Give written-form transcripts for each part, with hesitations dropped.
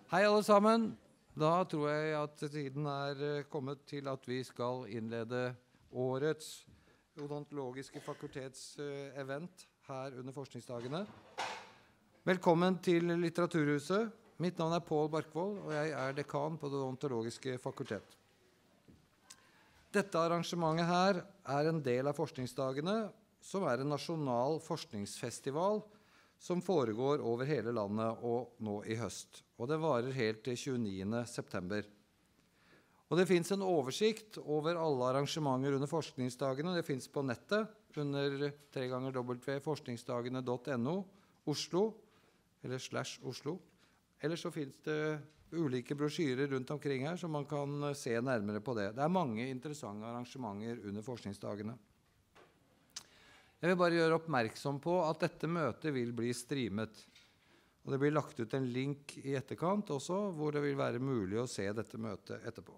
Hei alle sammen. Da tror jeg at tiden kommet til at vi skal innlede årets odontologiske fakultets-event her under forskningsdagene. Velkommen til Litteraturhuset. Mitt navn Pål Barkvold, og jeg dekan på det odontologiske fakultet. Dette arrangementet her en del av forskningsdagene, som en nasjonal forskningsfestival som foregår over hele landet og nå i høst. Og det varer helt til 29. september. Og det finnes en oversikt over alle arrangementer under forskningsdagene. Det finnes på nettet under www.forskningsdagene.no Oslo, eller /Oslo. Eller så finnes det ulike brosjyrer rundt omkring her, så man kan se nærmere på det. Det mange interessante arrangementer under forskningsdagene. Jeg vil bare gjøre oppmerksom på at dette møtet vil bli streamet. Og det blir lagt ut en link i etterkant også, hvor det vil være mulig å se dette møtet etterpå.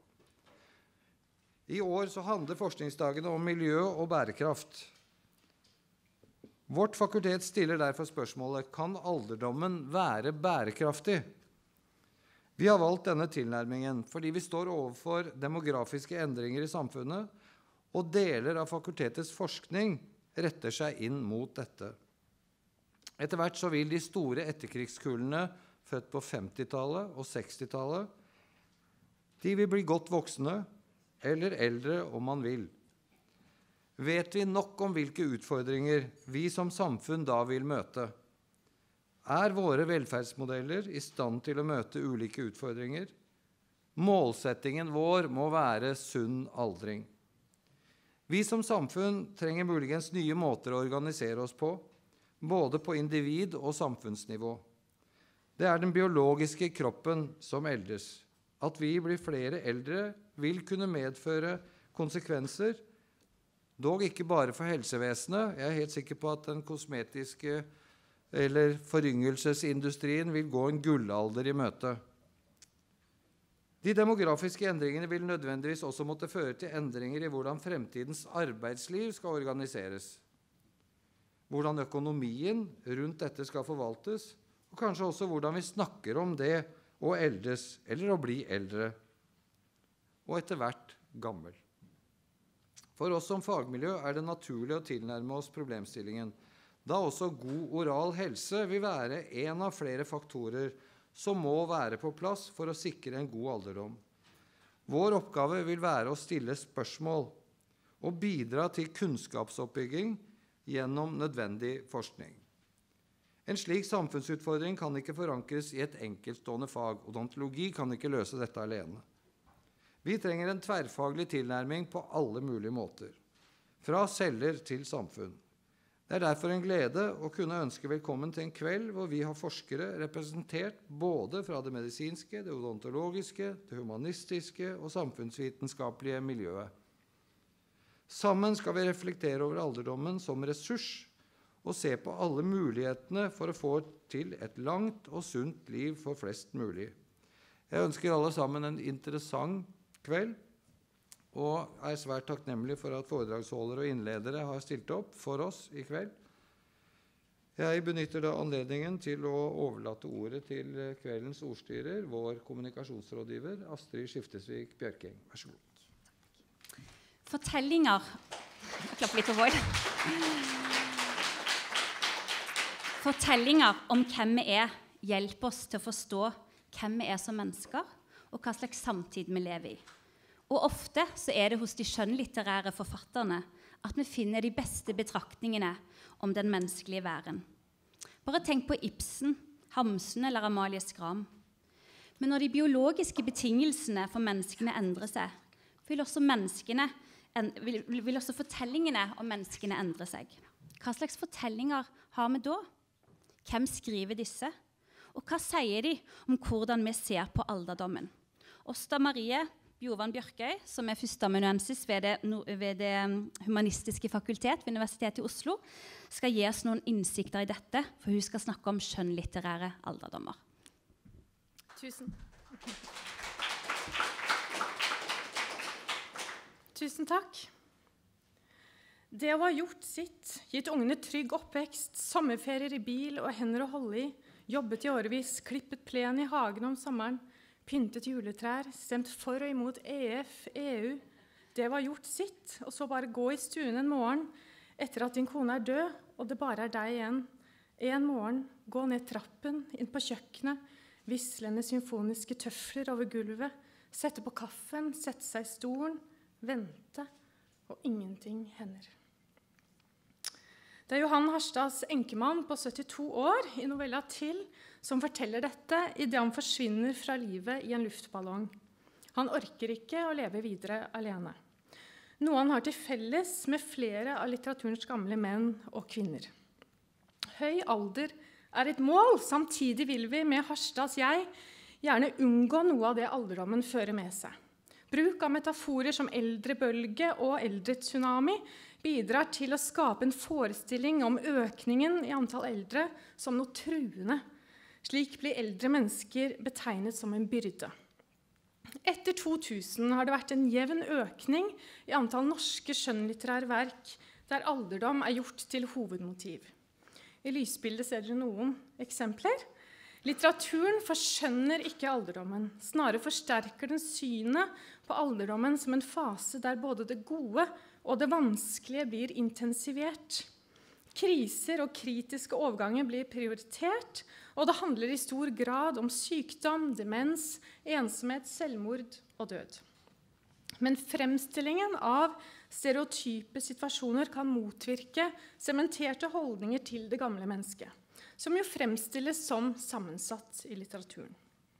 I år så handler forskningsdagene om miljø og bærekraft. Vårt fakultet stiller derfor spørsmålet, kan alderdommen være bærekraftig? Vi har valgt denne tilnærmingen fordi vi står overfor demografiske endringer i samfunnet, og deler av fakultetets forskning retter seg inn mot dette. Etter hvert så vil de store etterkrigskullene, født på 50-tallet og 60-tallet, de vil bli godt voksne, eller eldre om man vil. Vet vi nok om hvilke utfordringer vi som samfunn da vil møte? Våre velferdsmodeller i stand til å møte ulike utfordringer? Målsettingen vår må være sunn aldring. Vi som samfunn trenger muligens nye måter å organisere oss på, både på individ- og samfunnsnivå. Det den biologiske kroppen som eldes. At vi blir flere eldre vil kunne medføre konsekvenser, dog ikke bare for helsevesenet. Jeg helt sikker på at den kosmetiske eller foryngselsesindustrien vil gå en gullalder i møte. De demografiske endringene vil nødvendigvis også måtte føre til endringer i hvordan fremtidens arbeidsliv skal organiseres, hvordan økonomien rundt dette skal forvaltes, og kanskje også hvordan vi snakker om det å eldes eller å bli eldre, og etter hvert gammel. For oss som fagmiljø det naturlig å tilnærme oss problemstillingen, da også god oral helse vil være en av flere faktorer som må være på plass for å sikre en god alderdom. Vår oppgave vil være å stille spørsmål og bidra til kunnskapsoppbygging gjennom nødvendig forskning. En slik samfunnsutfordring kan ikke forankres i et enkeltstående fag. Odontologi kan ikke løse dette alene. Vi trenger en tverrfaglig tilnærming på alle mulige måter, fra celler til samfunn. Det derfor en glede å kunne ønske velkommen til en kveld hvor vi har forskere representert både fra det medisinske, det odontologiske, det humanistiske og samfunnsvitenskapelige miljøet. Sammen skal vi reflektere over alderdommen som ressurs og se på alle mulighetene for å få til et langt og sunt liv for flest mulig. Jeg ønsker alle sammen en interessant kveld, og svært takknemlig for at foredragsholdere og innledere har stilt opp for oss i kveld. Jeg benytter da anledningen til å overlate ordet til kveldens ordstyrer, vår kommunikasjonsrådgiver, Astrid Skiftesvik Bjørking. Vær så god. Fortellinger. Jeg klapper litt for Void. Fortellinger om hvem vi hjelper oss til å forstå hvem vi som mennesker, og hva slags samtid vi lever i. Og ofte så det hos de skjønnlitterære forfatterne at vi finner de beste betraktningene om den menneskelige væren. Bare tenk på Ibsen, Hamsun eller Amalie Skram. Men når de biologiske betingelsene for menneskene endrer seg, vil også fortellingene om menneskene endre seg. Hva slags fortellinger har vi da? Hvem skriver disse? Og hva sier de om hvordan vi ser på alderdommen? Åsta Marie Bjorvann Bjørkøy, som førsteamanuensis ved det humanistiske fakultet ved Universitetet i Oslo, skal gi oss noen innsikter i dette, for hun skal snakke om skjønnlitterære alderdommer. Tusen. Tusen takk. Det å ha gjort sitt, gitt ungene trygg oppvekst, sommerferier i bil og hender å holde i, jobbet i årevis, klippet plen i hagen om sommeren, pyntet juletrær, stemt for og imot EF, EU. Det var gjort sitt, og så bare gå i stuen en morgen etter at din kone er død, og det bare er deg igjen. En morgen, gå ned trappen, inn på kjøkkenet, vislende symfoniske tøfler over gulvet, sette på kaffen, sette seg i stolen, vente, og ingenting hender. Det er Johan Harstads enkemann på 72 år i novella Til som forteller dette i det han forsvinner fra livet i en luftballong. Han orker ikke å leve videre alene. Noe han har til felles med flere av litteraturens gamle menn og kvinner. Høy alder er et mål, samtidig vil vi med Harstads jeg gjerne unngå noe av det alderdommen fører med seg. Bruk av metaforer som eldrebølge og eldretsunami bidrar til å skape en forestilling om økningen i antall eldre som noe truende. Slik blir eldre mennesker betegnet som en byrde. Etter 2000 har det vært en jevn økning i antall norske skjønnlitterære verk der alderdom er gjort til hovedmotiv. I lysbildet ser dere noen eksempler. Litteraturen forskjønner ikke alderdommen, snarere forsterker den synet på alderdommen som en fase der både det gode og det vanskelige blir intensivert. Kriser og kritiske overganger blir prioritert, og det handler i stor grad om sykdom, demens, ensomhet, selvmord og død. Men fremstillingen av stereotype situasjoner kan motvirke sementerte holdninger til det gamle mennesket, som jo fremstilles som sammensatt i litteraturen.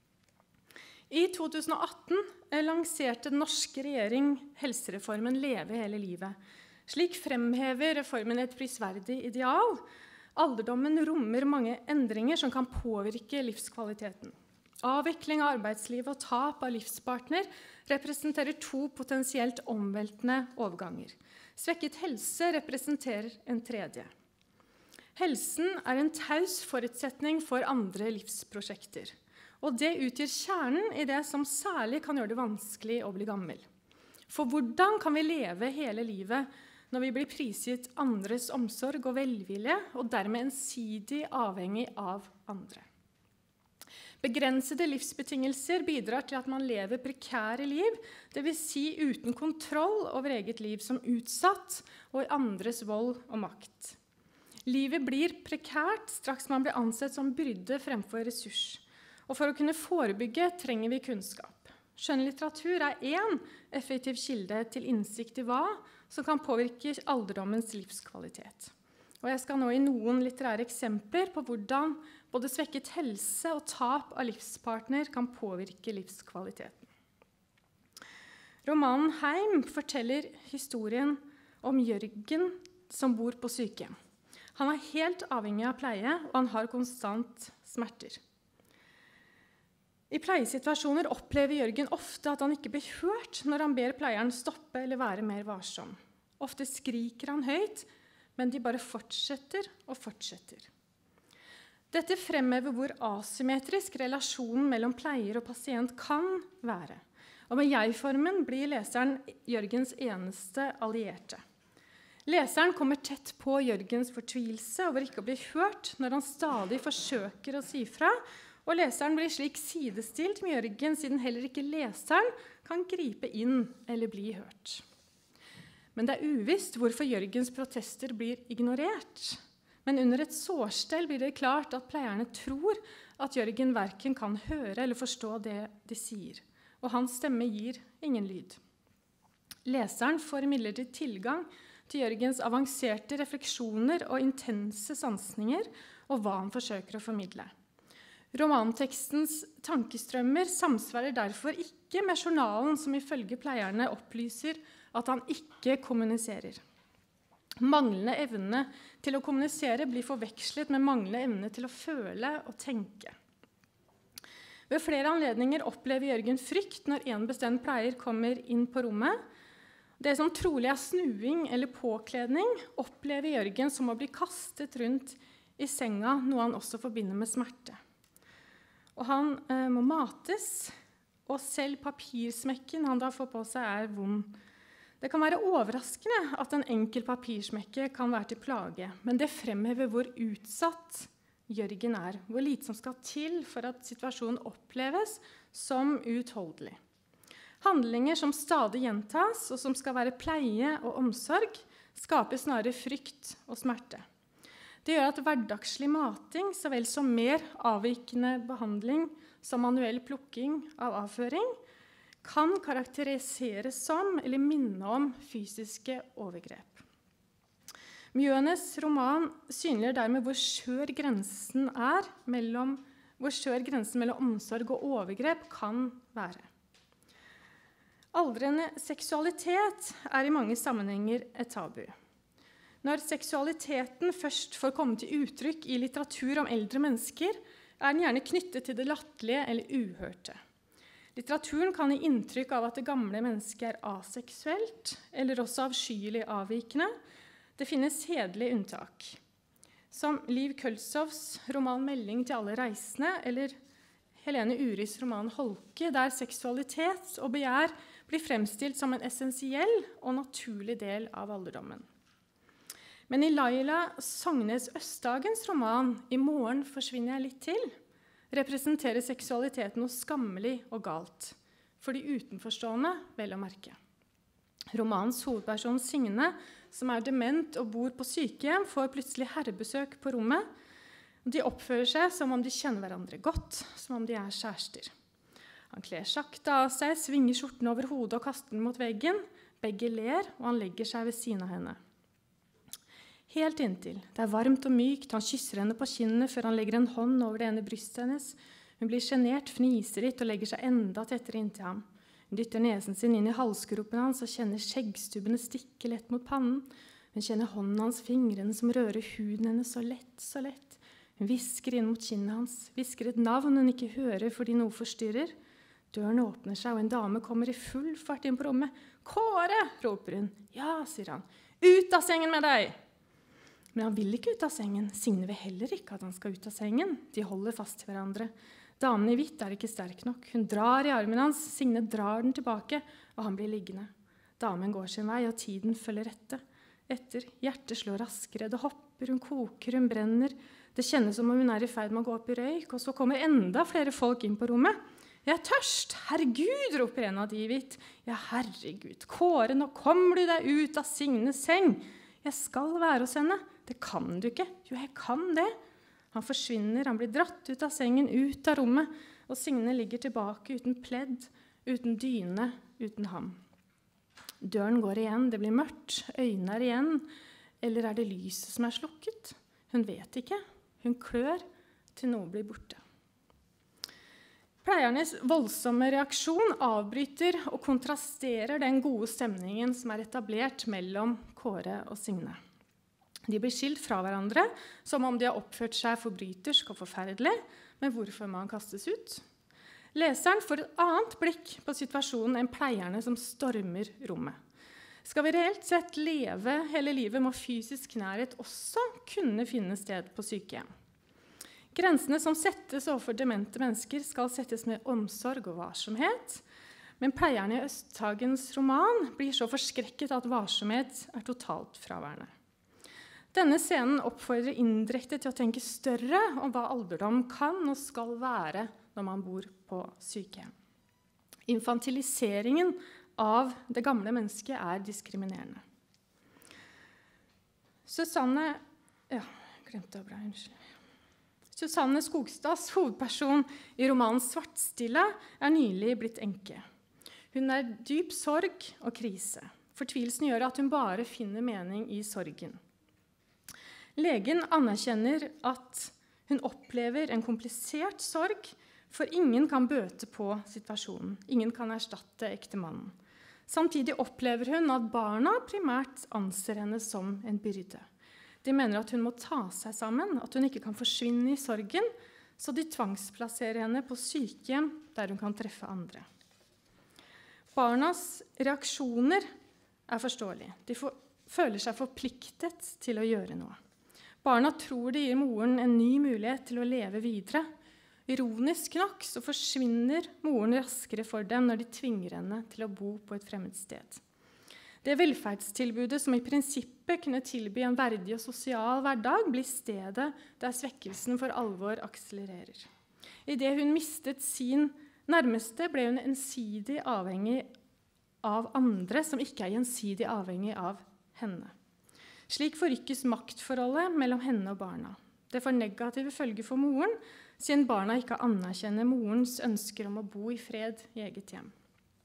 I 2018 lanserte den norske regjering helsereformen Leve hele livet. Slik fremhever reformen et prisverdig ideal. Alderdommen rommer mange endringer som kan påvirke livskvaliteten. Avvikling av arbeidslivet og tap av livspartner representerer to potensielt omveltende overganger. Svekket helse representerer en tredje. Helsen er en taus forutsetning for andre livsprosjekter, og det utgjør kjernen i det som særlig kan gjøre det vanskelig å bli gammel. For hvordan kan vi leve hele livet når vi blir prisgitt andres omsorg og velvilje, og dermed ensidig avhengig av andre? Begrensede livsbetingelser bidrar til at man lever prekære liv, det vil si uten kontroll over eget liv, som utsatt og i andres vold og makt. Livet blir prekært straks man blir ansett som byrde fremfor ressurs. Og for å kunne forebygge trenger vi kunnskap. Skjønnlitteratur er en effektiv kilde til innsikt i hva som kan påvirke alderdommens livskvalitet. Og jeg skal nå i noen litterære eksempler på hvordan både svekket helse og tap av livspartner kan påvirke livskvaliteten. Romanen Heim forteller historien om Jørgen som bor på sykehjem. Han er helt avhengig av pleie, og han har konstant smerter. I pleiesituasjoner opplever Jørgen ofte at han ikke blir hørt når han ber pleieren stoppe eller være mer varsom. Ofte skriker han høyt, men de bare fortsetter og fortsetter. Dette fremhever hvor asymmetrisk relasjonen mellom pleier og pasient kan være. Og med jeg-formen blir leseren Jørgens eneste allierte. Leseren kommer tett på Jørgens fortvilelse over ikke å bli hørt når han stadig forsøker å si fra, og leseren blir slik sidestilt med Jørgen, siden heller ikke leseren kan gripe inn eller bli hørt. Men det er uvisst hvorfor Jørgens protester blir ignorert. Men under et sårstell blir det klart at pleierne tror at Jørgen hverken kan høre eller forstå det de sier, og hans stemme gir ingen lyd. Leseren får imidlertid tilgang til Jørgens avanserte refleksjoner og intense sansninger, og hva han forsøker å formidle. Romantekstens tankestrømmer samsvarer derfor ikke med journalen som ifølge pleierne opplyser at han ikke kommuniserer. Manglende evne til å kommunisere blir forvekslet med manglende evne til å føle og tenke. Ved flere anledninger opplever Jørgen frykt når en bestemt pleier kommer inn på rommet. Det som trolig er snuing eller påkledning, opplever Jørgen som å bli kastet rundt i senga, noe han også forbinder med smerte. Og han må mates, og selv papirsmekken han da får på seg er vond. Det kan være overraskende at en enkel papirsmekke kan være til plage, men det fremhever hvor utsatt Jørgen er, hvor lite som skal til for at situasjonen oppleves som uutholdelig. Handlinger som stadig gjentas, og som skal være pleie og omsorg, skaper snarere frykt og smerte. Det gjør at hverdagslig mating, så vel som mer avvikende behandling, som manuell plukking av avføring, kan karakteriseres som eller minne om fysiske overgrep. Mjønes roman synliggjør dermed hvor skjør grensen mellom omsorg og overgrep kan være. Aldrende seksualitet er i mange sammenhenger et tabu. Når seksualiteten først får komme til uttrykk i litteratur om eldre mennesker, er den gjerne knyttet til det latterlige eller uhørte. Litteraturen kan gi inntrykk av at det gamle mennesket er aseksuelt, eller også avskyelig avvikende. Det finnes hederlige unntak, som Liv Køltzows roman «Melding til alle reisende», eller Helene Uris roman «Holke», der seksualitet og begjær blir fremstilt som en essensiell og naturlig del av alderdommen. Men i Laila Sognes Østdagens roman «I morgen forsvinner jeg litt til», representerer seksualiteten noe skammelig og galt, for de utenforstående vel å merke. Romanens hovedperson Signe, som er dement og bor på sykehjem, får plutselig herrebesøk på rommet. De oppfører seg som om de kjenner hverandre godt, som om de er kjærester. Han kler sakte av seg, svinger skjorten over hodet og kaster den mot veggen. Begge ler, og han legger seg ved siden av henne. Helt inntil. Det er varmt og mykt. Han kysser henne på kinnene før han legger en hånd over det ene brystet hennes. Hun blir genert, fniser litt og legger seg enda tettere inntil ham. Hun dytter nesen sin inn i halsgropen hans og kjenner skjeggstubbene stikke lett mot pannen. Hun kjenner hånden hans, fingrene som rører huden hennes så lett, så lett. Hun hvisker inn mot kinnet hans, hvisker et navn hun ikke hører fordi noe forstyrrer. Døren åpner seg, og en dame kommer i full fart inn på rommet. «Kåre!» roper hun. «Ja», sier han. «Ut av sengen med deg!» Men han vil ikke ut av sengen. Signe vil heller ikke at han skal ut av sengen. De holder fast til hverandre. Damen i hvitt er ikke sterk nok. Hun drar i armen hans. Signe drar den tilbake, og han blir liggende. Damen går sin vei, og tiden følger etter. Hjertet slår raskere. Det hopper, hun koker, hun brenner. Det kjennes som om hun er i ferd med å gå opp i røyk, og så kommer enda flere folk inn på rommet. «Jeg er tørst! Herregud!» roper en av de i hvitt. «Ja, herregud! Kåre, nå kommer du deg ut av Signes seng! Jeg skal være hos henne!» «Det kan du ikke!» «Jo, jeg kan det!» Han forsvinner, han blir dratt ut av sengen, ut av rommet, og Signe ligger tilbake uten pledd, uten dyne, uten ham. Døren går igjen, det blir mørkt, øynene er igjen, eller er det lyset som er slukket? Hun vet ikke. Hun klør til noe blir borte. Pleiernes voldsomme reaksjon avbryter og kontrasterer den gode stemningen som er etablert mellom Kåre og Signe. De blir skilt fra hverandre, som om de har oppført seg forbrytersk og forferdelig, men hvorfor må han kastes ut? Leseren får et annet blikk på situasjonen enn pleierne som stormer rommet. Skal vi reelt sett leve hele livet, må fysisk nærhet også kunne finne sted på sykehjem. Grensene som settes overfor demente mennesker skal settes med omsorg og varsomhet, men pleierne i Østhagens roman blir så forskrekket at varsomhet er totalt fraværende. Denne scenen oppfordrer indirekte til å tenke større om hva alderdom kan og skal være når man bor på sykehjem. Infantiliseringen av det gamle mennesket er diskriminerende. Susanne Skogstads hovedperson i romanen Svartstille er nylig blitt enke. Hun er dyp sorg og krise. Fortvilelsen gjør at hun bare finner mening i sorgen. Legen anerkjenner at hun opplever en komplisert sorg, for ingen kan bøte på situasjonen. Ingen kan erstatte ektemannen. Samtidig opplever hun at barna primært anser henne som en byrde. De mener at hun må ta seg sammen, at hun ikke kan forsvinne i sorgen, så de tvangsplasserer henne på sykehjem der hun kan treffe andre. Barnas reaksjoner er forståelige. De føler seg forpliktet til å gjøre noe. Barna tror det gir moren en ny mulighet til å leve videre. Ironisk nok så forsvinner moren raskere for dem når de tvinger henne til å bo på et fremmed sted. Det velferdstilbudet som i prinsippet kunne tilby en verdig og sosial hverdag, blir stedet der svekkelsen for alvor akselererer. I det hun mistet sin nærmeste, ble hun ensidig avhengig av andre som ikke er gjensidig avhengig av henne. Slik forrykkes maktforholdet mellom henne og barna. Det får negative følger for moren, siden barna ikke anerkjenner morens ønsker om å bo i fred i eget hjem.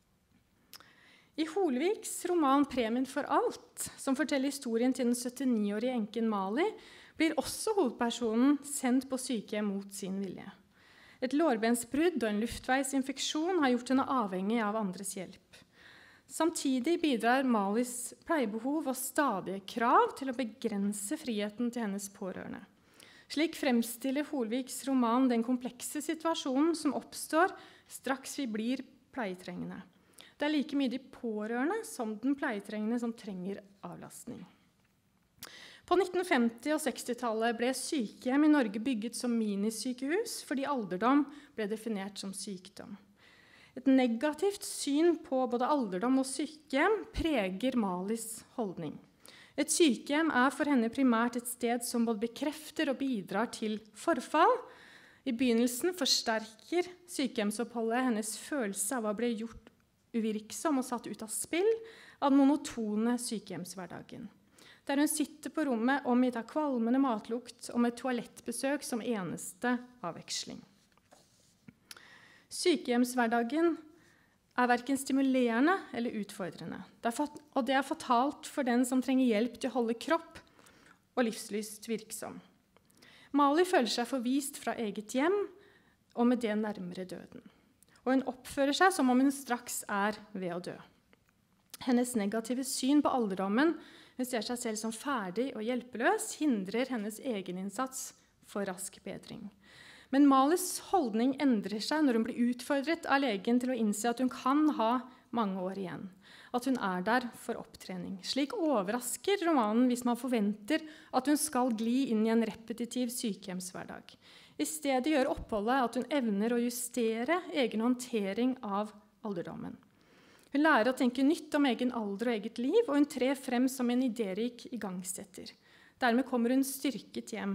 I Holviks roman «Premien for alt», som forteller historien til den 79-årige enken Mali, blir også hovedpersonen sendt på sykehjem mot sin vilje. Et lårbensbrudd og en luftveisinfeksjon har gjort henne avhengig av andres hjelp. Samtidig bidrar Malis pleiebehov og stadige krav til å begrense friheten til hennes pårørende. Slik fremstiller Holviks roman den komplekse situasjonen som oppstår straks vi blir pleietrengende. Det er like mye de pårørende som den pleietrengende som trenger avlastning. På 1950- og 60-tallet ble sykehjem i Norge bygget som minisykehus fordi alderdom ble definert som sykdom. Et negativt syn på både alderdom og sykehjem preger Malis holdning. Et sykehjem er for henne primært et sted som både bekrefter og bidrar til forfall. I begynnelsen forsterker sykehjemsoppholdet hennes følelse av å bli gjort uvirksom og satt ut av spill av den monotone sykehjemshverdagen, der hun sitter på rommet omgitt av kvalmende matlukt og med toalettbesøk som eneste avveksling. Sykehjemshverdagen er hverken stimulerende eller utfordrende, og det er fatalt for den som trenger hjelp til å holde kropp og livslyst virksom. Mali føler seg forvist fra eget hjem og med det nærmere døden. Og hun oppfører seg som om hun straks er ved å dø. Hennes negative syn på alderdommen, hun ser seg selv som ferdig og hjelpeløs, hindrer hennes egeninnsats for rask bedring. Men Malis holdning endrer seg når hun blir utfordret av legen til å innse at hun kan ha mange år igjen, at hun er der for opptrening. Slik overrasker romanen hvis man forventer at hun skal gli inn i en repetitiv sykehjemshverdag. I stedet gjør oppholdet at hun evner å justere egen håndtering av alderdommen. Hun lærer å tenke nytt om egen alder og eget liv, og hun trer frem som en idérik igangsetter. Dermed kommer hun styrket hjem.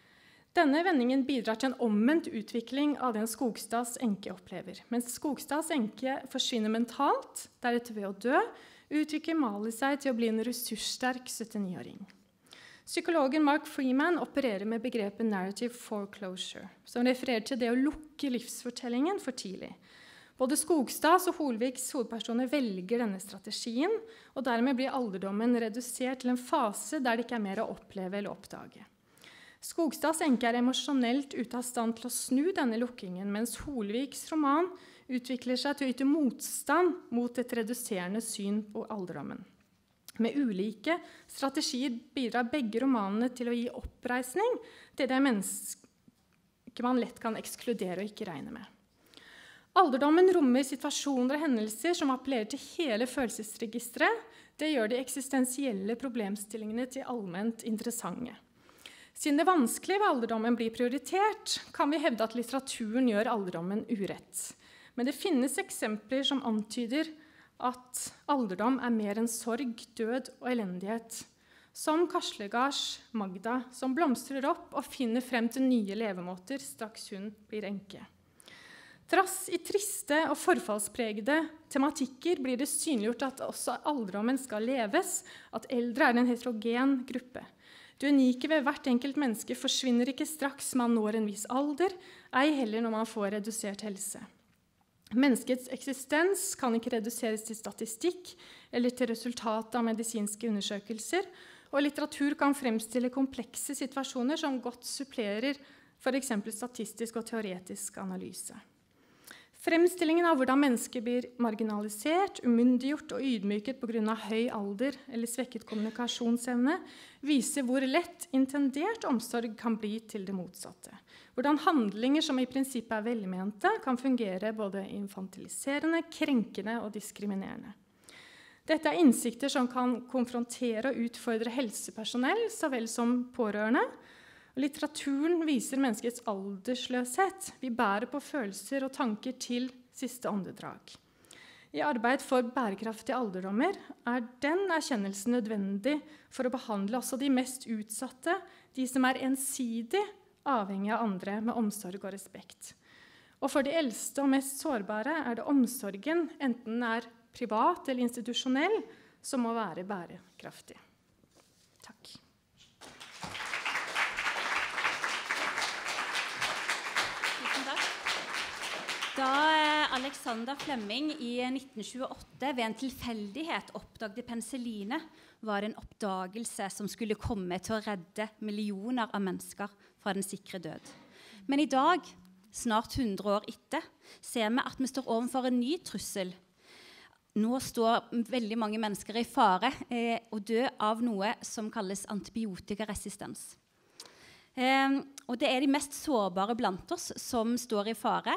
Denne vendingen bidrar til en omvendt utvikling av den Skogstads enke opplever. Mens Skogstads enke forsvinner mentalt, deretter ved å dø, utvikler Mali seg til å bli en ressurssterk 79-åring. Psykologen Mark Freeman opererer med begrepet narrative foreclosure, som refererer til det å lukke livsfortellingen for tidlig. Både Skogstads og Holviks hovedpersoner velger denne strategien, og dermed blir alderdommen redusert til en fase der det ikke er mer å oppleve eller oppdage. Skogstads enke er emosjonelt ute av stand til å snu denne lukkingen, mens Holviks roman utvikler seg til å yte motstand mot et reduserende syn på alderdommen. Med ulike strategier bidrar begge romanene til å gi oppreisning til det mennesket man lett kan ekskludere og ikke regne med. Alderdommen rommer situasjoner og hendelser som appellerer til hele følelsesregisteret. Det gjør de eksistensielle problemstillingene til allment interessante. Siden det vanskelige ved alderdommen blir prioritert, kan vi hevde at litteraturen gjør alderdommen urett. Men det finnes eksempler som antyder at alderdom er mer enn sorg, død og elendighet. Som Karslegards Magda, som blomstrer opp og finner frem til nye levemåter straks hun blir enke. Trass i triste og forfallspregede tematikker blir det synliggjort at også alderdommen skal leves, at eldre er en heterogen gruppe. Det unike ved hvert enkelt menneske forsvinner ikke straks man når en viss alder, ei heller når man får redusert helse. Menneskets eksistens kan ikke reduseres til statistikk eller til resultat av medisinske undersøkelser, og litteratur kan fremstille komplekse situasjoner som godt supplerer for eksempel statistisk og teoretisk analyse. Fremstillingen av hvordan mennesker blir marginalisert, umyndiggjort og ydmyket på grunn av høy alder eller svekket kommunikasjonsevne, viser hvor lett intendert omsorg kan bli til det motsatte. Hvordan handlinger som i prinsippet er velmente, kan fungere både infantiliserende, krenkende og diskriminerende. Dette er innsikter som kan konfrontere og utfordre helsepersonell så vel som pårørende. Litteraturen viser menneskets aldersløshet. Vi bærer på følelser og tanker til siste åndedrag. I arbeid for bærekraftige alderdommer den erkjennelsen nødvendig for å behandle også de mest utsatte, de som ensidig avhengig av andre med omsorg og respekt. Og for de eldste og mest sårbare det omsorgen, enten den privat eller institusjonell, som må være bærekraftig. Takk. Tusen takk. Da Alexander Fleming i 1928 ved en tilfeldighet oppdagte penicilline, var det en oppdagelse som skulle komme til å redde millioner av mennesker fra den sikre død. Men i dag, snart 100 år etter, ser vi at vi står overfor en ny trussel. Nå står veldig mange mennesker i fare å dø av noe som kalles antibiotikaresistens. Og det de mest sårbare blant oss som står i fare.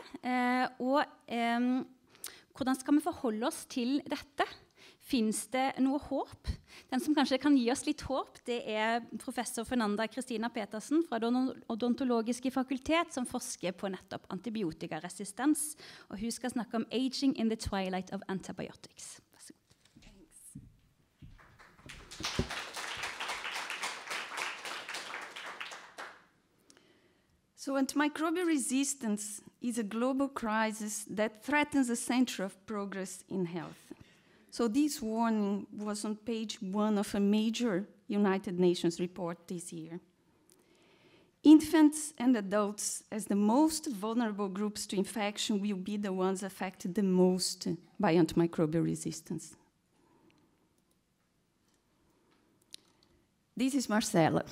Hvordan skal vi forholde oss til dette? Finnes det noe håp? Den som kanskje kan gi oss litt håp, det professor Fernanda Kristina Petersen fra det odontologiske fakultet, som forsker på nettopp antibiotikaresistens. Og hun skal snakke om aging in the twilight of antibiotics. Vær så god. So antimicrobial resistance is a global crisis that threatens the center of progress in health. So this warning was on page 1 of a major United Nations report this year. Infants and adults, as the most vulnerable groups to infection, will be the ones affected the most by antimicrobial resistance. This is Marcella.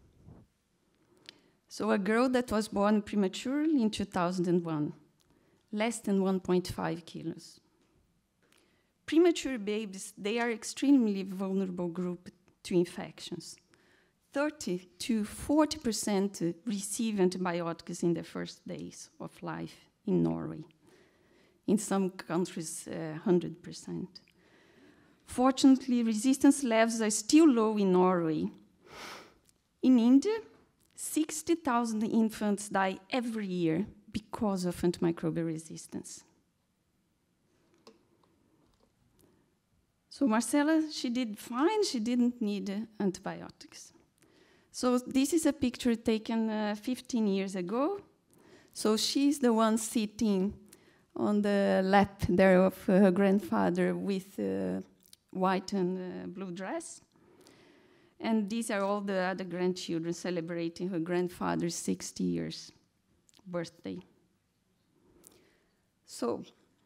So a girl that was born prematurely in 2001, less than 1.5 kilos. Premature babies, they are extremely vulnerable group to infections. 30 to 40% receive antibiotics in the first days of life in Norway. In some countries, 100%. Fortunately, resistance levels are still low in Norway. In India, 60,000 infants die every year because of antimicrobial resistance. So Marcella, she did fine. She didn't need antibiotics. So this is a picture taken 15 years ago. So she's the one sitting on the lap there of her grandfather with a white and blue dress. And these are all the other grandchildren celebrating her grandfather's 60 years birthday. So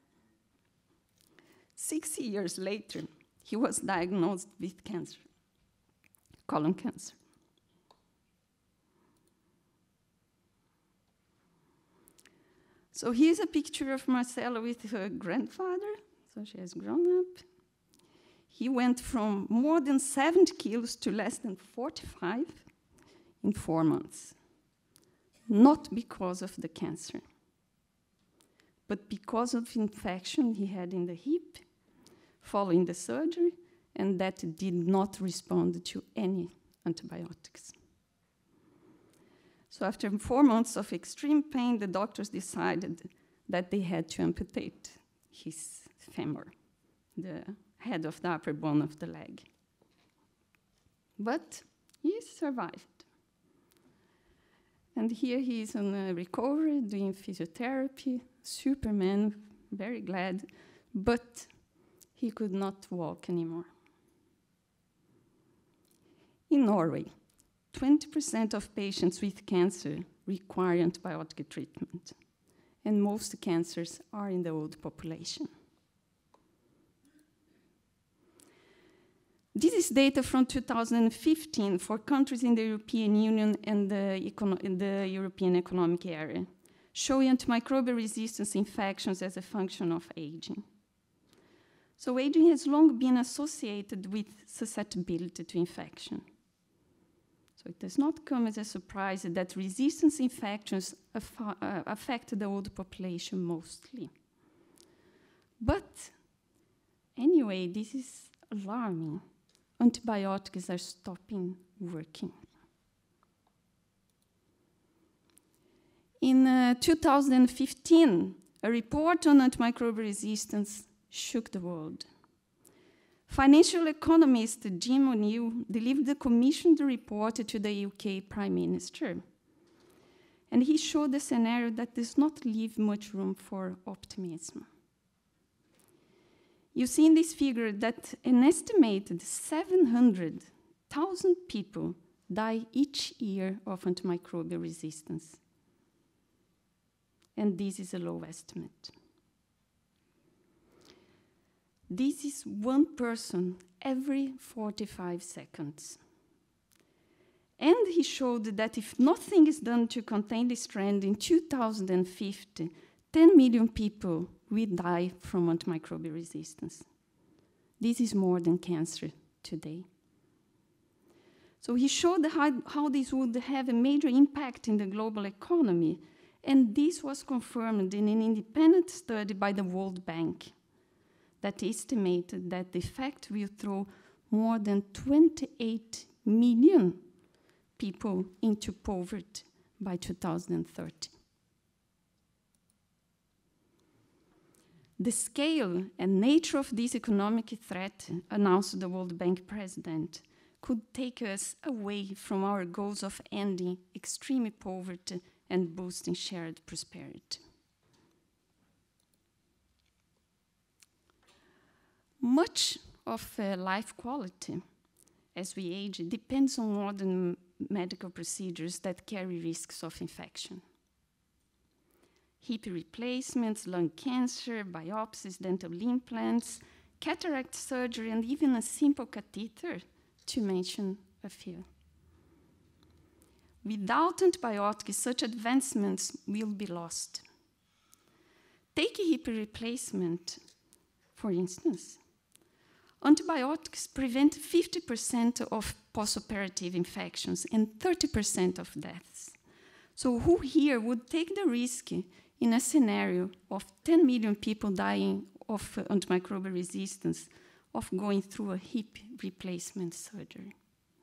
60 years later, he was diagnosed with cancer, colon cancer. So here's a picture of Marcella with her grandfather. So she has grown up. He went from more than 70 kilos to less than 45 in 4 months. Not because of the cancer, but because of infection he had in the hip following the surgery, and that did not respond to any antibiotics. So after 4 months of extreme pain, the doctors decided that they had to amputate his femur, the head of the upper bone of the leg. But he survived. And here he is on recovery, doing physiotherapy, Superman, very glad, but he could not walk anymore. In Norway, 20% of patients with cancer require antibiotic treatment, and most cancers are in the old population. This is data from 2015 for countries in the European Union and the European Economic Area, showing antimicrobial resistance infections as a function of aging. So aging has long been associated with susceptibility to infection. So it does not come as a surprise that resistance infections affect the old population mostly. But anyway, this is alarming. Antibiotics are stopping working. In 2015, a report on antimicrobial resistance shook the world. Financial economist Jim O'Neill delivered the commissioned report to the UK Prime Minister. And he showed a scenario that does not leave much room for optimism. You see in this figure that an estimated 700,000 people die each year of antimicrobial resistance. And this is a low estimate. This is one person every 45 seconds. And he showed that if nothing is done to contain this trend, in 2050, 10 million people will die from antimicrobial resistance. This is more than cancer today. So he showed how this would have a major impact in the global economy, and this was confirmed in an independent study by the World Bank that estimated that the effect will throw more than 28 million people into poverty by 2030. The scale and nature of this economic threat, announced the World Bank president, could take us away from our goals of ending extreme poverty and boosting shared prosperity. Much of life quality as we age depends on modern medical procedures that carry risks of infection. Hip replacements, lung cancer, biopsies, dental implants, cataract surgery, and even a simple catheter, to mention a few. Without antibiotics, such advancements will be lost. Take a hip replacement, for instance. Antibiotics prevent 50% of postoperative infections and 30% of deaths. So who here would take the risk in a scenario of 10 million people dying of antimicrobial resistance of going through a hip replacement surgery?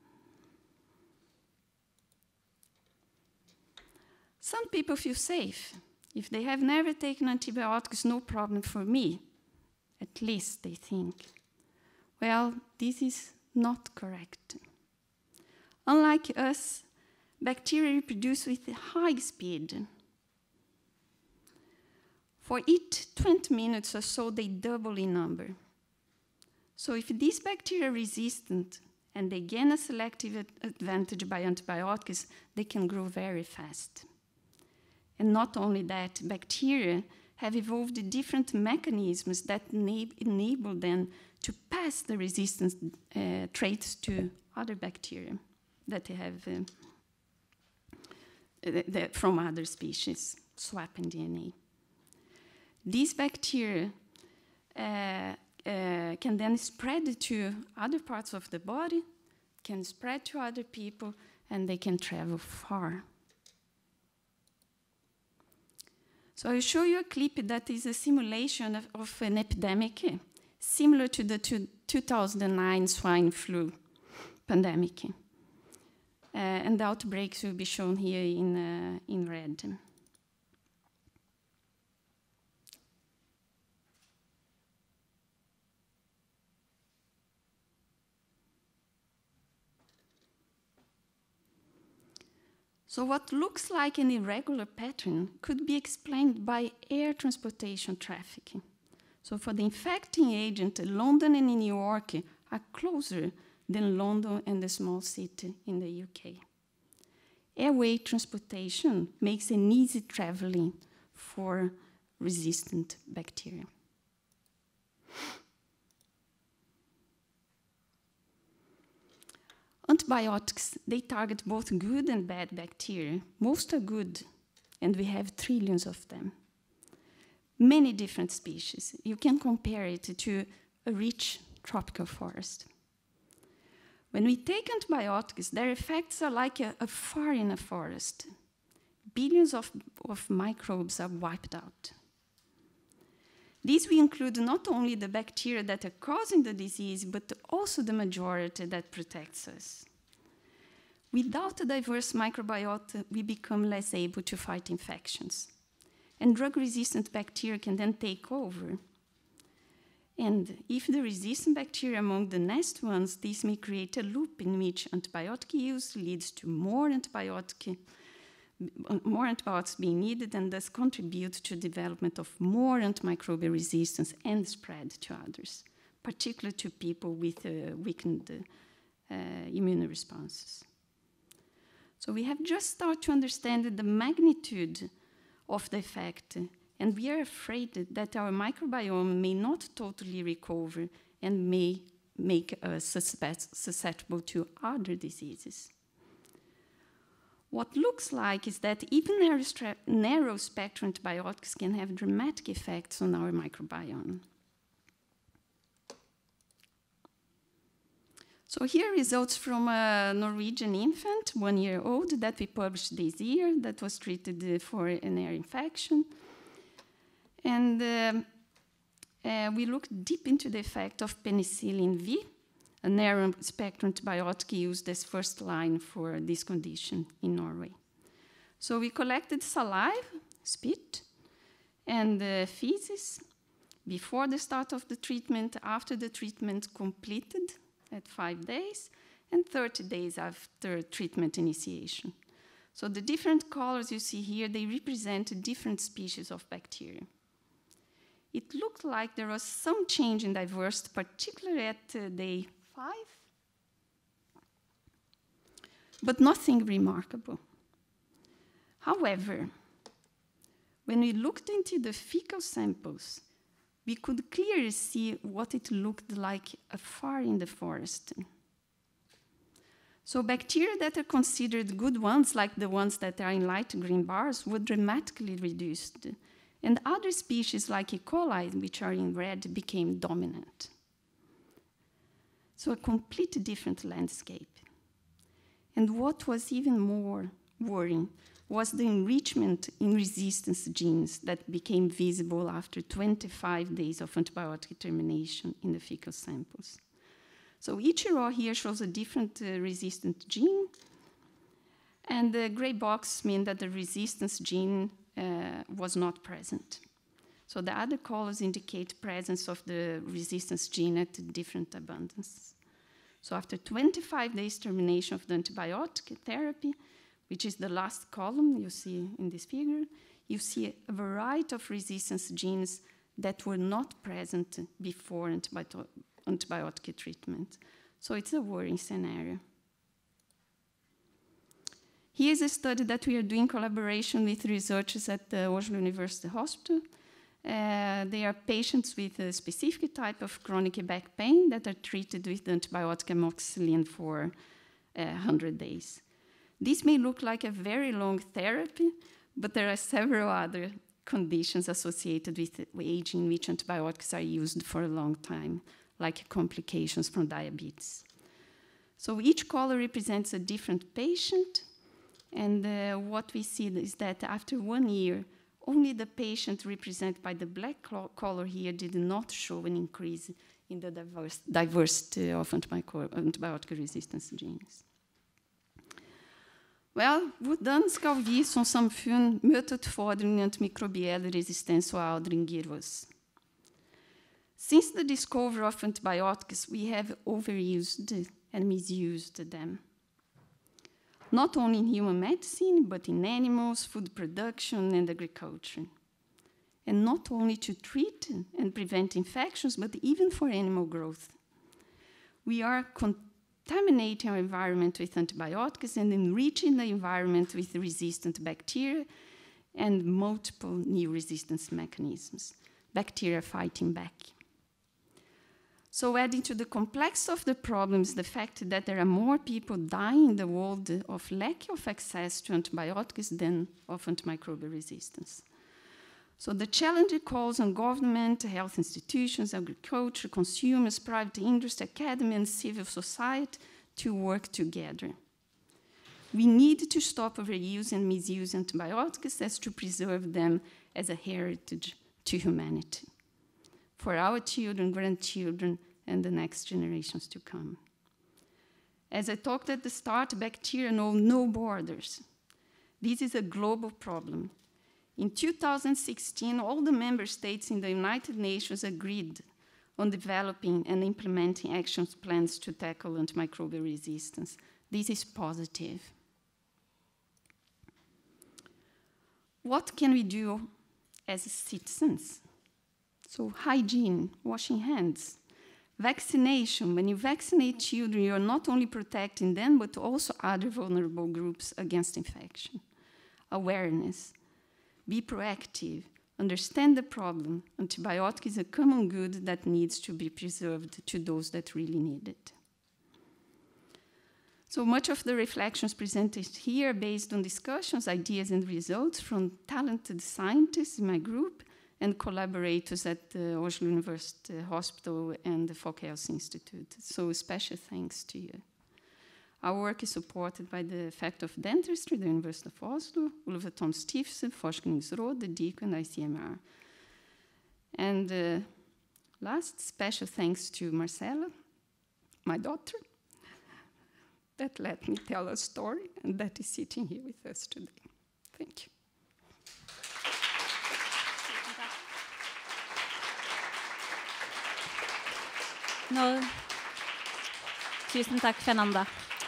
Some people feel safe. If they have never taken antibiotics, no problem for me. At least they think. Well, this is not correct. Unlike us, bacteria reproduce with high speed. For each 20 minutes or so, they double in number. So if these bacteria are resistant and they gain a selective advantage by antibiotics, they can grow very fast. And not only that, bacteria have evolved different mechanisms that enable them to pass the resistance traits to other bacteria that they have from other species, swapping DNA. These bacteria can then spread to other parts of the body, can spread to other people, and they can travel far. So I'll show you a clip that is a simulation of an epidemic, similar to the 2009 swine flu pandemic. And the outbreaks will be shown here in red. So what looks like an irregular pattern could be explained by air transportation traffic. So for the infecting agent, London and New York are closer than London and the small city in the UK. Airway transportation makes an easy traveling for resistant bacteria. Antibiotics, they target both good and bad bacteria. Most are good, and we have trillions of them. Many different species. You can compare it to a rich tropical forest. When we take antibiotics, their effects are like a fire in a forest. Billions of microbes are wiped out. These will include not only the bacteria that are causing the disease, but also the majority that protects us. Without a diverse microbiota, we become less able to fight infections. And drug-resistant bacteria can then take over. And if the resistant bacteria among the next ones, this may create a loop in which antibiotic use leads to more antibiotics being needed and thus contribute to development of more antimicrobial resistance and spread to others, particularly to people with weakened immune responses. So we have just started to understand the magnitude of the effect, and we are afraid that our microbiome may not totally recover and may make us susceptible to other diseases. What looks like is that even narrow-spectrum antibiotics can have dramatic effects on our microbiome. So here are results from a Norwegian infant, 1 year old, that we published this year, that was treated for an ear infection. And we looked deep into the effect of penicillin V, a narrow-spectrum antibiotic used as first line for this condition in Norway. So we collected saliva, spit, and feces before the start of the treatment, after the treatment completed at 5 days, and 30 days after treatment initiation. So the different colors you see here, they represent different species of bacteria. It looked like there was some change in diversity, particularly at day 5, but nothing remarkable. However, when we looked into the fecal samples, we could clearly see what it looked like afar in the forest. So bacteria that are considered good ones, like the ones that are in light green bars, were dramatically reduced. And other species like E. coli, which are in red, became dominant. So a completely different landscape. And what was even more worrying was the enrichment in resistance genes that became visible after 25 days of antibiotic termination in the fecal samples. So each row here shows a different resistant gene, and the gray boxes mean that the resistance gene was not present. So the other colors indicate presence of the resistance gene at different abundance. So after 25 days termination of the antibiotic therapy, which is the last column you see in this figure, you see a variety of resistance genes that were not present before antibiotic treatment. So it's a worrying scenario. Here's a study that we are doing in collaboration with researchers at the Oslo University Hospital. They are patients with a specific type of chronic back pain that are treated with the antibiotic amoxicillin for 100 days. This may look like a very long therapy, but there are several other conditions associated with age in which antibiotics are used for a long time, like complications from diabetes. So each color represents a different patient, and what we see is that after 1 year, only the patient represented by the black color here did not show an increase in the diversity of antibiotic resistance genes. Vel, hvordan skal vi som samfunn møte utfordringen antimikrobiell resistens og aldring gir oss? Since the discovery of antibiotics, we have overused and misused them. Not only in human medicine, but in animals, food production, and agriculture. And not only to treat and prevent infections, but even for animal growth. We are contaminating our environment with antibiotics and enriching the environment with resistant bacteria and multiple new resistance mechanisms, bacteria fighting back. So adding to the complexity of the problems, the fact that there are more people dying in the world of lack of access to antibiotics than of antimicrobial resistance. So the challenge calls on government, health institutions, agriculture, consumers, private industry, academy, and civil society to work together. We need to stop overuse and misuse antibiotics as to preserve them as a heritage to humanity, for our children, grandchildren, and the next generations to come. As I talked at the start, bacteria know no borders. This is a global problem. In 2016, all the member states in the United Nations agreed on developing and implementing action plans to tackle antimicrobial resistance. This is positive. What can we do as citizens? So hygiene, washing hands, vaccination. When you vaccinate children, you're not only protecting them, but also other vulnerable groups against infection. Awareness, be proactive, understand the problem. Antibiotic is a common good that needs to be preserved to those that really need it. So much of the reflections presented here are based on discussions, ideas, and results from talented scientists in my group and collaborators at the Oslo University Hospital and the Folkehelse Institute. So special thanks to you. Our work is supported by the Faculty of Dentistry, the University of Oslo, Oliver Thom Stiftelse, Forskningsråd, the DICO, and ICMR. And last, special thanks to Marcella, my daughter, that let me tell a story and that is sitting here with us today. Thank you. Tusen takk, Fernanda.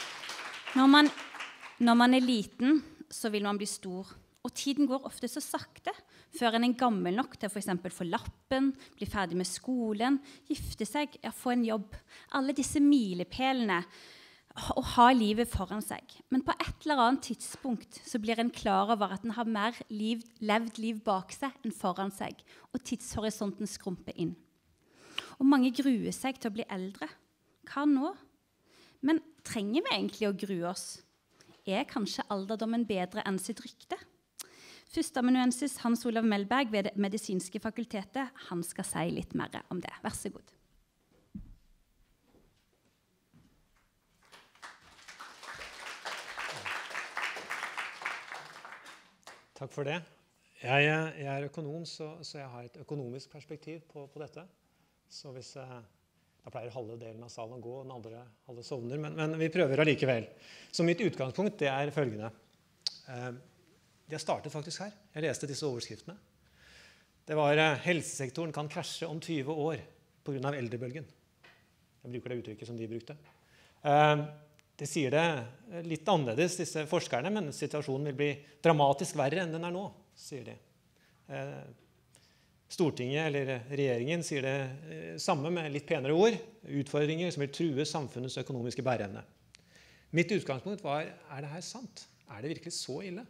Når man er liten, så vil man bli stor. Og tiden går ofte så sakte, før en er gammel nok til for eksempel få lappen, bli ferdig med skolen, gifte seg, få en jobb. Alle disse milepælene, og ha livet foran seg. Men på et eller annet tidspunkt så blir en klar over at en har mer levd liv bak seg enn foran seg, og tidshorisonten skrumper inn. Og mange gruer seg til å bli eldre. Hva nå? Men trenger vi egentlig å grue oss? Er kanskje alderdommen bedre enn sitt rykte? Førsteamanuensis Hans Olav Melberg ved Det medisinske fakultetet, han skal si litt mer om det. Vær så god. Takk for det. Jeg er økonom, så jeg har et økonomisk perspektiv på dette. Så hvis da pleier halve delen av salen å gå, og den andre halve sovner, men vi prøver allikevel. Så mitt utgangspunkt det er følgende. Jeg startet faktisk her. Jeg leste disse overskriftene. Det var helsesektoren kan krasje om 20 år på grunn av eldrebølgen. Jeg bruker det uttrykket som de brukte. Det sier det litt annerledes, disse forskerne, men situasjonen vil bli dramatisk verre enn den er nå, sier de. Stortinget eller regjeringen sier det samme med litt penere ord, utfordringer som vil true samfunnets økonomiske bæreevne. Mitt utgangspunkt var, er det her sant? Er det virkelig så ille?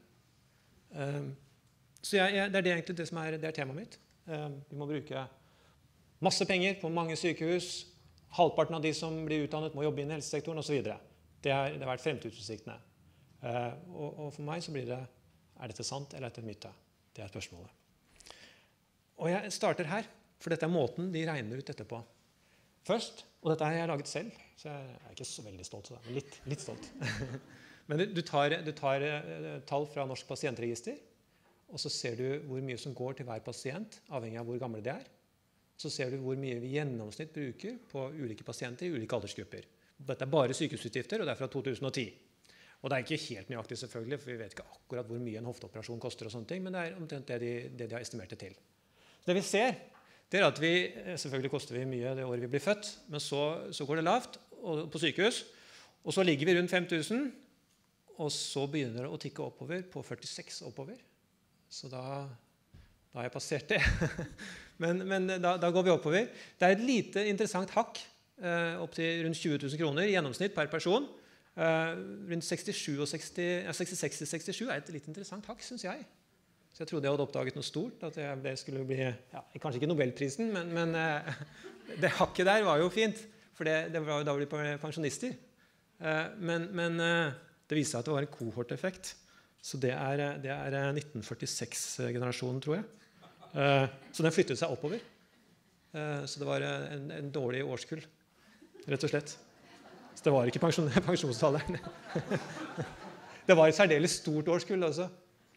Så det er egentlig det som er temaet mitt. Vi må bruke masse penger på mange sykehus, halvparten av de som blir utdannet må jobbe inn i helsesektoren, og så videre. Det har vært fremtidsutsiktene. Og for meg så blir det, er dette sant eller er dette myte? Det er spørsmålet. Og jeg starter her, for dette er måten de regner ut dette på. Først, og dette har jeg laget selv, så jeg er ikke så veldig stolt av det, men litt stolt. Men du tar tall fra Norsk pasientregister, og så ser du hvor mye som går til hver pasient, avhengig av hvor gamle de er. Så ser du hvor mye vi i gjennomsnitt bruker på ulike pasienter i ulike aldersgrupper. Dette er bare sykehusutgifter, og det er fra 2010. Og det er ikke helt nøyaktig selvfølgelig, for vi vet ikke akkurat hvor mye en hofteoperasjon koster og sånne ting, men det er omtrent det de har estimert det til. Det vi ser, det er at selvfølgelig koster vi mye det året vi blir født, men så går det lavt på sykehus, og så ligger vi rundt 5.000, og så begynner det å tikke oppover på 46 oppover. Så da har jeg passert det. men da går vi oppover. Det er et lite interessant hakk, opp til rundt 20 000 kroner i gjennomsnitt per person. Rundt 66-67 er et litt interessant hakk, synes jeg. Så jeg trodde jeg hadde oppdaget noe stort, at det skulle bli, kanskje ikke Nobelprisen, men det hakket der var jo fint, for det var jo da vi ble pensjonister. Men det viste seg at det var en kohorteffekt, så det er 1946-generasjonen, tror jeg. Så den flyttet seg oppover. Så det var en dårlig årskull, rett og slett. Så det var ikke pensjonsalderen. Det var et særdeles stort årskull også.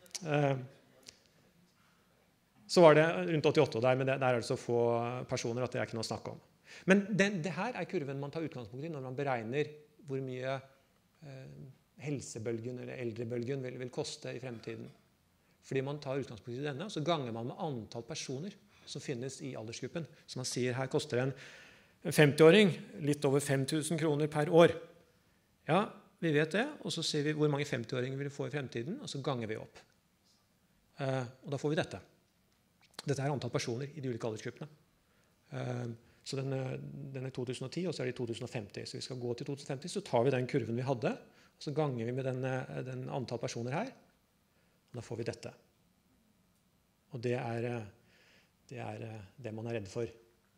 Så var det rundt 88 der, men der er det så få personer at det er ikke noe å snakke om. Men det her er kurven man tar utgangspunkt i når man beregner hvor mye helsebølgen eller eldrebølgen vil koste i fremtiden. Fordi man tar utgangspunkt i denne, og så ganger man med antall personer som finnes i aldersgruppen. Så man sier her koster en 50-åring litt over 5.000 kroner per år. Ja, vi vet det, og så sier vi hvor mange 50-åringer vil få i fremtiden, og så ganger vi opp. Og da får vi dette. Dette er antall personer i de ulike aldersgruppene. Så den er 2010, og så er det i 2050. Så vi skal gå til 2050, så tar vi den kurven vi hadde, og så ganger vi med den antall personer her, og da får vi dette. Og det er det man er redd for.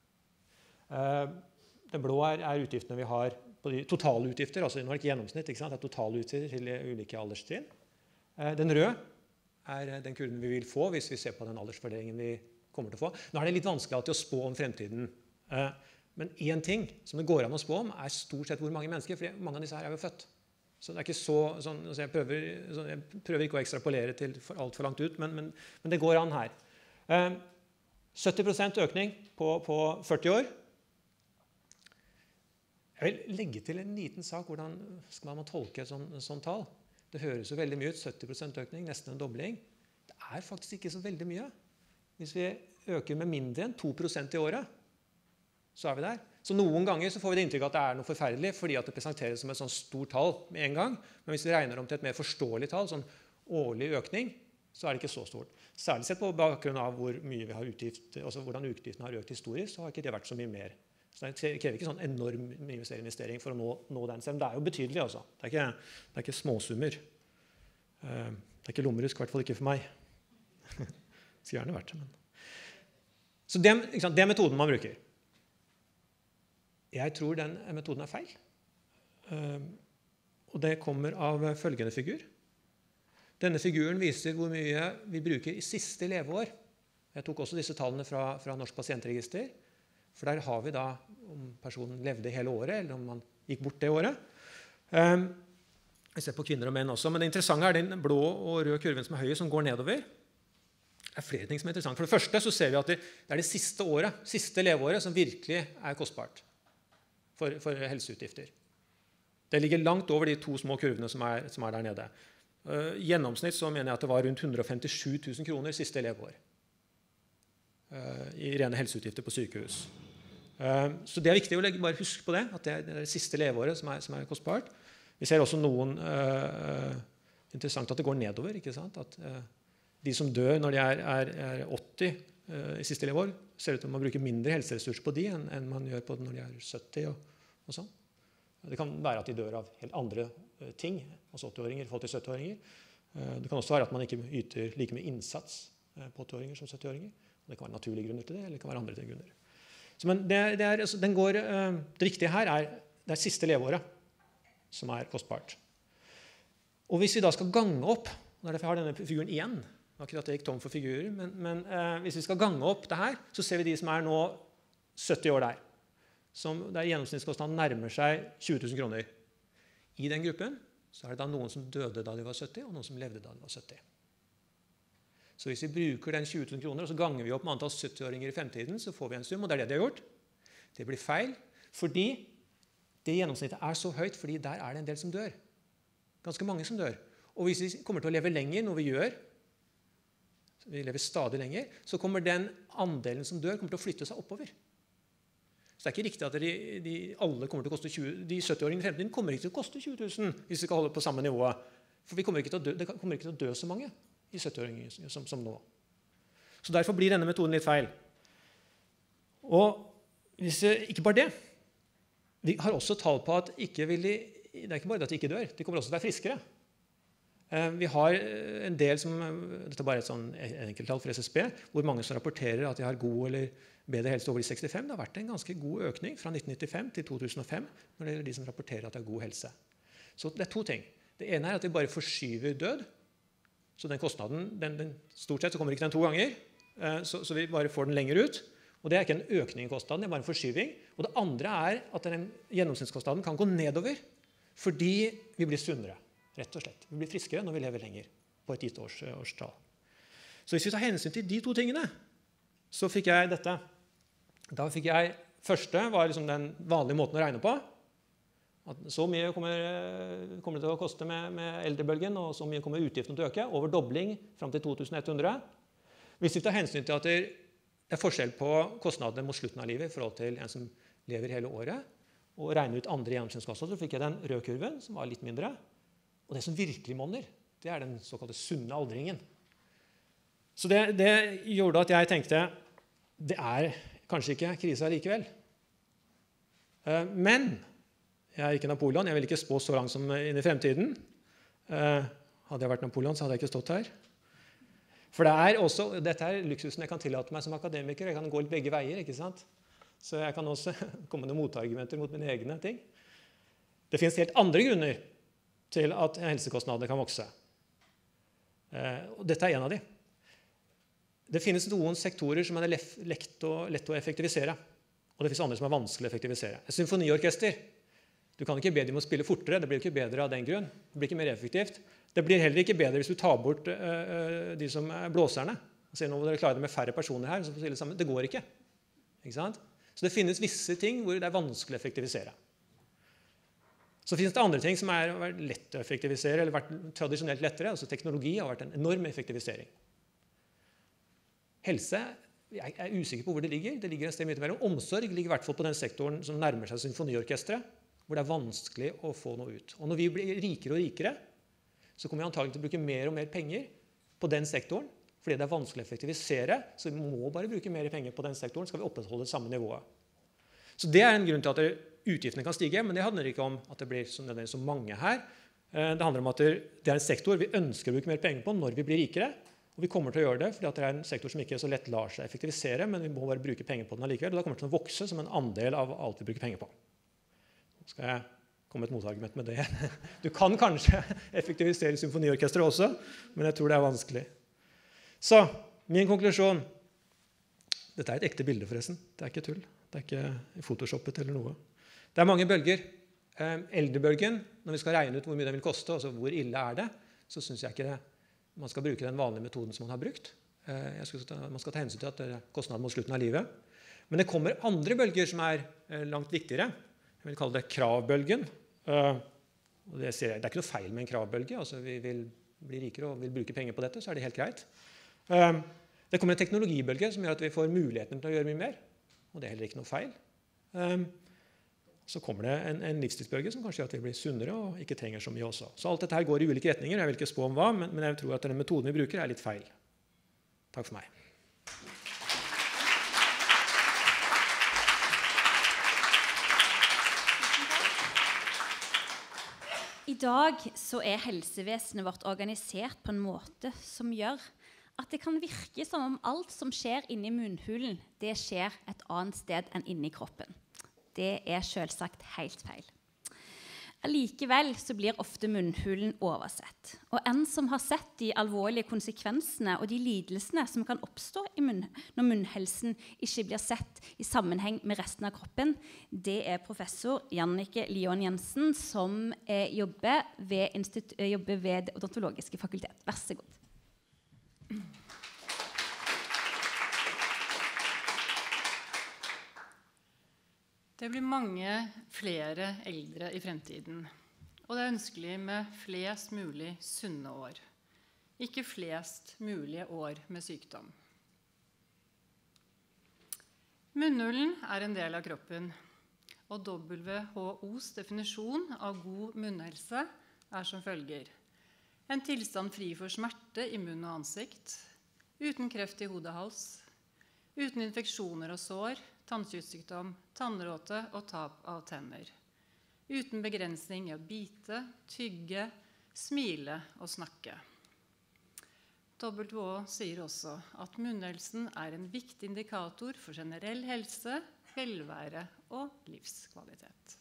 Det blå er utgiftene vi har på de totale utgifter, altså nå er det ikke gjennomsnitt, ikke sant? Det er totale utgifter til ulike alderstrinn. Den røde er den kurven vi vil få hvis vi ser på den aldersfordelingen vi kommer til å få. Nå er det litt vanskelig alltid å spå om fremtiden. Men en ting som det går an å spå om, er stort sett hvor mange mennesker, for mange av disse her er jo født. Så det er ikke sånn, jeg prøver ikke å ekstrapolere til alt for langt ut, men det går an her. 70% økning på 40 år. Jeg vil legge til en liten sak, hvordan skal man tolke et sånt tall? Det høres jo veldig mye ut, 70% økning, nesten en dobling. Det er faktisk ikke så veldig mye. Hvis vi øker med mindre enn 2% i året, så er vi der. Så noen ganger så får vi det inntrykk at det er noe forferdelig, fordi at det presenteres som et sånt stort tall med en gang. Men hvis vi regner om til et mer forståelig tall, sånn årlig økning, så er det ikke så stort. Særlig sett på bakgrunn av hvor mye vi har utgift, altså hvordan utgiftene har økt historisk, så har ikke det vært så mye mer. Så det krever ikke sånn enorm investering for å nå den. Selv det er jo betydelig, altså. Det er ikke småsummer. Det er ikke lommerusk, i hvert fall ikke for meg. Det skulle gjerne vært det, men... Så det er metoden man bruker. Jeg tror den metoden er feil. Og det kommer av følgende figur. Denne figuren viser hvor mye vi bruker i siste leveår. Jeg tok også disse tallene fra Norsk pasientregister. For der har vi da om personen levde hele året, eller om man gikk bort det året. Vi ser på kvinner og menn også, men det interessante er den blå og røde kurven som er høye, som går nedover. Det er flere ting som er interessant. For det første så ser vi at det er det siste året, siste leveåret, som virkelig er kostbart for helseutgifter. Det ligger langt over de to små kurvene som er der nede. Gjennomsnitt så mener jeg at det var rundt 157 000 kroner siste leveår i rene helseutgifter på sykehus. Så det er viktig å bare huske på det, at det er det siste leveåret som er kostbart. Vi ser også noen interessant at det går nedover, ikke sant? At de som dør når de er 80 i siste leveår, ser ut til at man bruker mindre helseressurser på de enn man gjør på når de er 70 og sånn. Det kan være at de dør av helt andre ting, altså 80-åringer i forhold til 70-åringer. Det kan også være at man ikke yter like mye innsats på 80-åringer som 70-åringer. Det kan være naturlige grunner til det, eller det kan være andre grunner. Så, men det riktige her er det siste leveåret som er kostbart. Og hvis vi da skal gange opp, og det er derfor jeg har denne figuren igjen, akkurat det gikk tom for figurer, men hvis vi skal gange opp det her, så ser vi de som er nå 70 år der, der gjennomsnittskostnaden nærmer seg 20 000 kroner. I den gruppen så er det da noen som døde da de var 70, og noen som levde da de var 70. Så hvis vi bruker den 20 000 kroner, og så ganger vi opp med antall 70-åringer i fremtiden, så får vi en sum, og det er det de har gjort. Det blir feil, fordi det gjennomsnittet er så høyt, fordi der er det en del som dør. Ganske mange som dør. Og hvis vi kommer til å leve lenger, noe vi gjør, vi lever stadig lenger, så kommer den andelen som dør kommer til å flytte seg oppover. Så det er ikke riktig at alle kommer til å koste 20 000. De 70-åringene i fremtiden kommer ikke til å koste 20 000 hvis vi skal holde på samme nivå. For det kommer ikke til å dø så mange i 70-åringer som nå. Så derfor blir denne metoden litt feil. Og ikke bare det. Vi har også tall på at det er ikke bare at de ikke dør, de kommer også til å være friskere. Vi har en del dette er bare et sånn enkelttall for SSB, hvor mange som rapporterer at de har god eller bedre helse over de 65. Det har vært en ganske god økning fra 1995 til 2005 når det gjelder de som rapporterer at de har god helse. Så det er to ting. Det ene er at vi bare forskyver død. Så den kostnaden, stort sett så kommer ikke den 2 ganger, så vi bare får den lenger ut. Og det er ikke en økning i kostnaden, det er bare en forskyving. Og det andre er at den gjennomsnittskostnaden kan gå nedover, fordi vi blir sunnere, rett og slett. Vi blir friskere når vi lever lenger på et gitt årstall. Så hvis vi tar hensyn til de to tingene, så fikk jeg dette. Da fikk jeg første, var liksom den vanlige måten å regne på. At så mye kommer det til å koste med eldrebølgen, og så mye kommer utgiftene til å øke, over dobling frem til 2100. Hvis vi tar hensyn til at Det forskjell på kostnadene mot slutten av livet i forhold til en som lever hele året, og regne ut andre gjennomsnittskostnader, så fikk jeg den røde kurven, som var litt mindre. Og det som virkelig monner, det den såkalte sunne aldringen. Så det gjorde at jeg tenkte, det kanskje ikke krise likevel. Men jeg ikke Napoleon, jeg vil ikke spå så langt som inn i fremtiden. Hadde jeg vært Napoleon, så hadde jeg ikke stått her. For dette luksusen jeg kan tillate meg som akademiker, jeg kan gå begge veier, ikke sant? Så jeg kan også komme med motargumenter mot mine egne ting. Det finnes helt andre grunner til at helsekostnadene kan vokse. Og dette en av de. Det finnes noen sektorer som lett å effektivisere, og det finnes andre som vanskelig å effektivisere. Et symfoniorkester, du kan ikke be dem å spille fortere, det blir ikke bedre av den grunn. Det blir ikke mer effektivt. Det blir heller ikke bedre hvis du tar bort de som blåserne. Se nå hvor dere klarer det med færre personer her, så får det sammen. Det går ikke. Ikke sant? Så det finnes visse ting hvor det vanskelig å effektivisere. Så finnes det andre ting som vært lett å effektivisere, eller vært tradisjonelt lettere. Altså teknologi har vært en enorm effektivisering. Helse, jeg usikker på hvor det ligger. Det ligger en sted midt imellom. Omsorg ligger i hvert fall på den sektoren som nærmer seg symfoniorkestret, hvor det vanskelig å få noe ut. Og når vi blir rikere og rikere, så kommer vi antagelig til å bruke mer og mer penger på den sektoren, fordi det vanskelig å effektivisere, så vi må bare bruke mer penger på den sektoren, skal vi opprettholde det samme nivået. Så det en grunn til at utgiftene kan stige, men det handler ikke om at det blir så mange her. Det handler om at det en sektor vi ønsker å bruke mer penger på når vi blir rikere, og vi kommer til å gjøre det, fordi det en sektor som ikke så lett lar seg effektivisere, men vi må bare bruke penger på den allikevel, og da kommer det til å vokse som en andel av alt vi bruker penger på. Nå skal jeg komme et motargument med det. Du kan kanskje effektivisere symfoniorkestret også, men jeg tror det vanskelig. Så, min konklusjon. Dette et ekte bilde forresten. Det ikke tull. Det ikke photoshoppet eller noe. Det mange bølger. Eldrebølgen, når vi skal regne ut hvor mye det vil koste, altså hvor ille det, så synes jeg ikke man skal bruke den vanlige metoden som man har brukt. Man skal ta hensyn til at det kostnader mot slutten av livet. Men det kommer andre bølger som langt viktigere. Jeg vil kalle det kravbølgen. Og det er ikke noe feil med en kravbølge. Altså, vi vil bli rikere og vil bruke penger på dette, så det helt greit. Det kommer en teknologibølge som gjør at vi får muligheten til å gjøre mye mer. Og det heller ikke noe feil. Så kommer det en livstidsbølge som kanskje gjør at vi blir sunnere og ikke trenger så mye også. Så alt dette her går i ulike retninger. Jeg vil ikke spå om hva, men jeg tror at den metoden vi bruker litt feil. Takk for meg. I dag så helsevesenet vårt organisert på en måte som gjør at det kan virke som om alt som skjer inni munnhulen, det skjer et annet sted enn inni kroppen. Det selvsagt helt feil. Allikevel så blir ofte munnhulen oversett. Og en som har sett de alvorlige konsekvensene og de lidelsene som kan oppstå når munnhelsen ikke blir sett i sammenheng med resten av kroppen, det professor Jannike Lion Jensen, som jobber ved Odontologiske fakultet. Vær så god. Det blir mange flere eldre i fremtiden, og det ønskelig med flest mulig sunne år, ikke flest mulige år med sykdom. Munnhulen en del av kroppen, og WHOs definisjon av god munnhelse som følger. En tilstand fri for smerte i munn og ansikt, uten kreft i hode og hals, uten infeksjoner og sår, tannkjøttsykdom, tannråte og tap av tenner. Uten begrensning i å bite, tygge, smile og snakke. WHO sier også at munnhelsen en viktig indikator for generell helse, velvære og livskvalitet.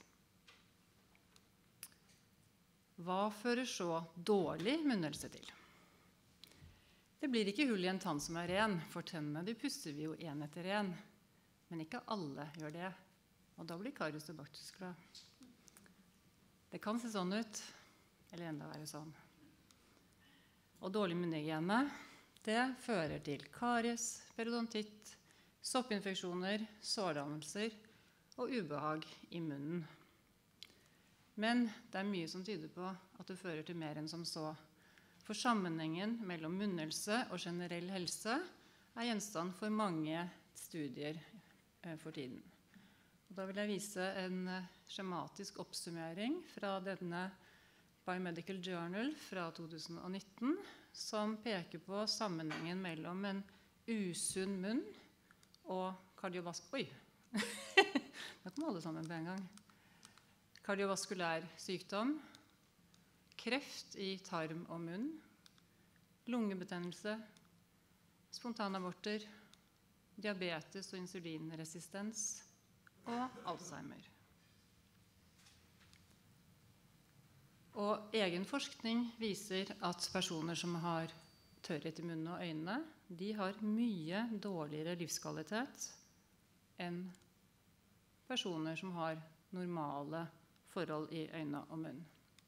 Hva fører så dårlig munnhelse til? Det blir ikke hull i en tann som ren, for tennene de pusser vi jo en etter en. Men ikke alle gjør det, og da blir karius og baktusklad. Det kan se sånn ut, eller enda være sånn. Og dårlig munnhygiene, det fører til karies, periodontitt, soppinfeksjoner, sårdannelser og ubehag i munnen. Men det mye som tyder på at det fører til mer enn som så. For sammenhengen mellom munnhelse og generell helse gjenstand for mange studier for tiden. Og da vil jeg vise en skjematisk oppsummering fra denne Biomedical Journal fra 2019, som peker på sammenhengen mellom en usunn munn og kardiovaskulær Da kom alle sammen på en gang. Kardiovaskulær sykdom, kreft i tarm og munn, lungebetennelse, spontanaborter, diabetes og insulinresistens og Alzheimer. Og egen forskning viser at personer som har tørrhet i munnen og øynene, de har mye dårligere livskvalitet enn personer som har normale forhold i øynene og munn.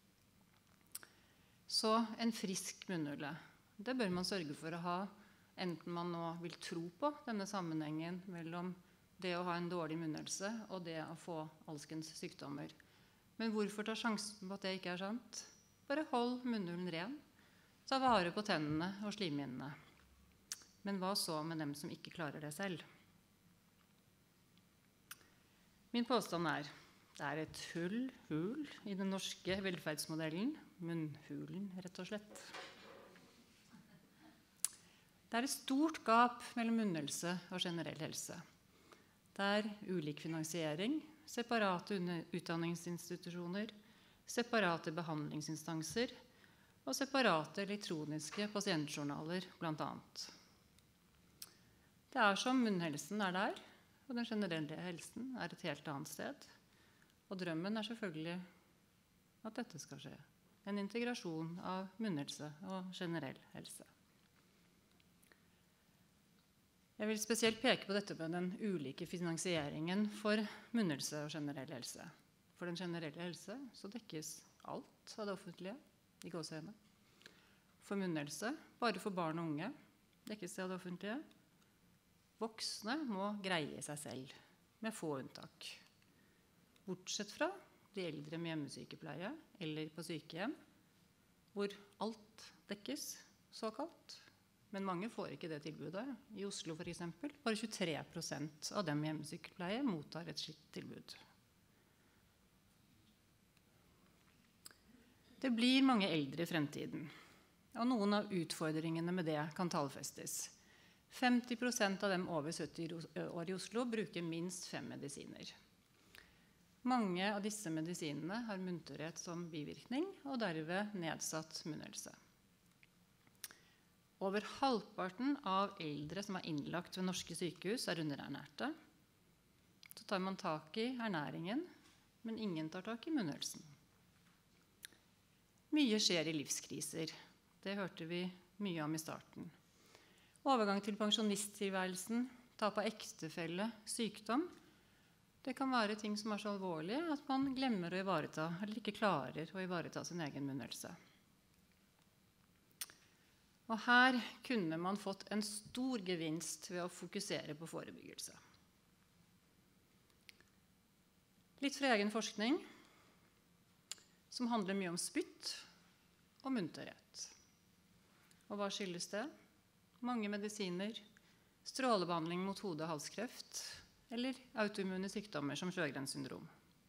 Så en frisk munnhule, det bør man sørge for å ha, enten man nå vil tro på denne sammenhengen mellom det å ha en dårlig munnhelse og det å få alskens sykdommer. Men hvorfor ta sjansen på at det ikke er sant? Bare hold munnhulen ren. Ta vare på tennene og slimhinnene. Men hva så med dem som ikke klarer det selv? Min påstand er det er et hul i den norske velferdsmodellen, munnhulen rett og slett. Det er et stort gap mellom munnhelse og generell helse. Det er ulik finansiering, separate utdanningsinstitusjoner, separate behandlingsinstanser og separate elektroniske pasientjournaler, blant annet. Det er som munnhelsen er der, og den generelle helsen er et helt annet sted. Og drømmen er selvfølgelig at dette skal skje. En integrasjon av munnhelse og generell helse. Jeg vil spesielt peke på dette med den ulike finansieringen for munnhelse og generell helse. For den generelle helse så dekkes alt av det offentlige, i gåseøyne. For munnhelse, bare for barn og unge, dekkes det av det offentlige. Voksne må greie seg selv, med få unntak. Bortsett fra de eldre med hjemmesykepleie eller på sykehjem, hvor alt dekkes, såkalt. Men mange får ikke det tilbudet. I Oslo for eksempel, bare 23% av dem med hjemmesykepleie mottar et slikt tilbud. Det blir mange eldre i fremtiden, og noen av utfordringene med det kan tallfestes. 50% av dem over 70 år i Oslo bruker minst 5 medisiner. Mange av disse medisinene har munntørrhet som bivirkning, og derved nedsatt munnhelse. Over halvparten av eldre som er innlagt ved norske sykehus, er underernærte. Så tar man tak i ernæringen, men ingen tar tak i munnhelsen. Mye skjer i livskriser. Det hørte vi mye om i starten. Overgang til pensjonisttilværelsen, tap av ektefelle, sykdom. Det kan være ting som er så alvorlige at man glemmer å ivareta, eller ikke klarer å ivareta sin egen munnhelse. Og her kunne man fått en stor gevinst ved å fokusere på forebyggelse. Litt fra egen forskning, som handler mye om spytt og munntørrhet. Og hva skyldes det? Mange medisiner, strålebehandling mot hode- og halskreft, eller autoimmune sykdommer som Sjögrens syndrom.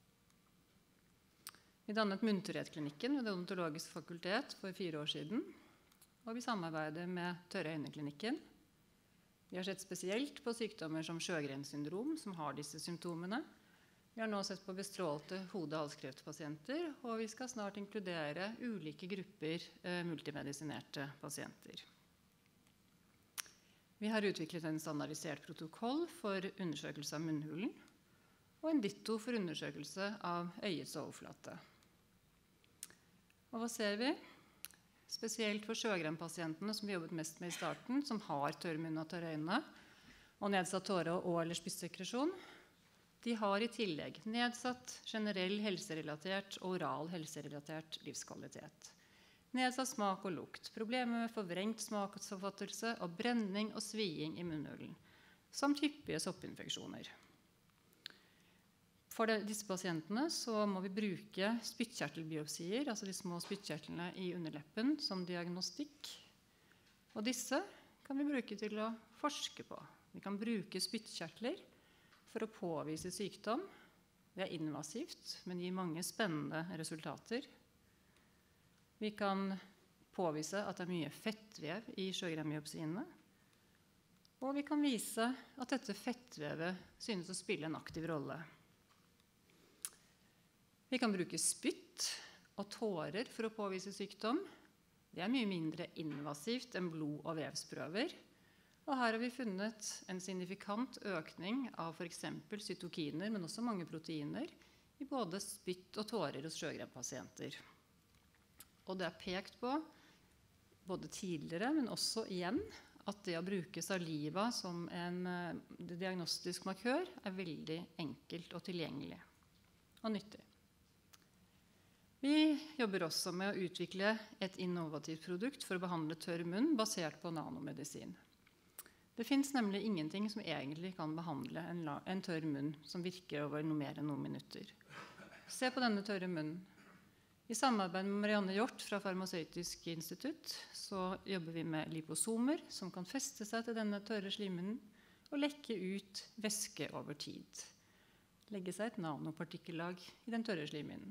Vi dannet Munntørrhetsklinikken ved Det odontologiske fakultet for 4 år siden, og vi samarbeider med Tørre øyne-klinikken. Vi har sett spesielt på sykdommer som Sjögrens syndrom, som har disse symptomene. Vi har nå sett på bestrålte hode- og halskreftpasienter, og vi skal snart inkludere ulike grupper multimedisinerte pasienter. Vi har utviklet en standardisert protokoll for undersøkelse av munnhulen, og en ditto for undersøkelse av øyets overflate. Og hva ser vi? Spesielt for Sjögren-pasientene som vi jobbet mest med i starten, som har tørr munn og tørre øyne, og nedsatt tåre- og eller spyttsekresjon, de har i tillegg nedsatt generell helserelatert og oral helserelatert livskvalitet. Nedsatt smak og lukt, problemer med forvrengt smaksoppfattelse og brenning og sviing i munnhulen, samt hyppige soppinfeksjoner. For disse pasientene så må vi bruke spyttkjertelbiopsier, altså de små spyttkjertlene i underleppen, som diagnostikk. Og disse kan vi bruke til å forske på. Vi kan bruke spyttkjertler for å påvise sykdom. Det invasivt, men gir mange spennende resultater. Vi kan påvise at det mye fettvev i sjøgrembiopsiene. Og vi kan vise at dette fettvevet synes å spille en aktiv rolle. Vi kan bruke spytt og tårer for å påvise sykdom. Det mye mindre invasivt enn blod- og vevsprøver. Og her har vi funnet en signifikant økning av for eksempel cytokiner, men også mange proteiner, i både spytt og tårer hos sjøgrempasienter. Og det pekt på, både tidligere, men også igjen, at det å bruke saliva som en diagnostisk markør veldig enkelt og tilgjengelig og nyttig. Vi jobber også med å utvikle et innovativt produkt for å behandle tørr munn basert på nanomedisin. Det finnes nemlig ingenting som egentlig kan behandle en tørr munn som virker over noe mer enn noen minutter. Se på denne tørre munnen. I samarbeid med Marianne Hjort fra Farmasøytisk institutt så jobber vi med liposomer som kan feste seg til denne tørre slimhinnen og lekke ut væske over tid. Legge seg et nanopartikkellag i den tørre slimhinnen.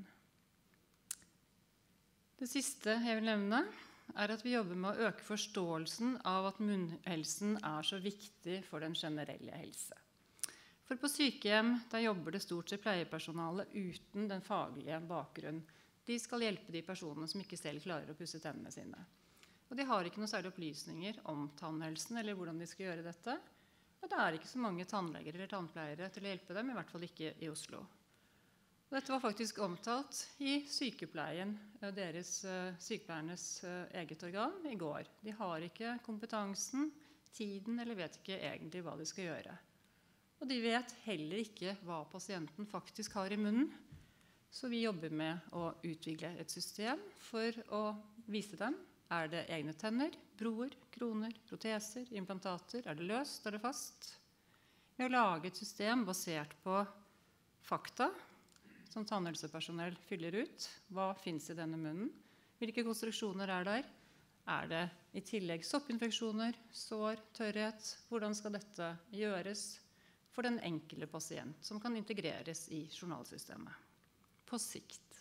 Det siste jeg vil nevne at vi jobber med å øke forståelsen av at munnhelsen så viktig for den generelle helse. For på sykehjem der jobber det stort sett pleiepersonale uten den faglige bakgrunnen. De skal hjelpe de personene som ikke selv klarer å pusse tennene sine. Og de har ikke noe særlig opplysninger om tannhelsen eller hvordan de skal gjøre dette. Og det ikke så mange tannleger eller tannpleiere til å hjelpe dem, i hvert fall ikke i Oslo. Og dette var faktisk omtalt i sykepleien, sykepleiernes eget organ, i går. De har ikke kompetansen, tiden, eller vet ikke egentlig hva de skal gjøre. Og de vet heller ikke hva pasienten faktisk har i munnen. Så vi jobber med å utvikle et system for å vise dem. Det egne tenner, broer, kroner, proteser, implantater? Det løst? Det fast? Ved å lage et system basert på fakta, som tannhelsepersonell fyller ut. Hva finnes i denne munnen? Hvilke konstruksjoner der? Det i tillegg soppinfeksjoner, sår, tørrhet? Hvordan skal dette gjøres for den enkelte pasient, som kan integreres i journalsystemet? På sikt.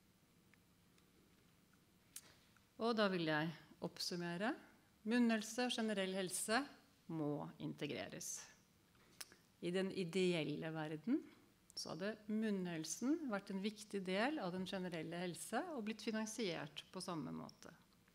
Og da vil jeg oppsummere. Munnhelse og generell helse må integreres. I den ideelle verden så hadde munnhelsen vært en viktig del av den generelle helse og blitt finansiert på samme måte.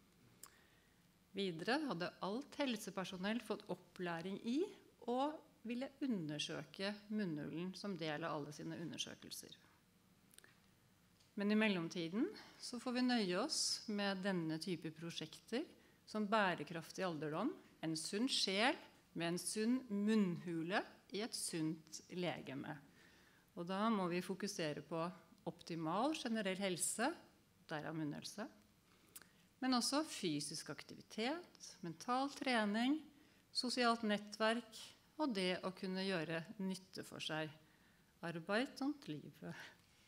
Videre hadde alt helsepersonell fått opplæring i og ville undersøke munnhulen som del av alle sine undersøkelser. Men i mellomtiden så får vi nøye oss med denne type prosjekter som bærekraftig alderdom, en sunn sjel med en sunn munnhule i et sunt legeme. Og da må vi fokusere på optimal generell helse, derav munnhelse, men også fysisk aktivitet, mental trening, sosialt nettverk og det å kunne gjøre nytte for seg. Arbeid og livet.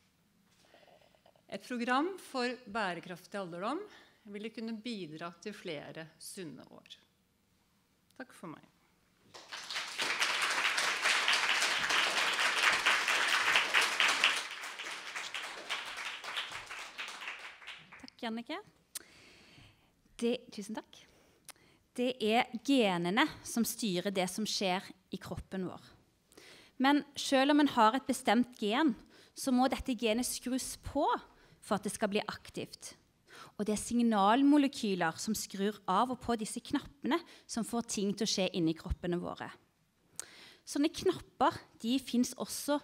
Et program for bærekraftig alderdom ville kunne bidra til flere sunne år. Takk for meg. Takk, Jannike. Tusen takk. Det genene som styrer det som skjer i kroppen vår. Men selv om en har et bestemt gen, så må dette genet skrus på for at det skal bli aktivt. Og det signalmolekyler som skrur av og på disse knappene som får ting til å skje inni kroppene våre. Sånne knapper de finnes også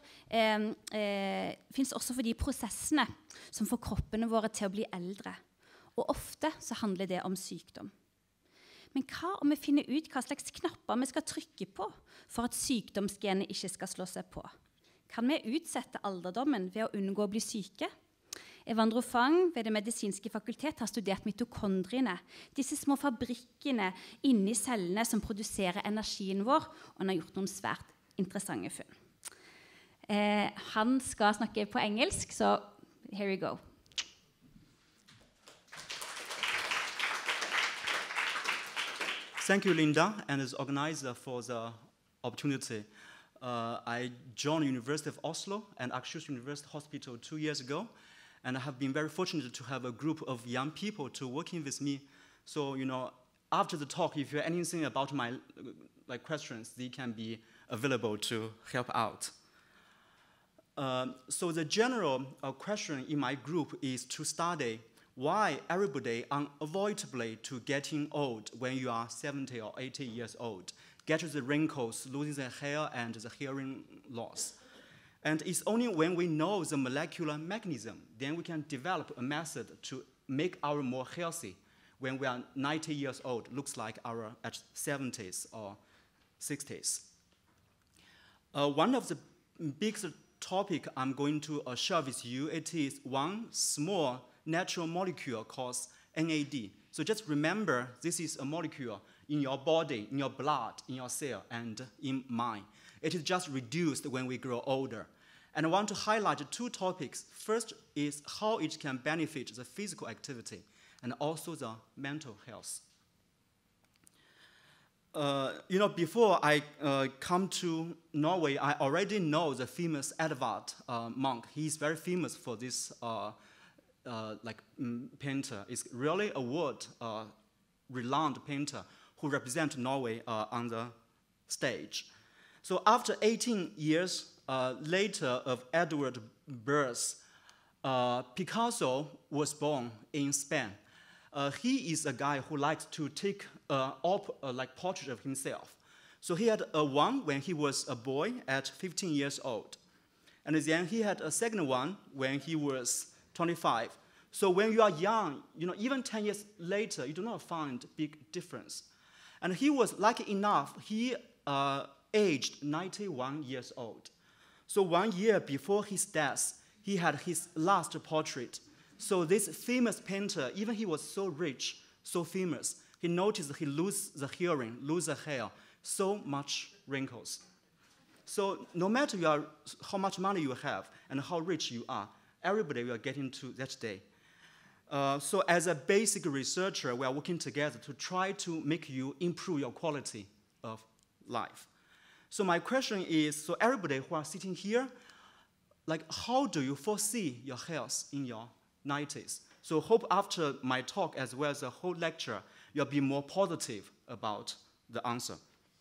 for de prosessene som får kroppene våre til å bli eldre. Og ofte så handler det om sykdom. Men hva om vi finner ut hva slags knapper vi skal trykke på for at sykdomsgenet ikke skal slå seg på? Kan vi utsette alderdommen ved å unngå å bli syke? Evandro Fang ved Det medisinske fakultet har studert mitokondriene, disse små fabrikkene inni cellene som produserer energien vår, og han har gjort noen svært interessante funn. Han skal snakke på engelsk, så here we go. Thank you, Linda, and as organizer for the opportunity. I joined University of Oslo and Akershus University Hospital 2 years ago, and I have been very fortunate to have a group of young people to working with me. So, after the talk, if you have anything about my questions, they can be available to help out. So the general question in my group is to study why everybody unavoidably to getting old when you are 70 or 80 years old, get the wrinkles, losing the hair, and the hearing loss. And it's only when we know the molecular mechanism, then we can develop a method to make our more healthy when we are 90 years old, looks like our at 70s or 60s. One of the biggest topic I'm going to share with you, it is one small natural molecule called NAD. So just remember, this is a molecule in your body, in your blood, in your cell, and in mind. It is just reduced when we grow older. And I want to highlight 2 topics. First is how it can benefit the physical activity and also the mental health. Before I come to Norway, I already know the famous Edvard Munch. He's very famous for this painter. It's really a world-renowned painter who represents Norway on the stage. So after 18 years later of Edvard's birth, Picasso was born in Spain. He is a guy who likes to take portrait of himself. So he had one when he was a boy at 15 years old. And then he had a second one when he was 25. So when you are young, even 10 years later, you do not find big difference. And he was lucky enough, he aged 91 years old. So 1 year before his death, he had his last portrait. So this famous painter, even he was so rich, so famous, he noticed he lose the hearing, lose the hair, so much wrinkles. So no matter how much money you have and how rich you are, everybody will get into that day. So as a basic researcher, we are working together to try to make you improve your quality of life. So my question is, so everybody who are sitting here, how do you foresee your health in your 90s? So hope after my talk as well as the whole lecture, you'll be more positive about the answer.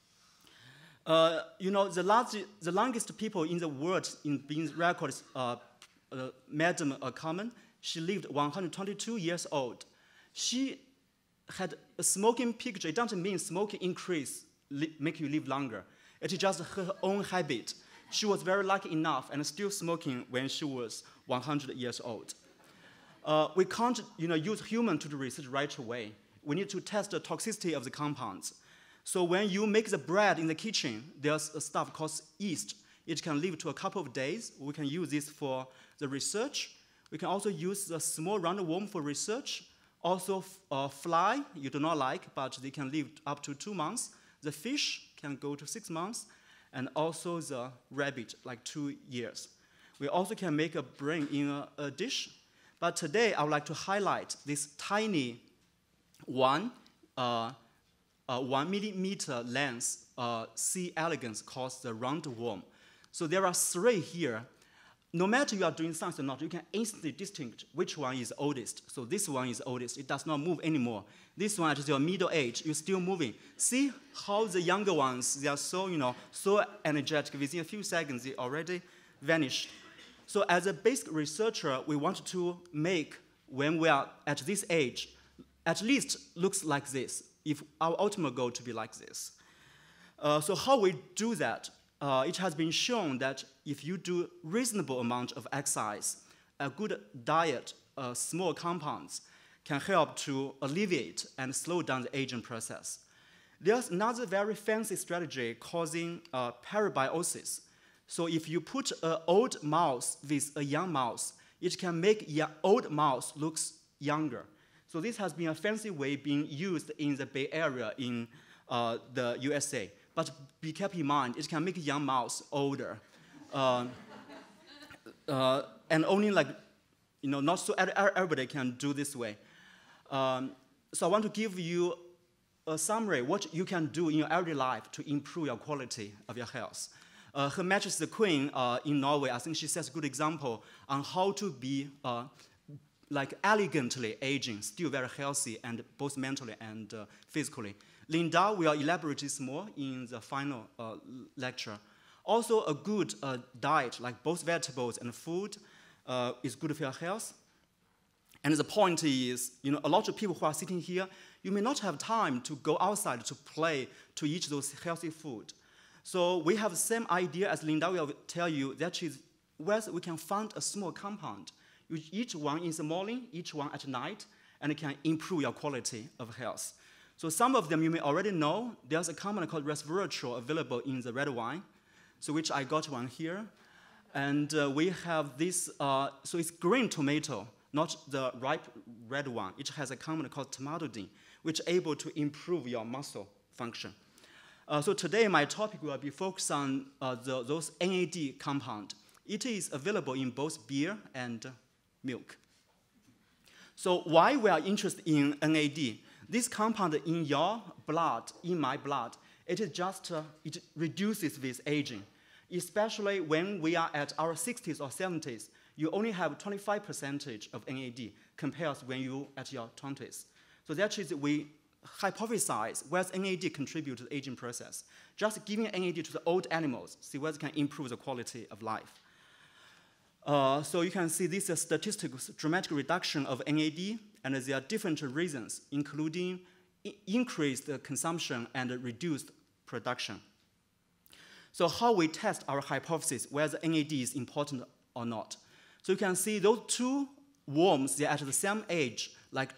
The longest people in the world in being recorded is Madame Carmen. She lived 122 years old. She had a smoking picture. It doesn't mean smoking increase, make you live longer. It is just her own habit. She was very lucky enough and still smoking when she was 100 years old. We can't use human to do research right away. We need to test the toxicity of the compounds. So when you make the bread in the kitchen, there's a stuff called yeast. It can live to a couple of days. We can use this for the research. We can also use the small roundworm for research. Also fly, you do not like, but they can live up to 2 months. The fish can go to 6 months. And also the rabbit, 2 years. We also can make a brain in a dish. But today, I would like to highlight this tiny 1 millimeter length C. elegans called the roundworm. So there are 3 here. No matter you are doing science or not, you can instantly distinguish which one is oldest. So this one is oldest. It does not move anymore. This one at your middle age, you're still moving. See how the younger ones, they are so, so energetic. Within a few seconds, they already vanished. So as a basic researcher, we want to make, when we are at this age, at least looks like this, if our ultimate goal to be like this. So how we do that? It has been shown that if you do reasonable amount of exercise, a good diet, small compounds, can help to alleviate and slow down the aging process. There's another very fancy strategy causing parabiosis. So if you put an old mouse with a young mouse, it can make old mouse looks younger. So this has been a fancy way being used in the Bay Area in the USA. But be kept in mind, it can make a young mouse older. And only not so everybody can do this way. So I want to give you a summary, what you can do in your everyday life to improve your quality of your health. Her Majesty the Queen in Norway, I think she sets a good example on how to be like elegantly aging, still very healthy, and both mentally and physically. Linda will elaborate this more in the final lecture. Also, a good diet, like both vegetables and food, is good for your health. And the point is, a lot of people who are sitting here, you may not have time to go outside to play, to eat those healthy food. So we have the same idea as Linda will tell you, that is where we can find a small compound. You eat one in the morning, each one at night, and it can improve your quality of health. So some of them you may already know. There's a compound called resveratrol available in the red wine, so which I got one here. And we have this, so it's green tomato, not the ripe red one. It has a compound called tamotodine, which is able to improve your muscle function. So today my topic will be focused on those NAD compound. It is available in both beer and milk. So why we are interested in NAD? This compound in your blood, in my blood, it is just, it reduces with aging. Especially when we are at our 60s or 70s, you only have 25% of NAD compared when you at your 20s. So that is we hypothesize whether NAD contributes to the aging process. Just giving NAD to the old animals, see whether it can improve the quality of life. So you can see this is a statistical dramatic reduction of NAD, and there are different reasons, including increased consumption and reduced production. So how we test our hypothesis whether NAD is important or not. So you can see those two worms, they're at the same age, like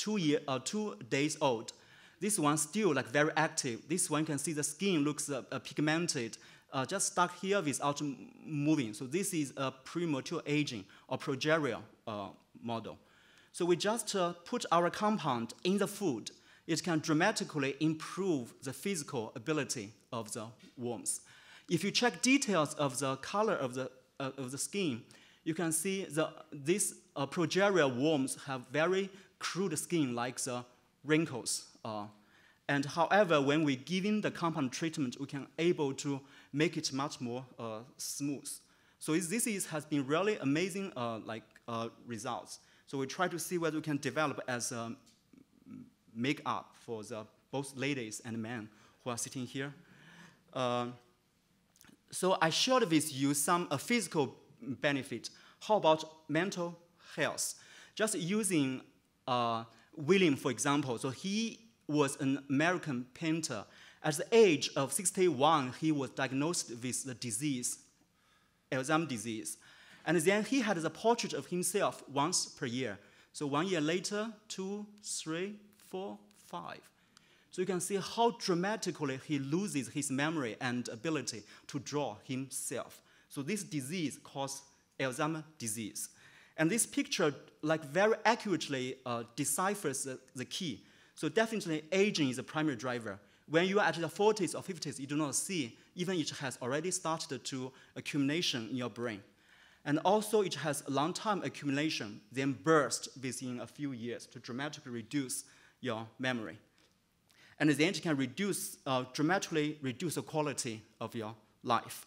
2 days old. This one still like very active. This one you can see the skin looks pigmented, just stuck here without moving. So this is a premature aging or progeria model. So we just put our compound in the food. It can dramatically improve the physical ability of the worms. If you check details of the color of the skin, you can see these progeria worms have very crude skin like the wrinkles. And however, when we give in the compound treatment, we can able to make it much more smooth. So this has been really amazing results. So we try to see whether we can develop as a make-up for both ladies and men who are sitting here. So I shared with you some physical benefit. How about mental health? Just using William, for example. So he was an American painter. At the age of 61, he was diagnosed with the disease, Alzheimer's disease. And then he had the portrait of himself once per year. So 1 year later, 2, 3, 4, 5. So you can see how dramatically he loses his memory and ability to draw himself. So this disease caused Alzheimer's disease. And this picture like very accurately deciphers the key. So definitely aging is a primary driver. When you are at the 40s or 50s, you do not see, even it has already started to accumulation in your brain. And also it has a long time accumulation, then burst within a few years to dramatically reduce your memory. And then it can dramatically reduce the quality of your life.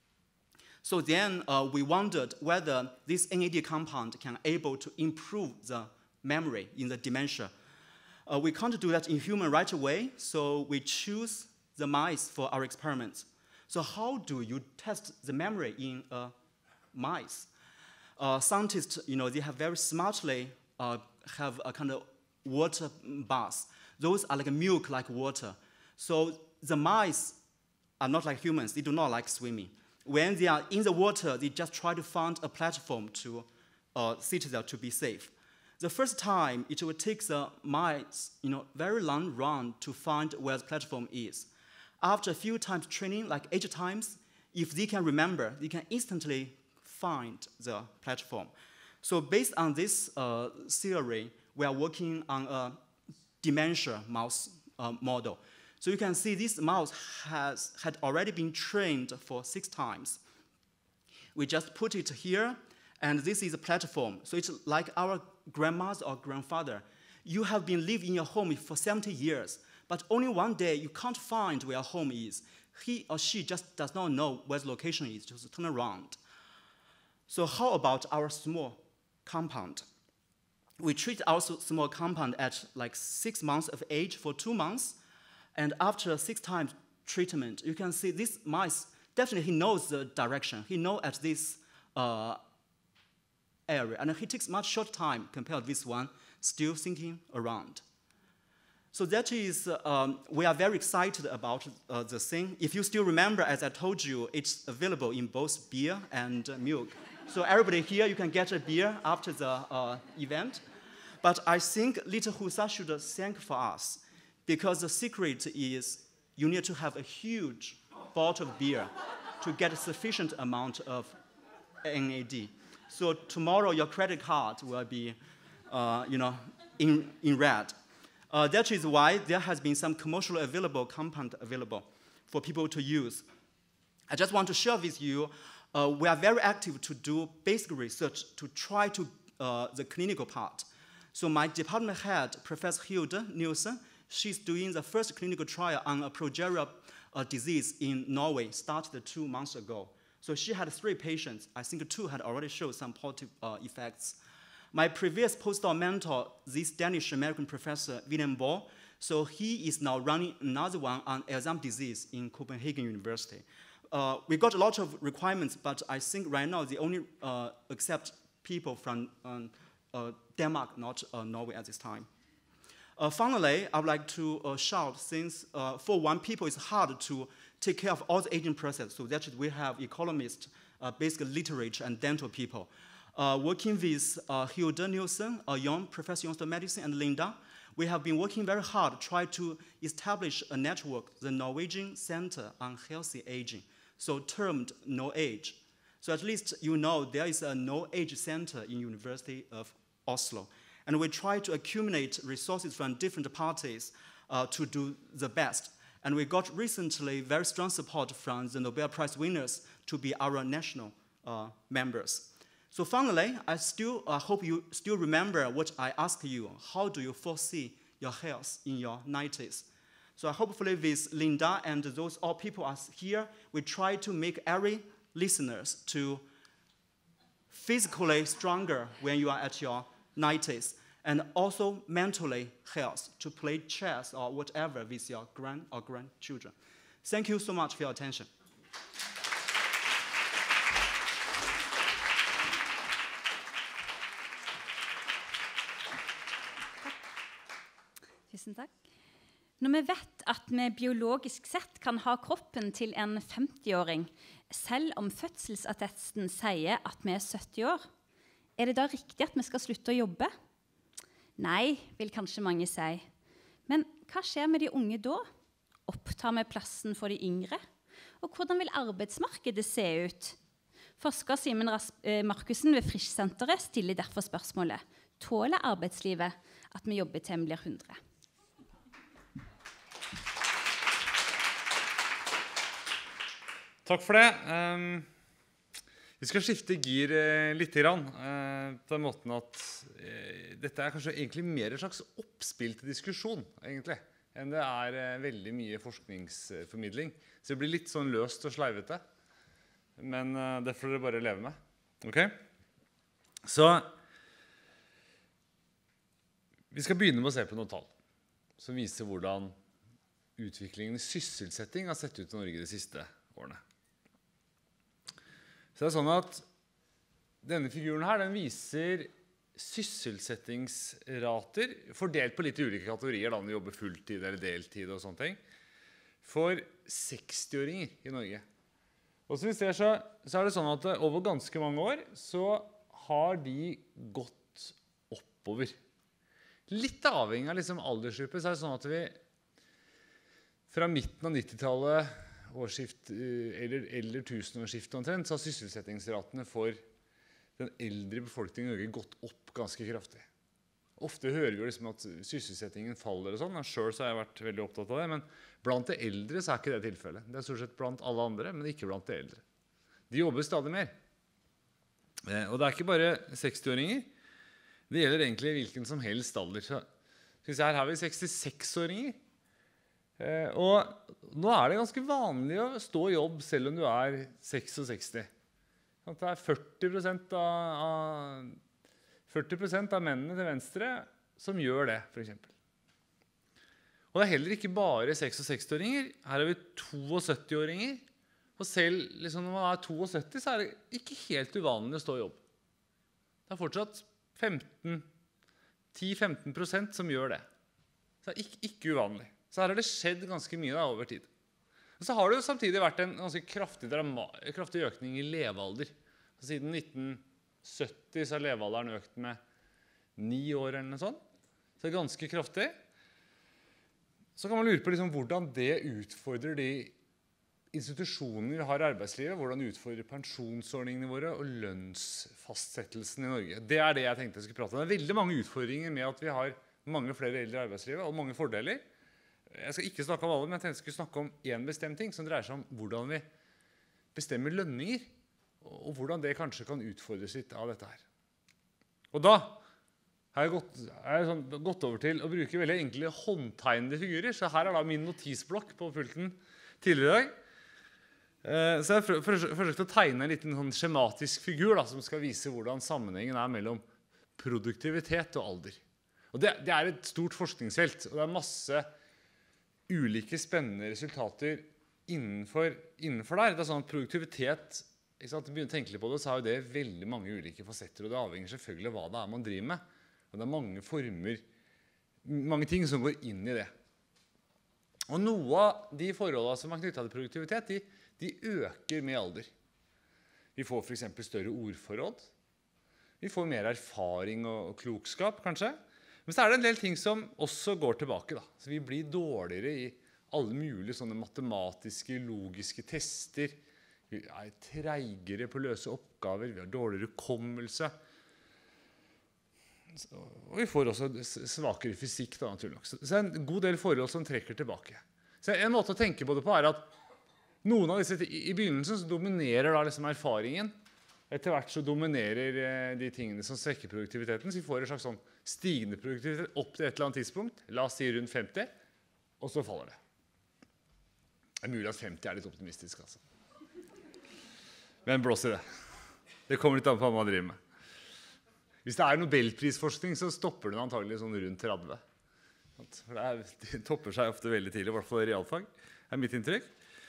So then we wondered whether this NAD compound can able to improve the memory in the dementia. We can't do that in human right away, so we choose the mice for our experiments. So how do you test the memory in mice? Scientists, they have very smartly have a kind of water bath. Those are like milk, like water. So the mice are not like humans. They do not like swimming. When they are in the water, they just try to find a platform to sit there to be safe. The first time, it will take the mice, very long run to find where the platform is. After a few times training, like 8 times, if they can remember, they can instantly find the platform. So based on this theory, we are working on a dementia mouse model. So you can see this mouse had already been trained for 6 times. We just put it here, and this is a platform. So it's like our grandmother or grandfather. You have been living in your home for 70 years, but only one day you can't find where home is. He or she just does not know where the location is, just turn around. So how about our small compound? We treat our small compound at like 6 months of age for 2 months, and after 6 times treatment, you can see this mice, definitely he knows the direction. He knows at this area, and he takes much short time compared to this one, still thinking around. So that is, we are very excited about the thing. If you still remember, as I told you, it's available in both beer and milk. So everybody here, you can get a beer after the event. But I think Little Husa should thank for us, because the secret is you need to have a huge bottle of beer to get a sufficient amount of NAD. So tomorrow your credit card will be, in red. That is why there has been some commercially available compound available for people to use. I just want to share with you, we are very active to do basic research to try to the clinical part. So my department head, Professor Hilde Nielsen, she's doing the first clinical trial on a progeria disease in Norway, started 2 months ago. So she had 3 patients. I think 2 had already shown some positive effects. My previous postdoc mentor, this Danish-American professor, William Ball, so he is now running another one on Alzheimer's disease in Copenhagen University. We got a lot of requirements, but I think right now they only accept people from Denmark, not Norway at this time. Finally, I would like to shout, since for one, people it's hard to take care of all the aging process, so that we have economists, basically literature and dental people. Working with Hilde Nielsen, Jon, Professor Jon of Medicine, and Linda, we have been working very hard to try to establish a network, the Norwegian Center on Healthy Aging, so termed No-Age. So at least you know there is a No-Age center in University of Oslo. And we try to accumulate resources from different parties to do the best. And we got recently very strong support from the Nobel Prize winners to be our national members. So finally, I hope you still remember what I asked you. How do you foresee your health in your 90s? So hopefully with Linda and those all people are here, we try to make every listeners to physically stronger when you are at your 90s, and also mentally health to play chess or whatever with your grand or grandchildren. Thank you so much for your attention. Tusen takk. Når vi vet at vi biologisk sett kan ha kroppen til en 50-åring, selv om fødselsattesten sier at vi er 70 år, er det da riktig at vi skal slutte å jobbe? Nei, vil kanskje mange si. Men hva skjer med de unge da? Opptar vi plassen for de yngre? Og hvordan vil arbeidsmarkedet se ut? Forsker Simen Markussen ved Frisch-senteret stiller derfor spørsmålet: tåler arbeidslivet at vi jobber til vi blir 100? Takk for det. Vi skal skifte gir litt grann, på den måten at dette er kanskje egentlig mer en slags oppspill til diskusjon, egentlig, enn det er veldig mye forskningsformidling. Så det blir litt sånn løst og sleivete, men det får dere bare leve med. Ok? Så vi skal begynne med å se på noen tall som viser hvordan utviklingen i sysselsetting har sett ut i Norge de siste årene. Så det er sånn at denne figuren her, den viser sysselsettingsrater fordelt på litt ulike kategorier, da de jobber fulltid eller deltid og sånne ting, for 60-åringer i Norge. Og som vi ser så er det sånn at over ganske mange år så har de gått oppover. Litt avhengig av liksom aldersgruppe, så er det sånn at vi fra midten av 90-tallet eller tusenårsskiftet omtrent, så har sysselsettingsratene for den eldre befolkningen i Norge gått opp ganske kraftig. Ofte hører vi jo liksom at sysselsettingen faller og sånn. Selv så har jeg vært veldig opptatt av det, men blant de eldre så er ikke det tilfellet. Det er stort sett blant alle andre, men ikke blant de eldre. De jobber stadig mer. Og det er ikke bare 60-åringer. Det gjelder egentlig hvilken som helst alder. Så skal vi se, her har vi 66-åringer. Og nå det ganske vanlig å stå i jobb selv om du 66. Det 40% av mennene til venstre som gjør det, for eksempel. Og det heller ikke bare 66-åringer. Her har vi 72-åringer. Og selv liksom når man 72, så det ikke helt uvanlig å stå i jobb. Det fortsatt 10-15% som gjør det. Så det ikke uvanlig. Så her har det skjedd ganske mye da, over tid. Og så har det jo samtidig vært en ganske kraftig økning i levealder. Siden 1970 så har levealderen økt med 9 år eller noe sånt. Så det ganske kraftig. Så kan man lure på liksom, hvordan det utfordrer de institusjonene vi har i arbeidslivet, hvordan det utfordrer pensjonsordningene våre og lønnsfastsettelsen i Norge. Det det jeg tenkte jeg skulle prate om. Det veldig mange utfordringer med at vi har mange flere eldre i arbeidslivet og mange fordeler. Jeg skal ikke snakke om alle, men jeg tenkte jeg skulle snakke om en bestemt ting som dreier seg om hvordan vi bestemmer lønninger, og hvordan det kanskje kan utfordres litt av dette her. Og da har jeg gått over til å bruke veldig enkle håndtegnede figurer, så her da min notisblokk på pulten tidligere i dag. Så jeg forsøkte å tegne en liten sånn skjematisk figur da, som skal vise hvordan sammenhengen mellom produktivitet og alder. Og det et stort forskningsfelt, og det masse ulike spennende resultater innenfor der. Det sånn at produktivitet, ikke sant, begynner å tenke litt på det, så har jo det veldig mange ulike fasetter, og det avhenger selvfølgelig av hva det man driver med. Og det mange former, mange ting som går inn i det. Og noe av de forholdene som knyttet til produktivitet, de øker med alder. Vi får for eksempel større ordforråd. Vi får mer erfaring og klokskap, kanskje. Men så det en del ting som også går tilbake. Da. Så vi blir dårligere i alle mulige sånne matematiske, logiske tester. Vi treigere på å løse oppgaver. Vi har dårligere hukommelse. Og vi får også svakere fysikk, da, naturlig nok. Så det en god del forhold som trekker tilbake. Så en måte å tenke på det på at noen av disse i begynnelsen så dominerer da liksom erfaringen. Etter hvert så dominerer de tingene som svekker produktiviteten, så vi får en slags sånn stigende produktivitet opp til et eller annet tidspunkt, la oss si rundt 50, og så faller det. Det mulig at 50 litt optimistisk, altså. Men blås i det. Det kommer litt an på hva man driver med. Hvis det Nobelprisforskning, så stopper den antagelig sånn rundt 30. For det topper seg ofte veldig tidlig, i hvert fall i realfag, mitt inntrykk.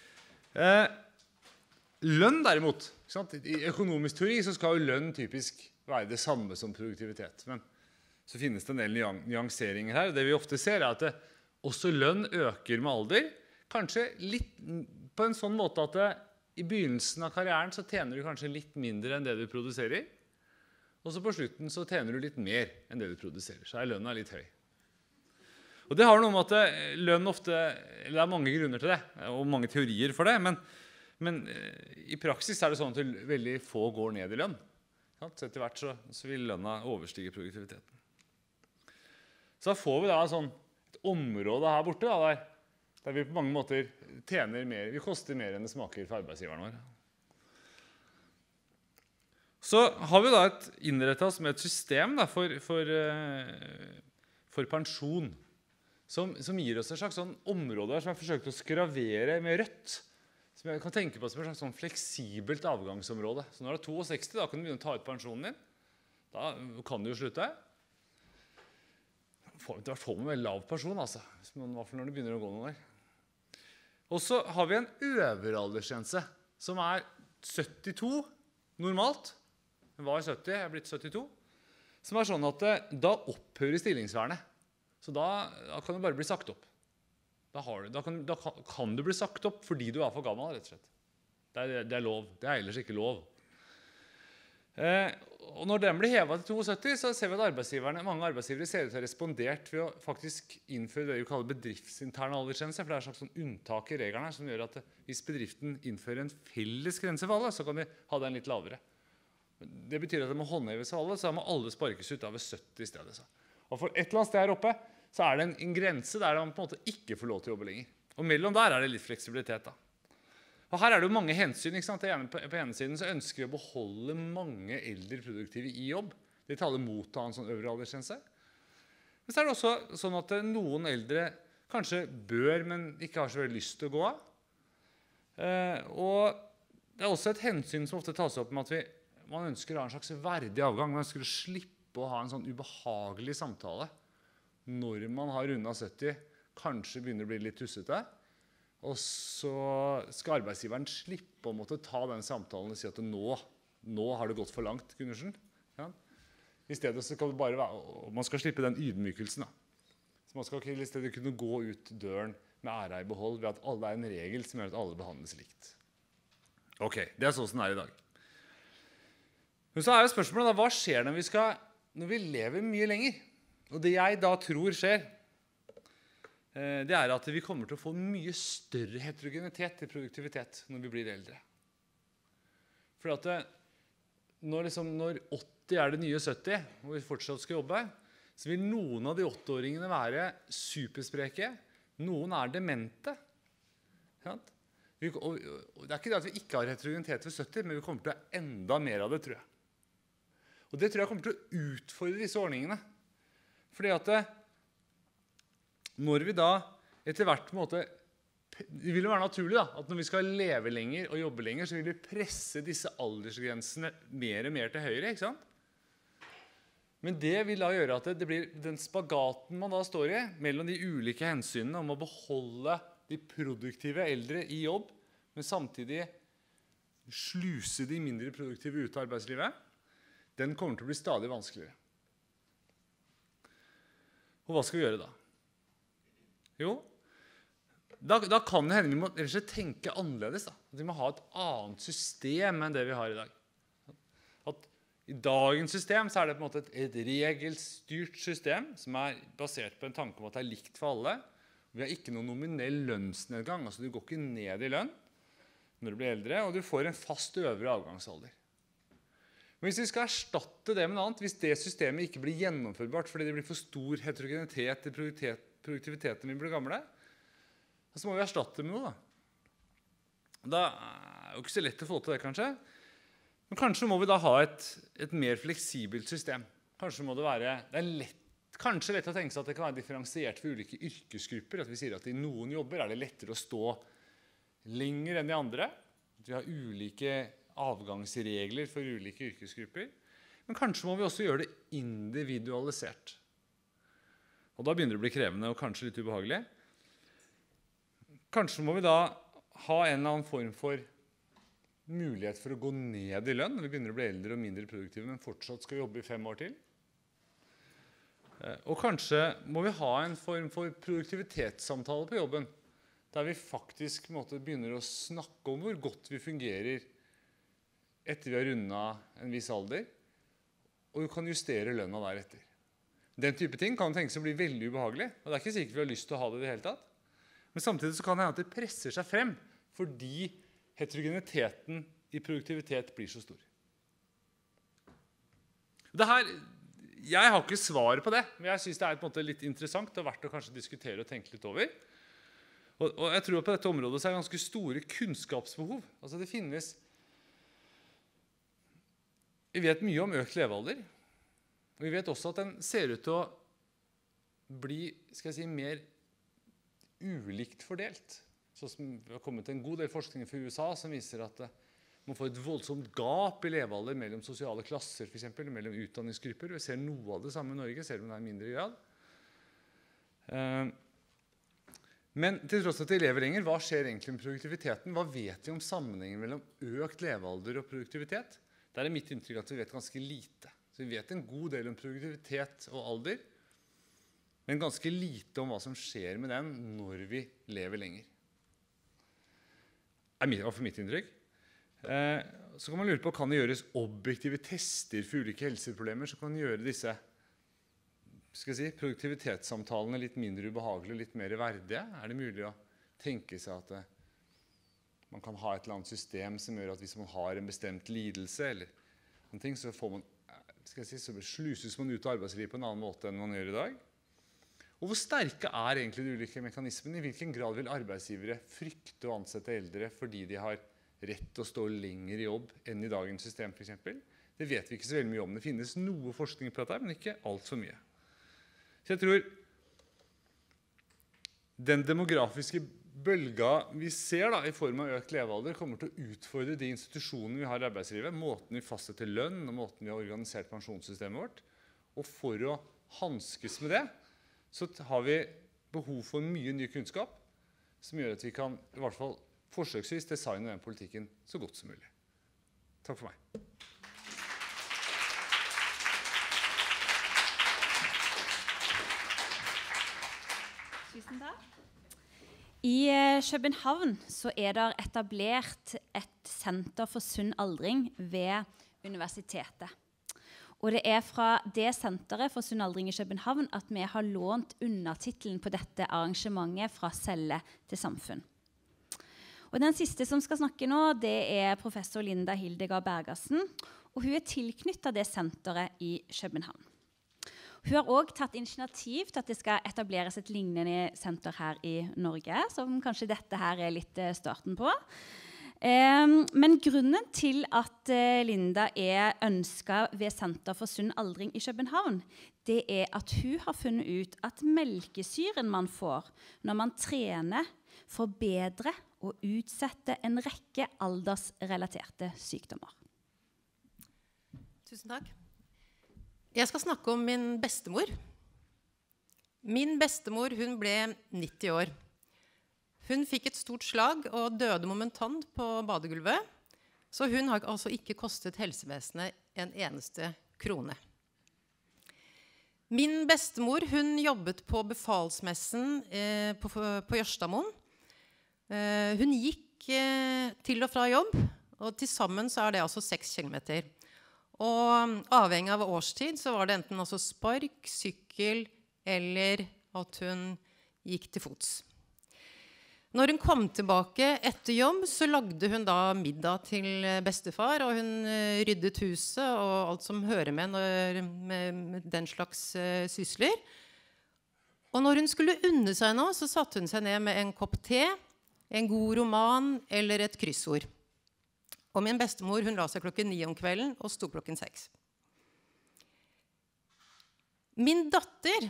Lønn derimot, i økonomisk teori så skal jo lønn typisk være det samme som produktivitet. Men så finnes det en del nyanseringer her. Det vi ofte ser at også lønn øker med alder. Kanskje litt på en sånn måte at i begynnelsen av karrieren så tjener du kanskje litt mindre enn det du produserer. Og så på slutten så tjener du litt mer enn det du produserer. Så lønna litt høy. Og det har noe med at lønn ofte, eller det mange grunner til det, og mange teorier for det, men i praksis det sånn at veldig få går ned i lønn. Så etter hvert så vil lønna overstige produktiviteten. Så da får vi da et område her borte, da, der vi på mange måter tjener mer, vi koster mer enn det smaker for arbeidsgiveren vår. Så har vi da innrettet oss med et system da, for pensjon, som gir oss et slags sånn område som jeg forsøkte å skravere med rødt, som jeg kan tenke på som et slags sånn fleksibelt avgangsområde. Så når du 62, da kan du begynne å ta ut pensjonen din. Da kan du jo slutte. Det får man veldig lav pensjon, altså, i hvert fall når du begynner å gå noen år. Og så har vi en øvre aldersgrense, som 72 normalt. Den var 70, jeg blitt 72. Som sånn at da opphører stillingsvernet. Så da kan du bare bli sagt opp. Da kan du bli sagt opp fordi du for gammel, rett og slett. Det lov. Det ellers ikke lov. Og når den blir hevet til 72, så ser vi at mange arbeidsgivere ser ut til å ha respondert ved å faktisk innføre det vi kaller bedriftsinterne aldersgrense, for det en slags sånn unntak i reglene som gjør at hvis bedriften innfører en felles grense for alle, så kan de ha den litt lavere. Det betyr at det må håndheves for alle, så må alle sparkes ut av 70 i stedet. Og for et eller annet sted her oppe, så det en grense der man på en måte ikke får lov til å jobbe lenger. Og mellom der det litt fleksibilitet da. Og her det jo mange hensyn, ikke sant? På ene siden så ønsker vi å beholde mange eldre produktive i jobb. Det taler mot å ha en sånn øvre aldersgrense. Men så det også sånn at noen eldre kanskje bør, men ikke har så veldig lyst til å gå av. Og det også et hensyn som ofte tas opp med at man ønsker å ha en slags verdig avgang. Man ønsker å slippe å ha en sånn ubehagelig samtale når man har rundet 70, kanskje begynner å bli litt tussete, og så skal arbeidsgiveren slippe å måtte ta den samtalen og si at nå har det gått for langt, Gundersen. Ja. I stedet så skal det bare være, man skal slippe den ydmykelsen. Så man skal ikke i stedet kunne gå ut døren med ære i behold ved at alle en regel som gjør at alle behandles likt. Ok, det sånn som det i dag. Men så jo spørsmålet da, hva skjer når vi lever mye lenger? Og det jeg da tror skjer, det at vi kommer til å få mye større heterogenitet i produktivitet når vi blir eldre. For at når 80 det nye 70, og vi fortsatt skal jobbe, så vil noen av de 8-åringene være superspreke, noen demente. Og det ikke det at vi ikke har heterogenitet ved 70, men vi kommer til å ha enda mer av det, tror jeg. Og det tror jeg kommer til å utfordre disse ordningene. Fordi at når vi da etter hvert på en måte, det vil jo være naturlig da, at når vi skal leve lenger og jobbe lenger, så vil vi presse disse aldersgrensene mer og mer til høyre, ikke sant? Men det vil da gjøre at det blir den spagaten man da står i, mellom de ulike hensynene om å beholde de produktive eldre i jobb, men samtidig sluse de mindre produktive ut av arbeidslivet, den kommer til å bli stadig vanskeligere. Og hva skal vi gjøre da? Jo, da kan det hende vi må tenke annerledes. Da. At vi må ha et annet system enn det vi har i dag. At i dagens system så det på en måte et regelstyrt system som basert på en tanke om at det likt for alle. Vi har ikke noen nominell lønnsnedgang, altså du går ikke ned i lønn når du blir eldre, og du får en fast øvre avgangsalder. Men hvis vi skal erstatte det med noe annet, hvis det systemet ikke blir gjennomførbart fordi det blir for stor heterogenitet i produktiviteten når vi blir gamle, så må vi erstatte det med noe. Da det jo ikke så lett å få til det, kanskje. Men kanskje må vi da ha et mer fleksibelt system. Kanskje må det kanskje lett å tenke seg at det kan være differensiert for ulike yrkesgrupper. At vi sier at i noen jobber det lettere å stå lenger enn de andre. At vi har ulike avgangsregler for ulike yrkesgrupper. Men kanskje må vi også gjøre det individualisert. Og da begynner det å bli krevende og kanskje litt ubehagelig. Kanskje må vi da ha en eller annen form for mulighet for å gå ned i lønn når vi begynner å bli eldre og mindre produktive, men fortsatt skal jobbe i 5 år til. Og kanskje må vi ha en form for produktivitetssamtale på jobben, der vi faktisk begynner å snakke om hvor godt vi fungerer etter vi har rundet en viss alder, og vi kan justere lønna deretter. Den type ting kan tenkes å bli veldig ubehagelig, og det ikke sikkert vi har lyst til å ha det i det hele tatt. Men samtidig så kan det hende at det presser seg frem, fordi heterogeniteten i produktivitet blir så stor. Jeg har ikke svaret på det, men jeg synes det på en måte litt interessant og verdt å kanskje diskutere og tenke litt over. Og jeg tror at på dette området så det ganske store kunnskapsbehov. Altså det finnes... Vi vet mye om økt levealder, og vi vet også at den ser ut til å bli, mer ulikt fordelt. Så som det har kommet en god del forskning fra USA som viser at man får et voldsomt gap i levealder mellom sosiale klasser, for eksempel, mellom utdanningsgrupper. Vi ser noe av det samme i Norge, selv om det i mindre grad. Men til tross at de lever lenger, hva skjer egentlig med produktiviteten? Hva vet vi om sammenhengen mellom økt levealder og produktivitet? Det mitt inntrykk at vi vet ganske lite. Så vi vet en god del om produktivitet og alder, men ganske lite om hva som skjer med den når vi lever lenger. Det for mitt inntrykk. Så kan man lure på, kan det gjøres objektive tester for ulike helseproblemer, så kan man gjøre disse produktivitetssamtalene litt mindre ubehagelige, litt mer verdige? Det mulig å tenke seg at man kan ha et eller annet system som gjør at hvis man har en bestemt lidelse, eller noen ting, så får man, så sluses man ut av arbeidslivet på en annen måte enn man gjør i dag? Og hvor sterke egentlig de ulike mekanismene? I hvilken grad vil arbeidsgivere frykte å ansette eldre fordi de har rett til å stå lenger i jobb enn i dagens system, for eksempel? Det vet vi ikke så veldig mye om. Det finnes noe forskning på dette, men ikke alt for mye. Så jeg tror den demografiske bølga vi ser da, i form av økt levealder, kommer til å utfordre de institusjonene vi har i arbeidslivet, måten vi fastsetter lønn, og måten vi har organisert pensjonssystemet vårt. Og for å hanskes med det, så har vi behov for mye ny kunnskap, som gjør at vi kan, i hvert fall forsøksvis, designe den politikken så godt som mulig. Takk for meg. Tusen takk. I København så det etablert et senter for sunn aldring ved universitetet. Og det fra det senteret for sunn aldring i København at vi har lånt undertitlen på dette arrangementet fra celle til samfunn. Og den siste som skal snakke nå, det professor Linda Hildegard Bergersen, og hun tilknyttet det senteret i København. Hun har også tatt initiativ til at det skal etableres et lignende senter her i Norge, som kanskje dette her litt starten på. Men grunnen til at Linda ønsket ved Senter for sunn aldring i København, det at hun har funnet ut at melkesyren man får når man trener, forbedrer og utsetter en rekke aldersrelaterte sykdommer. Tusen takk. Jeg skal snakke om min bestemor. Min bestemor, hun ble 90 år. Hun fikk et stort slag og døde momentant på badegulvet, så hun har altså ikke kostet helsevesenet en eneste krone. Min bestemor, hun jobbet på befalsmessen på Jørstadmoen. Hun gikk til og fra jobb, og til sammen så det altså 6 kilometer. Og avhengig av årstid så var det enten altså spark, sykkel eller at hun gikk til fots. Når hun kom tilbake etter jobb, så lagde hun da middag til bestefar, og hun ryddet huset og alt som hører med den slags sysler. Og når hun skulle unne seg nå, så satte hun seg ned med en kopp te, en god roman eller et kryssord. Og min bestemor, hun la seg 9 om kvelden og sto 6. Min datter,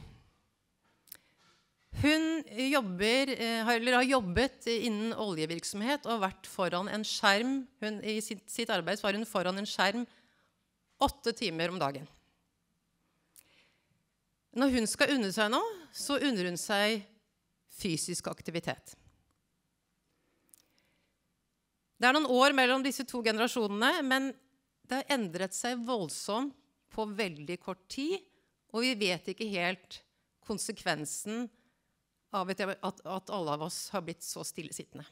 hun har jobbet innen oljevirksomhet og vært foran en skjerm. I sitt arbeid var hun foran en skjerm 8 timer om dagen. Når hun skal unne seg nå, så unner hun seg fysisk aktivitet. Det noen år mellom disse 2 generasjonene, men det har endret seg voldsomt på veldig kort tid, og vi vet ikke helt konsekvensen av at alle av oss har blitt så stillesittende.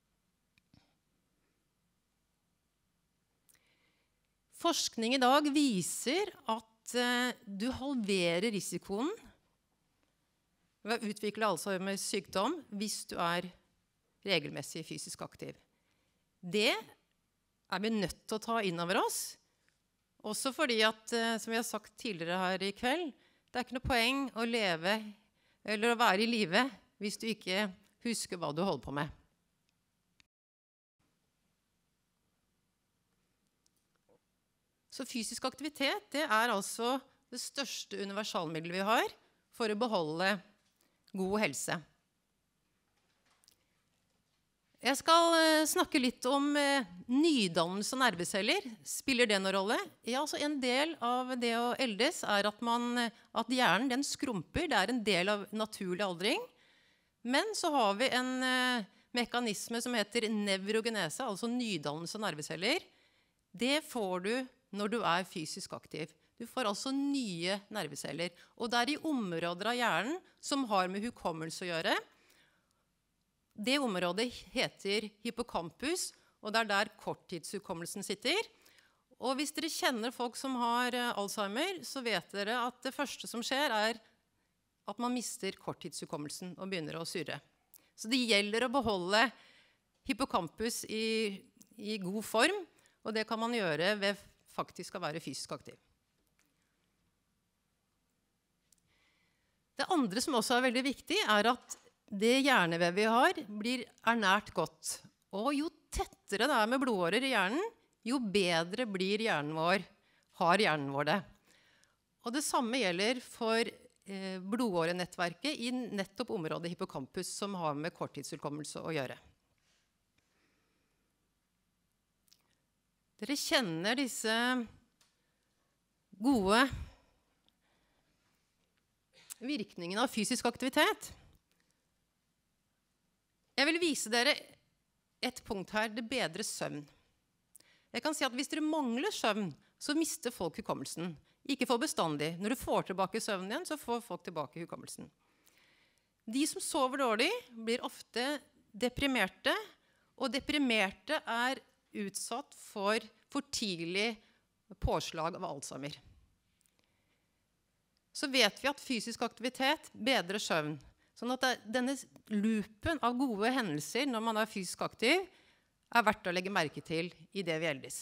Forskning i dag viser at du halverer risikoen ved å utvikle Alzheimers sykdom hvis du regelmessig fysisk aktiv. Det vi nødt til å ta inn over oss, også fordi at, som vi har sagt tidligere her i kveld, det ikke noe poeng å leve eller å være i live hvis du ikke husker hva du holder på med. Så fysisk aktivitet, det altså det største universalmiddelet vi har for å beholde god helse. Jeg skal snakke litt om nydannelse av nerveceller. Spiller det noen rolle? Ja, altså en del av det å eldes at hjernen den skrumper. Det en del av naturlig aldring. Men så har vi en mekanisme som heter nevrogenese, altså nydannelse av nerveceller. Det får du når du fysisk aktiv. Du får altså nye nerveceller. Og det i områder av hjernen som har med hukommelse å gjøre. Det området heter hippocampus, og det der korttidshukommelsen sitter. Og hvis dere kjenner folk som har Alzheimer, så vet dere at det første som skjer at man mister korttidshukommelsen og begynner å surre. Så det gjelder å beholde hippocampus i god form, og det kan man gjøre ved faktisk å være fysisk aktiv. Det andre som også veldig viktig at det hjernevevet vi har blir ernært godt. Og jo tettere det med blodårer i hjernen, jo bedre har hjernen vår det. Og det samme gjelder for blodårenettverket i nettopp området hippocampus, som har med korttidshukommelse å gjøre. Dere kjenner disse gode virkningene av fysisk aktivitet. Jeg vil vise dere et punkt her, det bedre søvn. Jeg kan si at hvis dere mangler søvn, så mister folk hukommelsen. Ikke for bestandig. Når du får tilbake søvnen igjen, så får folk tilbake hukommelsen. De som sover dårlig, blir ofte deprimerte, og deprimerte er utsatt for tidlig påslag av Alzheimer. Så vet vi at fysisk aktivitet bedrer søvn. Sånn at denne loopen av gode hendelser når man er fysisk aktiv, er verdt å legge merke til i det vi eldes.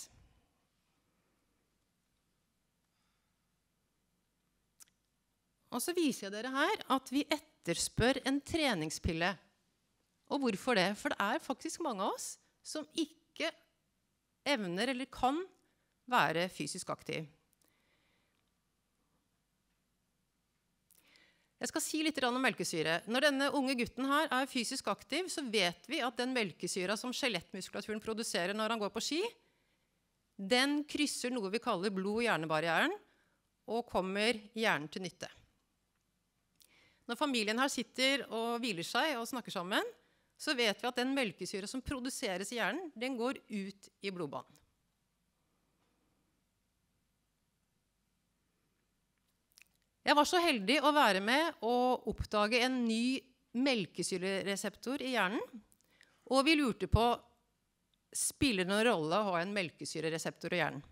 Og så viser jeg dere her at vi etterspør en treningspille. Og hvorfor det? For det er faktisk mange av oss som ikke evner eller kan være fysisk aktiv. Jeg skal si litt om melkesyre. Når denne unge gutten her er fysisk aktiv, så vet vi at den melkesyra som skjelettmuskulaturen produserer når han går på ski, den krysser noe vi kaller blod-hjernebarrieren og kommer hjernen til nytte. Når familien her sitter og hviler seg og snakker sammen, så vet vi at den melkesyre som produseres i hjernen, den går ut i blodbanen. Jeg var så heldig å være med og oppdage en ny melkesyrereseptor i hjernen, og vi lurte på, spiller det noen rolle å ha en melkesyrereseptor i hjernen?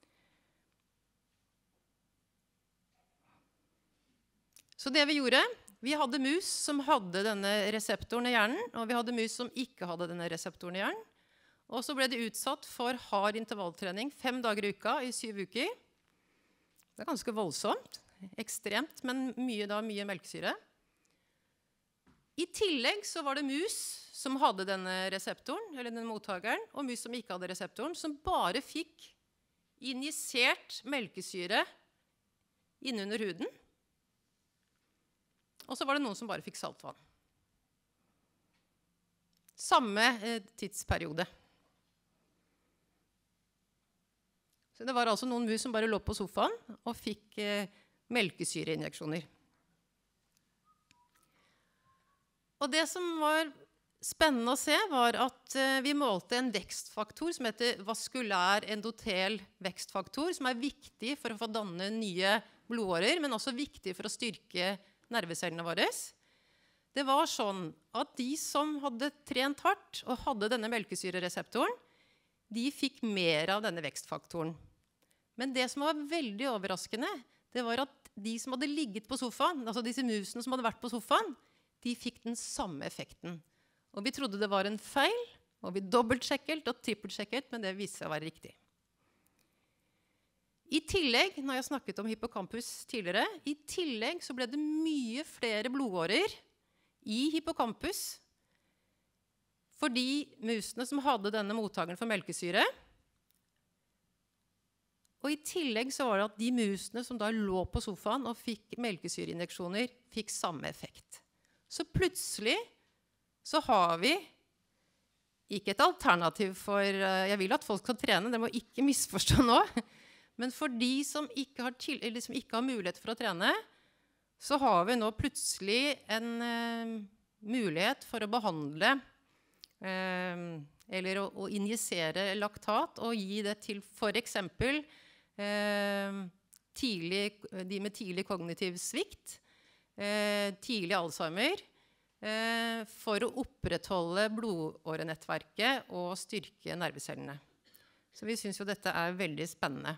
Så det vi gjorde, vi hadde mus som hadde denne reseptoren i hjernen, og vi hadde mus som ikke hadde denne reseptoren i hjernen. Og så ble de utsatt for hard intervalltrening 5 dager i uka i 7 uker. Det er ganske voldsomt, ekstremt, men mye melkesyre. I tillegg så var det mus som hadde denne reseptoren, eller denne mottageren, og mus som ikke hadde reseptoren, som bare fikk injisert melkesyre innunder huden. Og så var det noen som bare fikk saltvann. Samme tidsperiode. Så det var altså noen mus som bare lå på sofaen og fikk melkesyreinjeksjoner. Og det som var spennende å se var at vi målte en vekstfaktor som heter vaskulær endotel vekstfaktor, som er viktig for å få danne nye blodårer, men også viktig for å styrke nervecellene våre. Det var sånn at de som hadde trent hardt og hadde denne melkesyrereseptoren, de fikk mer av denne vekstfaktoren. Men det som var veldig overraskende, det var at de som hadde ligget på sofaen, altså disse musene som hadde vært på sofaen, de fikk den samme effekten. Og vi trodde det var en feil, og vi dobbeltsjekket og trippeltsjekket, men det viste seg å være riktig. I tillegg, når jeg snakket om hippocampus tidligere, i tillegg så ble det mye flere blodårer i hippocampus for de musene som hadde denne mottageren for melkesyre. Og i tillegg så var det at de musene som da lå på sofaen og fikk melkesyreinjeksjoner, fikk samme effekt. Så plutselig så har vi ikke et alternativ for, jeg vil at folk skal trene, det må ikke misforstå nå, men for de som ikke har mulighet for å trene, så har vi nå plutselig en mulighet for å behandle eller å injisere laktat og gi det til for eksempel de med tidlig kognitiv svikt, tidlig Alzheimer, for å opprettholde blodårenettverket og styrke nervecellene. Så vi synes jo dette er veldig spennende.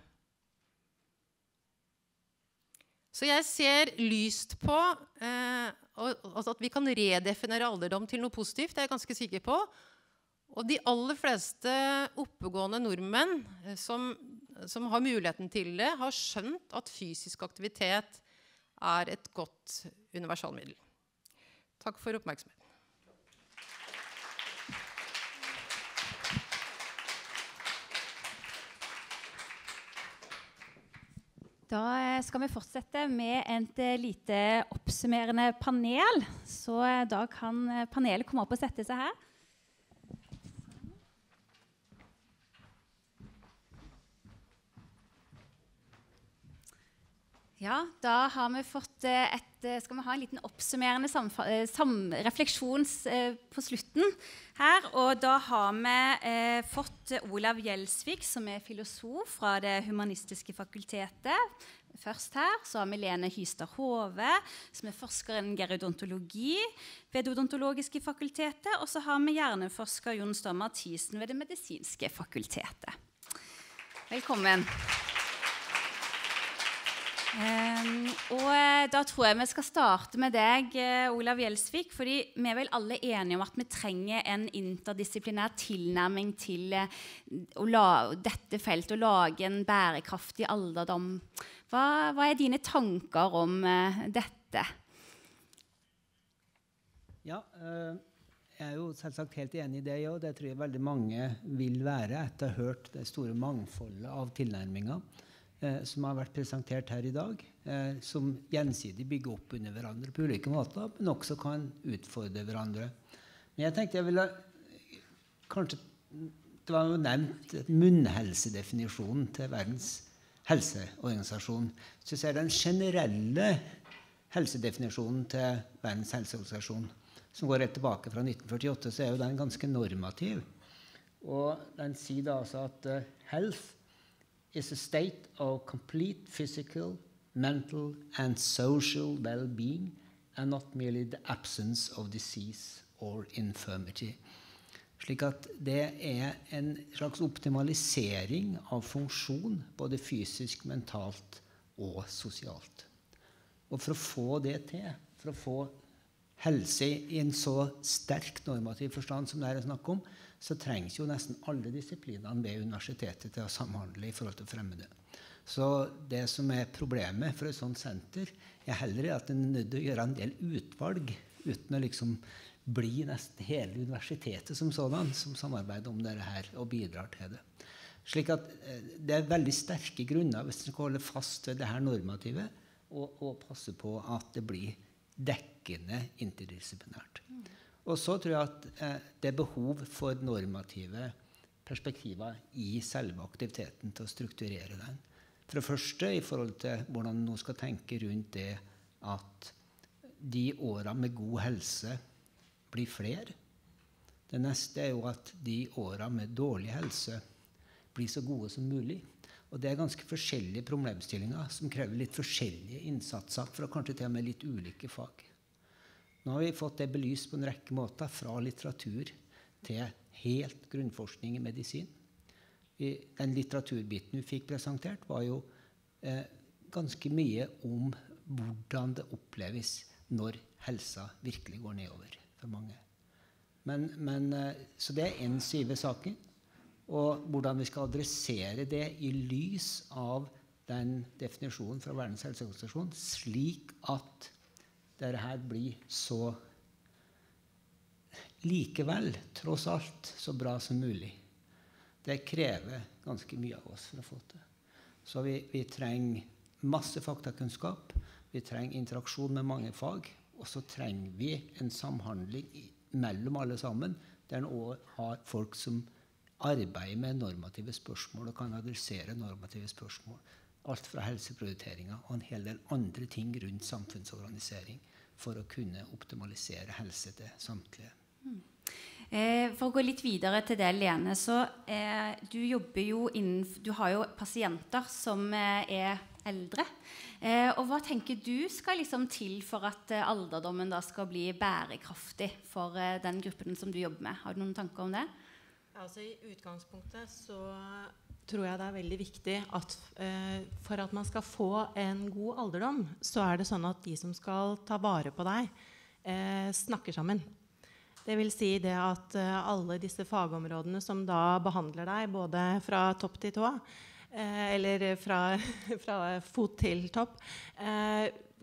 Så jeg ser lyst på altså at vi kan redefinere alderdom til noe positivt, det er jeg ganske sikker på. Og de aller fleste oppegående nordmenn som har muligheten til det, har skjønt at fysisk aktivitet er et godt universalmiddel. Takk for oppmerksomheten. Da skal vi fortsette med et lite oppsummerende panel. Så da kan panelet komme opp og sette seg her. Ja, da har vi fått skal vi ha en liten oppsummerende refleksjon på slutten her. Og da har vi fått Olav Gjelsvik, som filosof fra Det humanistiske fakultetet. Først her så har vi Lene Hystad Hove, som forsker innen gerodontologi ved Det odontologiske fakultetet. Og så har vi hjerneforsker Jon Storm Mathisen ved Det medisinske fakultetet. Velkommen. Og da tror jeg vi skal starte med deg, Olav Gjelsvik, fordi vi vel alle enige om at vi trenger en interdisiplinær tilnærming til dette feltet, å lage en bærekraftig alderdom. Hva dine tanker om dette? Ja, jeg jo selvsagt helt enig i det, og det tror jeg veldig mange vil være etter å ha hørt det store mangfoldet av tilnærminger som har vært presentert her i dag, som gjensidig bygger opp under hverandre på ulike måter, men også kan utfordre hverandre. Men jeg tenkte jeg ville kanskje, det var jo nevnt munnhelsedefinisjonen til Verdens helseorganisasjon. Så jeg ser den generelle helsedefinisjonen til Verdens helseorganisasjon, som går helt tilbake fra 1948, så jo den ganske normativ. Og den sier da altså at health is a state of complete physical, mental and social well-being and not merely the absence of disease or infirmity. Slik at det en slags optimalisering av funksjon, både fysisk, mentalt og sosialt. Og for å få det til, for å få helse i en så sterk normativ forstand som det her snakk om, så trengs jo nesten alle disiplinene ved universitetet til å samhandle i forhold til å fremme det. Så det som problemet for et sånt senter, heller at en er nødt til å gjøre en del utvalg, uten å liksom bli nesten hele universitetet som sådan, som samarbeider om dette her og bidrar til det. Slik at det veldig sterke grunner hvis en skal holde fast ved det her normativet, og passe på at det blir dekkende interdisiplinært. Og så tror jeg at det behov for normative perspektiver i selve aktiviteten til å strukturere den. For det første i forhold til hvordan man nå skal tenke rundt det at de årene med god helse blir flere. Det neste jo at de årene med dårlig helse blir så gode som mulig. Og det ganske forskjellige problemstillinger som krever litt forskjellige innsatser fra kanskje til og med litt ulike fag. Nå har vi fått det belyst på en rekke måter, fra litteratur til helt grunnforskning i medisin. Den litteraturbiten vi fikk presentert var jo ganske mye om hvordan det oppleves når helsa virkelig går nedover for mange. Så det en side ved saken, og hvordan vi skal adressere det i lys av den definisjonen fra Verdens helseorganisasjon, slik at dette her blir så likevel, tross alt, så bra som mulig. Det krever ganske mye av oss for å få til. Så vi trenger masse faktakunnskap, vi trenger interaksjon med mange fag, og så trenger vi en samhandling mellom alle sammen, der en også har folk som arbeider med normative spørsmål og kan adressere normative spørsmål. Alt fra helseprioriteringer og en hel del andre ting rundt samfunnsorganisering for å kunne optimalisere helse til samtlige. For å gå litt videre til det, Lene, så du jobber jo du har jo pasienter som eldre. Og hva tenker du skal liksom til for at alderdommen da skal bli bærekraftig for den gruppen som du jobber med? Har du noen tanker om det? Altså, i utgangspunktet så tror jeg det veldig viktig at for at man skal få en god alderdom, så det sånn at de som skal ta vare på deg, snakker sammen. Det vil si det at alle disse fagområdene som da behandler deg, både fra topp til tå, eller fra fot til topp,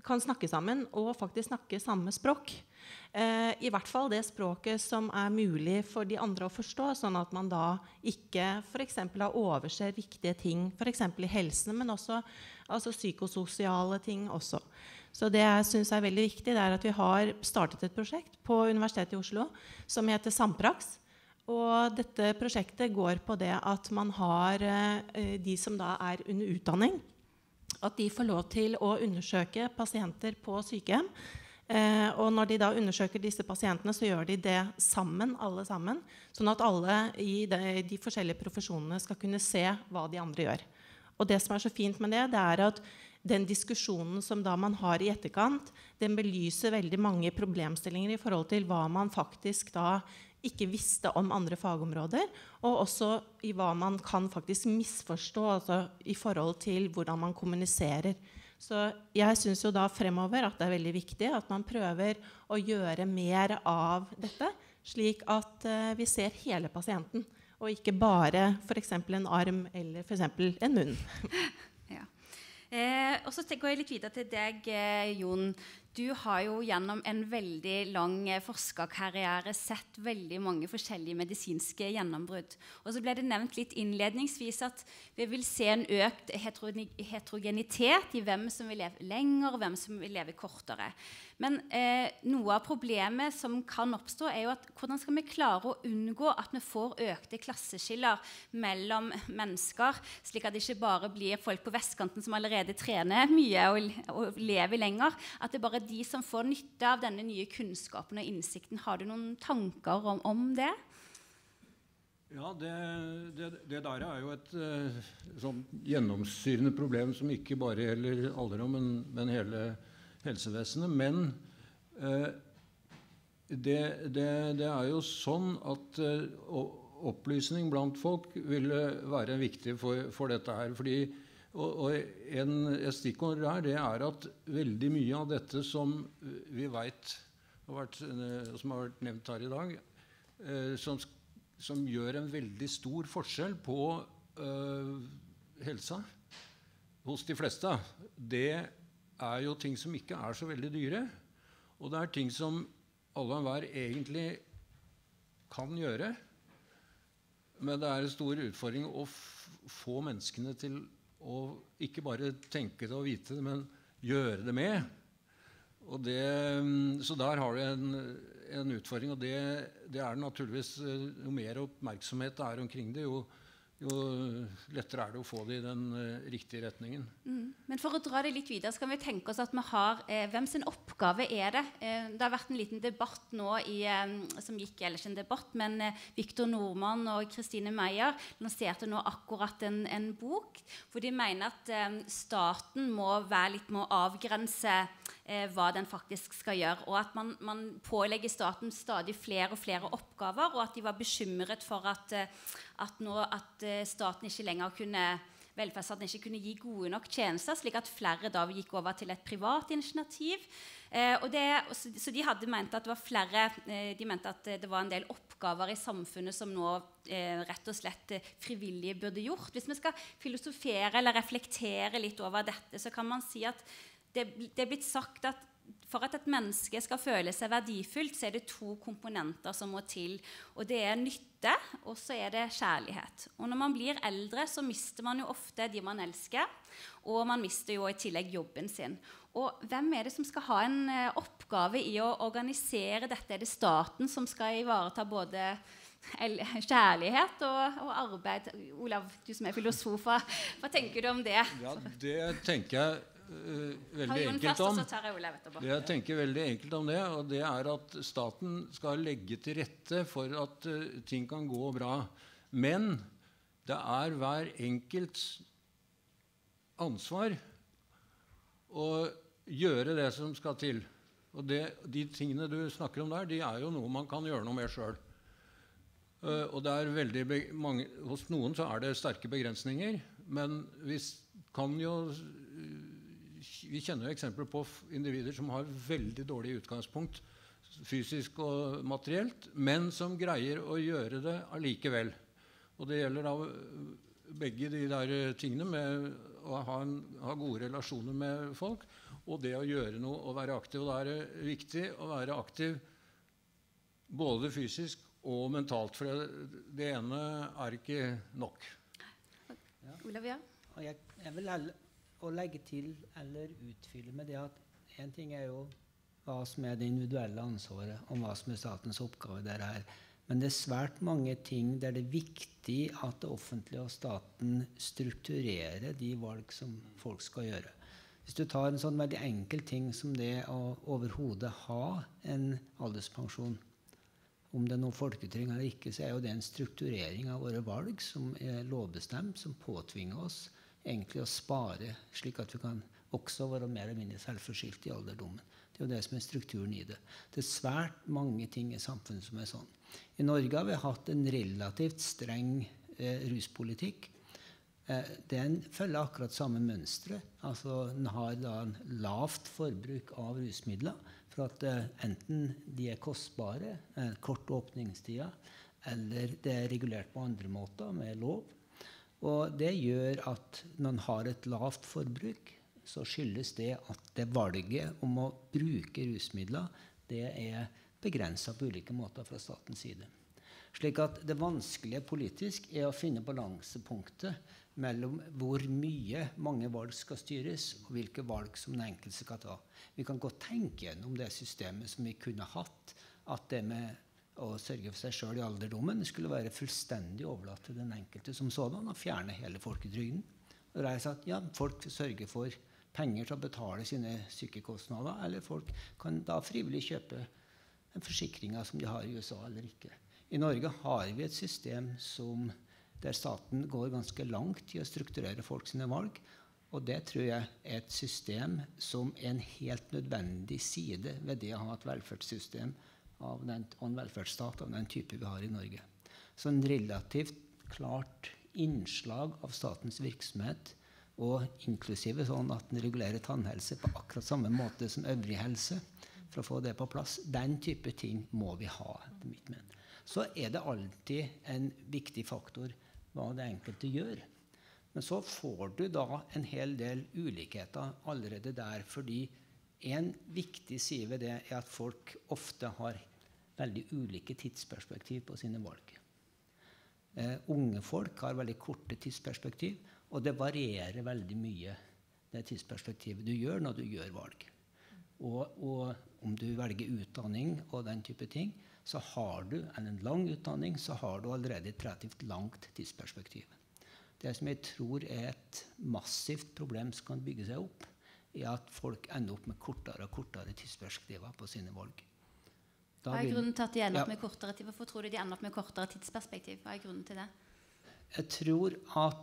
kan snakke sammen og faktisk snakke samme språk. I hvert fall det språket som mulig for de andre å forstå, sånn at man da ikke for eksempel overser viktige ting, for eksempel i helsen, men også altså psykososiale ting også. Så det jeg synes veldig viktig, det at vi har startet et prosjekt på Universitetet i Oslo som heter Sampraks. Og dette prosjektet går på det at man har de som da under utdanning, at de får lov til å undersøke pasienter på sykehjem. Og når de da undersøker disse pasientene, så gjør de det sammen, alle sammen, sånn at alle i de forskjellige profesjonene skal kunne se hva de andre gjør. Og det som så fint med det, det at den diskusjonen som da man har i etterkant, den belyser veldig mange problemstillinger i forhold til hva man faktisk da ikke visste om andre fagområder, og også i hva man kan faktisk misforstå, altså i forhold til hvordan man kommuniserer. Så jeg synes jo da fremover at det veldig viktig at man prøver å gjøre mer av dette, slik at vi ser hele pasienten, og ikke bare for eksempel en arm eller for eksempel en munn. Ja. Og så går jeg litt videre til deg, Jon. Du har jo gjennom en veldig lang forskerkarriere sett veldig mange forskjellige medisinske gjennombrudd. Og så ble det nevnt litt innledningsvis at vi vil se en økt heterogenitet i hvem som vil leve lenger, og hvem som vil leve kortere. Men noe av problemet som kan oppstå jo at hvordan skal vi klare å unngå at vi får økte klasseskiller mellom mennesker, slik at det ikke bare blir folk på vestkanten som allerede trener mye og lever lenger, at det bare de som får nytte av denne nye kunnskapen og innsikten. Har du noen tanker om det? Ja, det der jo et sånn gjennomsyrende problem som ikke bare gjelder alderdom, men hele helsevesenet. Men det jo sånn at opplysning blant folk ville være viktig for dette her. Fordi, og et stikkord det at veldig mye av dette som vi vet, som har vært nevnt her i dag, som gjør en veldig stor forskjell på helsa hos de fleste, det jo ting som ikke så veldig dyre, og det ting som alle og enhver egentlig kan gjøre, men det en stor utfordring å få menneskene til å ikke bare tenke det og vite det, men gjøre det med. Og så der har du en utfordring, og det naturligvis jo mer oppmerksomhet det omkring det, jo lettere det å få det i den riktige retningen. Men for å dra det litt videre, så kan vi tenke oss at vi har hvem sin oppgave det? Det har vært en liten debatt nå som gikk ellers en debatt, men Victor Nordmann og Christine Meyer lanserte nå akkurat en bok, hvor de mener at staten må være litt med å avgrense hva den faktisk skal gjøre, og at man pålegger staten stadig flere og flere oppgaver, og at de var bekymret for at staten ikke lenger velferdsstaten ikke kunne gi gode nok tjenester, slik at flere da gikk over til et privat initiativ. Så de hadde ment at det var flere, de mente at det var en del oppgaver i samfunnet som nå rett og slett frivillige burde gjort. Hvis vi skal filosofere eller reflektere litt over dette, så kan man si at det blitt sagt at for at et menneske skal føle seg verdifullt, så det 2 komponenter som må til. Og det nytte, og så det kjærlighet. Og når man blir eldre, så mister man jo ofte de man elsker, og man mister jo i tillegg jobben sin. Og hvem det som skal ha en oppgave i å organisere dette? Det staten som skal ivareta både kjærlighet og arbeid? Olav, du som filosof, hva tenker du om det? Ja, det tenker jeg veldig enkelt om. Det jeg tenker veldig enkelt om det, og det at staten skal legge til rette for at ting kan gå bra. Men det hver enkelt ansvar å gjøre det som skal til. Og de tingene du snakker om der, de jo noe man kan gjøre noe med selv. Og det veldig mange, hos noen så det sterke begrensninger, men vi kjenner jo eksempler på individer som har veldig dårlig utgangspunkt, fysisk og materielt, men som greier å gjøre det allikevel. Og det gjelder da begge de der tingene med å ha gode relasjoner med folk, og det å gjøre noe og være aktiv. Og da er det viktig å være aktiv både fysisk og mentalt, for det ene er ikke nok. Olav, ja? Og jeg vil å legge til eller utfylle med det at en ting er jo hva som er det individuelle ansvaret, og hva som er statens oppgave der her. Men det er svært mange ting der det er viktig at det offentlige og staten strukturerer de valg som folk skal gjøre. Hvis du tar en sånn veldig enkel ting som det å overhodet ha en alderspensjon, om det er noe folketrygd eller ikke, så er jo det en strukturering av våre valg som er lovbestemt, som påtvinger oss egentlig å spare, slik at vi kan også være mer eller mindre selvforskyldt i alderdommen. Det er jo det som er strukturen i det. Det er svært mange ting i samfunnet som er sånn. I Norge har vi hatt en relativt streng ruspolitikk. Den følger akkurat samme mønstre. Altså, den har da en lavt forbruk av rusmidler, for at enten de er kostbare, kort åpningstider, eller det er regulert på andre måter med lov. Og det gjør at når man har et lavt forbruk, så skyldes det at det valget om å bruke rusmidler, det er begrenset på ulike måter fra statens side. Slik at det vanskelige politisk er å finne balansepunktet mellom hvor mange valg skal styres, og hvilke valg som den enkelte skal ta. Vi kan godt tenke gjennom det systemet som vi kunne hatt, at det med å sørge for seg selv i alderdommen skulle være fullstendig overlatt til den enkelte som sådan, og fjerne hele folketrygden. Og det er sagt, ja, folk sørger for penger til å betale sine sykekostnader, eller folk kan da frivillig kjøpe en forsikring som de har i USA eller ikke. I Norge har vi et system der staten går ganske langt i å strukturere folk sine valg, og det tror jeg er et system som er en helt nødvendig side ved det å ha et velferdssystem og en velferdsstat av den type vi har i Norge. Så en relativt klart innslag av statens virksomhet, og inklusive sånn at den regulerer tannhelse på akkurat samme måte som øvrig helse, for å få det på plass. Den type ting må vi ha, etter mitt men. Så er det alltid en viktig faktor hva det enkelte gjør. Men så får du da en hel del ulikheter allerede der, fordi en viktig side ved det er at folk ofte har veldig ulike tidsperspektiv på sine valg. Unge folk har veldig korte tidsperspektiv, og det varierer veldig mye det tidsperspektivet du gjør når du gjør valg. Og om du velger utdanning og den type ting, så har du en lang utdanning, så har du allerede et relativt langt tidsperspektiv. Det som jeg tror er et massivt problem som kan bygge seg opp, er at folk ender opp med kortere og kortere tidsperspektiver på sine valg. Hva er grunnen til at de ender opp med kortere tid? Hvorfor tror du de ender opp med kortere tidsperspektiv? Hva er grunnen til det? Jeg tror at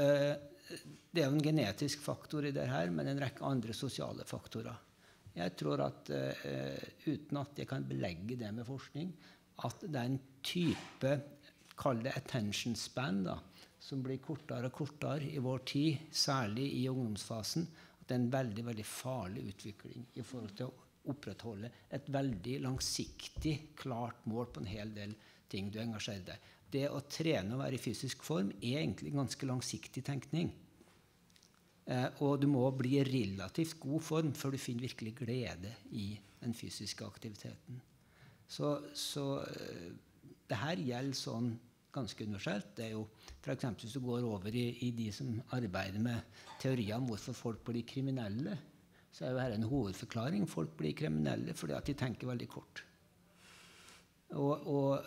det er en genetisk faktor i det her, men en rekke andre sosiale faktorer. Jeg tror at, uten at jeg kan belegge det med forskning, at den type, kall det attention span, da, som blir kortere og kortere i vår tid, særlig i ungdomsfasen, at det er en veldig, veldig farlig utvikling i forhold til å opprettholde et veldig langsiktig, klart mål på en hel del ting du engasjerer deg. Det å trene og være i fysisk form er egentlig ganske langsiktig tenkning. Og du må bli i relativt god form før du finner virkelig glede i den fysiske aktiviteten. Så det her gjelder sånn ganske universelt. Det er jo for eksempel hvis du går over i de som arbeider med teorier om hvorfor folk blir kriminelle, så er jo her en hovedforklaring. Folk blir kriminelle fordi at de tenker veldig kort. Og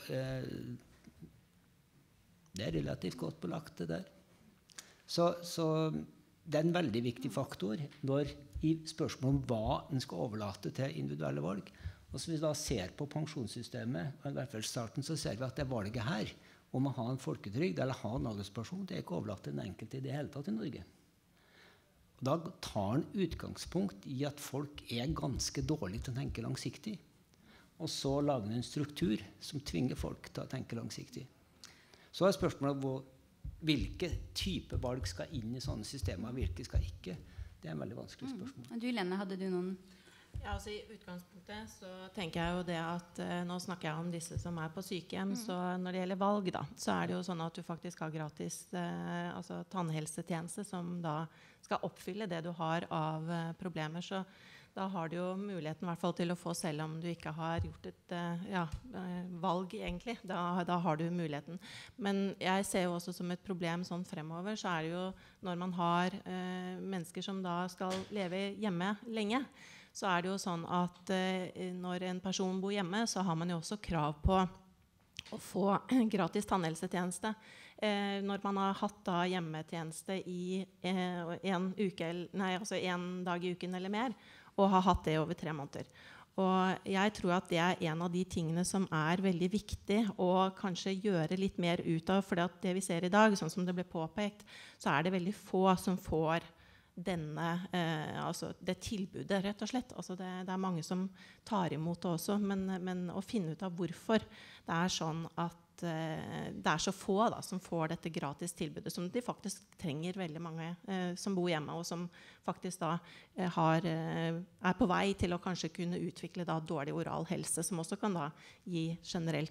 det er relativt godt belagt det der. Så det er en veldig viktig faktor når i spørsmål om hva en skal overlate til individuelle valg. Og så hvis vi da ser på pensjonssystemet og velferdsstaten, så ser vi at det valget her om å ha en folketrygd eller ha en alderspensjon, det er ikke overlatt til den enkelte i det hele tatt i Norge. Og da tar en utgangspunkt i at folk er ganske dårlige til å tenke langsiktig. Og så lager en struktur som tvinger folk til å tenke langsiktig. Så er spørsmålet hvilke type valg skal inn i sånne systemer, hvilke skal ikke. Det er en veldig vanskelig spørsmål. Du, Lene, hadde du noen Ja, altså I utgangspunktet så tenker jeg jo det at nå snakker jeg om disse som på sykehjem, så når det gjelder valg da, så det jo sånn at du faktisk har gratis altså tannhelsetjeneste som da skal oppfylle det du har av problemer, så da har du jo muligheten I hvert fall til å få selv om du ikke har gjort et valg egentlig, da har du muligheten. Men jeg ser jo også som et problem sånn fremover, så det jo når man har mennesker som da skal leve hjemme lenge, så det jo sånn at når en person bor hjemme, så har man jo også krav på å få gratis tannhelsetjeneste. Når man har hatt da hjemmetjeneste I en dag I uken eller mer, og har hatt det over 3 måneder. Og jeg tror at det en av de tingene som veldig viktig å kanskje gjøre litt mer ut av, for det vi ser I dag, sånn som det ble påpekt, så det veldig få som får altså det tilbudet, rett og slett. Altså det mange som tar imot det også, men å finne ut av hvorfor det sånn at det så få da, som får dette gratis tilbudet, som de faktisk trenger veldig mange som bor hjemme, og som faktisk da på vei til å kanskje kunne utvikle da dårlig oral helse, som også kan da gi generell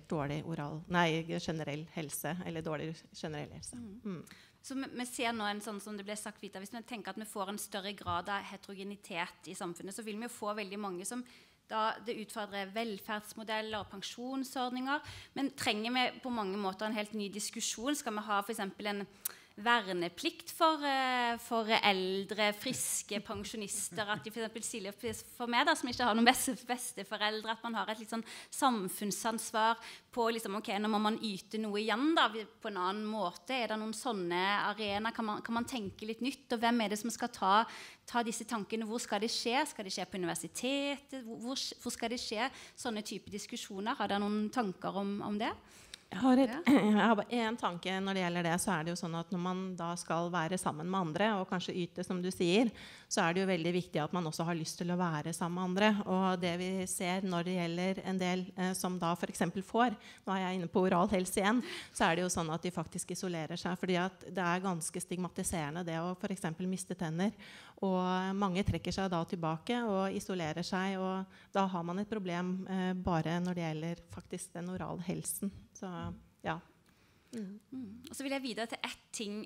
helse, eller dårlig generell helse. Så vi ser nå en sånn som det ble sagt vidt, hvis vi tenker at vi får en større grad av heterogenitet I samfunnet, så vil vi jo få veldig mange som da det utfordrer velferdsmodeller og pensjonsordninger, men trenger vi på mange måter en helt ny diskusjon? Skal vi ha for eksempel en verneplikt for eldre, friske pensjonister, at de for eksempel sier for meg da, som ikke har noen besteforeldre, at man har et litt sånn samfunnsansvar på liksom, ok, nå må man yte noe igjen da, på en annen måte. Det noen sånne arenaer? Kan man tenke litt nytt? Og hvem det som skal ta disse tankene? Hvor skal det skje? Skal det skje på universitetet? Hvor skal det skje sånne type diskusjoner? Har dere noen tanker om det? Jeg har en tanke når det gjelder det, så det jo sånn at når man da skal være sammen med andre, og kanskje yte som du sier, så det jo veldig viktig at man også har lyst til å være sammen med andre. Og det vi ser når det gjelder en del som da for eksempel får, nå jeg inne på oral helse igjen, så det jo sånn at de faktisk isolerer seg, fordi at det ganske stigmatiserende det å for eksempel miste tenner, og mange trekker seg da tilbake og isolerer seg, og da har man et problem bare når det gjelder faktisk den oral helsen. Så, ja. Og så vil jeg videre til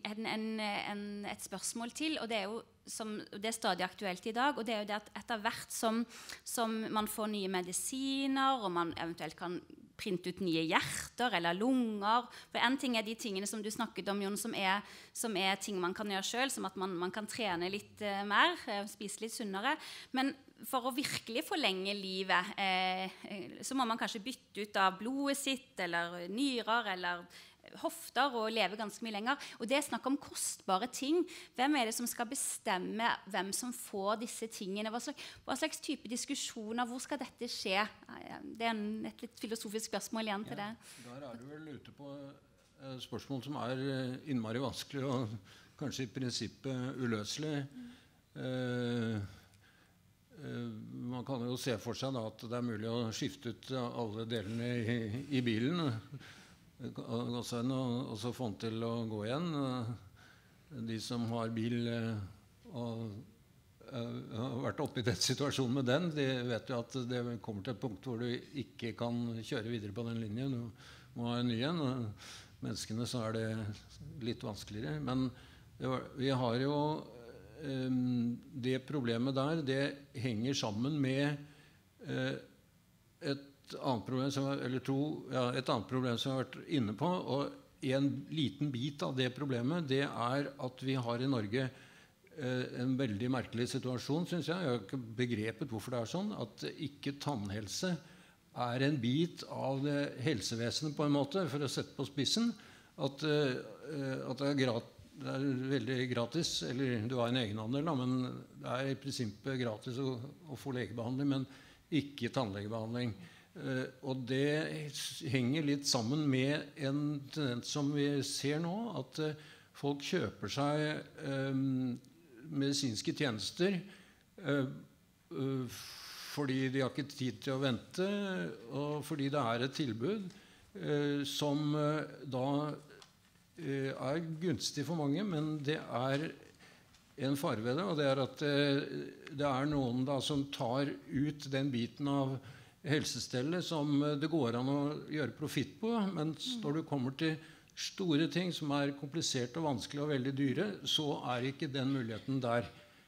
et spørsmål til, og det jo det stadig aktuelt I dag, og det jo det at etter hvert som man får nye medisiner, og man eventuelt kan printe ut nye hjerter eller lunger. For en ting de tingene som du snakket om, Jon, som ting man kan gjøre selv, som at man kan trene litt mer, spise litt sunnere. Men for å virkelig forlenge livet, så må man kanskje bytte ut av blodet sitt, eller nyrer, eller hofter, og leve ganske mye lenger. Og det snakk om kostbare ting. Hvem det som skal bestemme hvem som får disse tingene? Hva slags type diskusjoner? Hvor skal dette skje? Det et litt filosofisk spørsmål igjen til det. Der du vel ute på spørsmål som innmari vanskelig og kanskje I prinsippet uløselig. Man kan jo se for seg da, at det mulig å skifte ut alle delene I bilen, og så få den til å gå igjen. De som har bil og har vært oppe I den situasjonen med den, de vet jo at det kommer til et punkt hvor du ikke kan kjøre videre på den linjen. Du må ha en ny en. Menneskene så det litt vanskeligere. Men vi har jo det problemet der, det henger sammen med et annet problem som et annet problem som jeg har vært inne på, og en liten bit av det problemet, det at vi har I Norge en veldig merkelig situasjon, synes jeg. Jeg har ikke begrepet hvorfor det sånn, at ikke tannhelse en bit av det helsevesenet på en måte, for å sette på spissen, at det veldig gratis, eller du har en egenandel, men det I prinsippet gratis å få legebehandling, men ikke tannlegebehandling. Og det henger litt sammen med en tendens som vi ser nå, at folk kjøper seg medisinske tjenester fordi de har ikke tid til å vente, og fordi det et tilbud som da gunstig for mange, men det en fare ved det, og det at det noen da som tar ut den biten av helsestellet som det går an å gjøre profitt på, men når du kommer til store ting som kompliserte og vanskelige og veldig dyre, så ikke den muligheten der.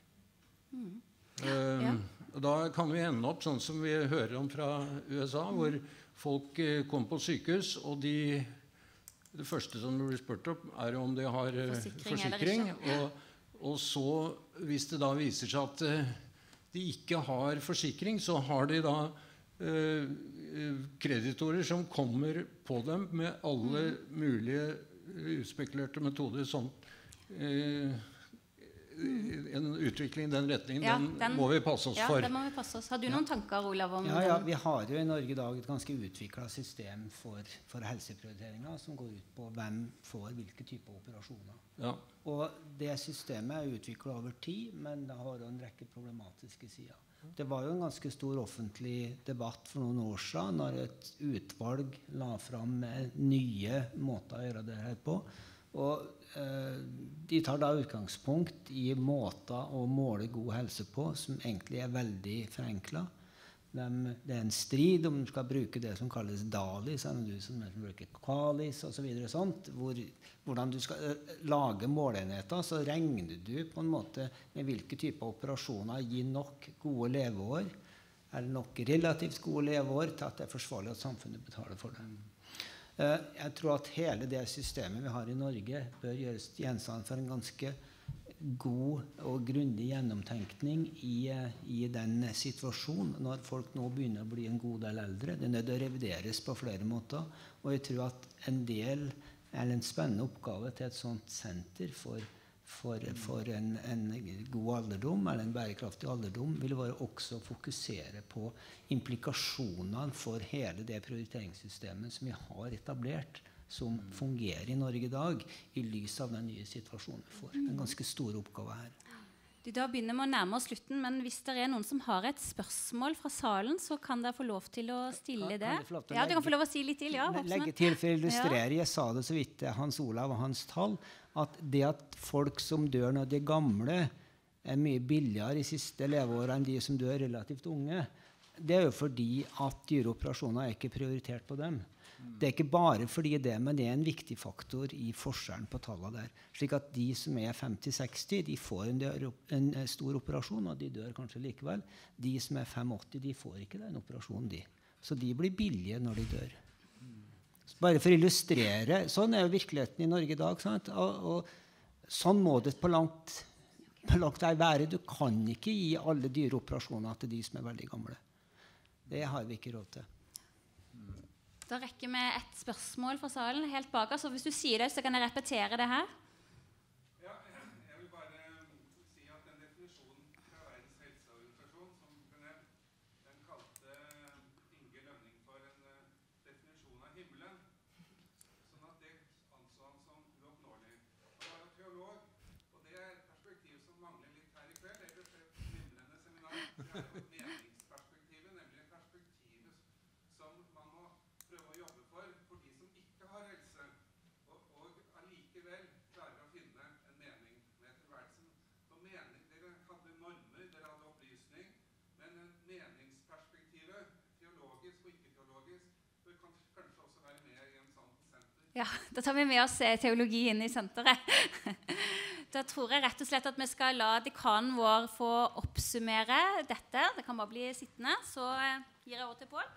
Da kan vi ende opp sånn som vi hører om fra USA, hvor folk kommer på sykehus, og det første som blir spurt opp om de har forsikring, og så hvis det da viser seg at de ikke har forsikring, så har de da kreditorer som kommer på dem med alle mulige uspekulerte metoder, sånn en utvikling i den retningen, den må vi passe oss for. Ja, den må vi passe oss. Har du noen tanker, Olav? Om ja, vi har jo i Norge i dag et ganske utviklet system for helseprioriteringer som går ut på hvem får hvilke typer operasjoner. Ja. Og det systemet utviklet over tid, men det har jo en rekke problematiske sider. Det var jo en ganske stor offentlig debatt for noen år siden når et utvalg la fram nye måter å gjøre det her på. Og de tar da utgangspunkt i måter å måle god helse på som egentlig veldig forenklet. Det en strid om du skal bruke det som kalles DALIS, eller du som bruker QALIS og så videre sånt, hvordan du skal lage målenheter, så regner du på en måte med hvilke typer operasjoner gir nok gode leveår, eller nok relativt gode leveår til at det forsvarlig at samfunnet betaler for det. Jeg tror at hele det systemet vi har i Norge bør gjøres gjenstand for en ganske god og grundig gjennomtenkning i den situasjonen når folk nå begynner å bli en god del eldre. Det nødt til å revideres på flere måter, og jeg tror at en spennende oppgave til et sånt senter for en god alderdom, eller en bærekraftig alderdom, vil være også å fokusere på implikasjonene for hele det prioriteringssystemet som vi har etablert, som fungerer i Norge i dag, i lys av den nye situasjonen vi får. En ganske stor oppgave her. Da begynner vi å nærme oss slutten, men hvis det noen som har et spørsmål fra salen, så kan dere få lov til å stille det. Ja, du kan få lov å si litt til, ja. Legge til for å illustrere, jeg sa det så vidt Hans Olav og hans tall, at det at folk som dør når de gamle mye billigere i siste leveåret enn de som dør relativt unge, det jo fordi at dyreoperasjoner ikke prioritert på dem. Det ikke bare fordi det, men det en viktig faktor i forskjellen på tallene der. Slik at de som 50-60, de får en stor operasjon, og de dør kanskje likevel. De som 85, de får ikke den operasjonen, de. Så de blir billige når de dør. Bare for å illustrere, sånn jo virkeligheten i Norge i dag, sant? Og sånn må det på langt være. Du kan ikke gi alle dyreoperasjoner til de som veldig gamle. Det har vi ikke råd til. Da rekker vi et spørsmål fra salen helt bak oss, og hvis du sier det, så kan jeg repetere det her. Ja, jeg vil bare si at den definisjonen fra Verdens helseorganisasjon, som den kalte Inge Lønning for en definisjon av himmelen, sånn at det anså han som uoppnåelig. Han var teolog, og det et perspektiv som mangler litt her i kveld. Det ble et glimrende seminar. Det jo meningsperspektivet, nemlig perspektivet som man må prøve å jobbe for de som ikke har helse, og allikevel klarer å finne en mening med tilværelsen. For mening, dere hadde normer, dere hadde opplysning, men meningsperspektivet, teologisk og ikke-teologisk, bør kanskje også være med i en sånn senter. Ja, da tar vi med oss teologi inn i senteret. Da tror jeg rett og slett at vi skal la dekanen vår få oppsummere dette. Det kan bare bli sittende, så gir jeg ord til Pål.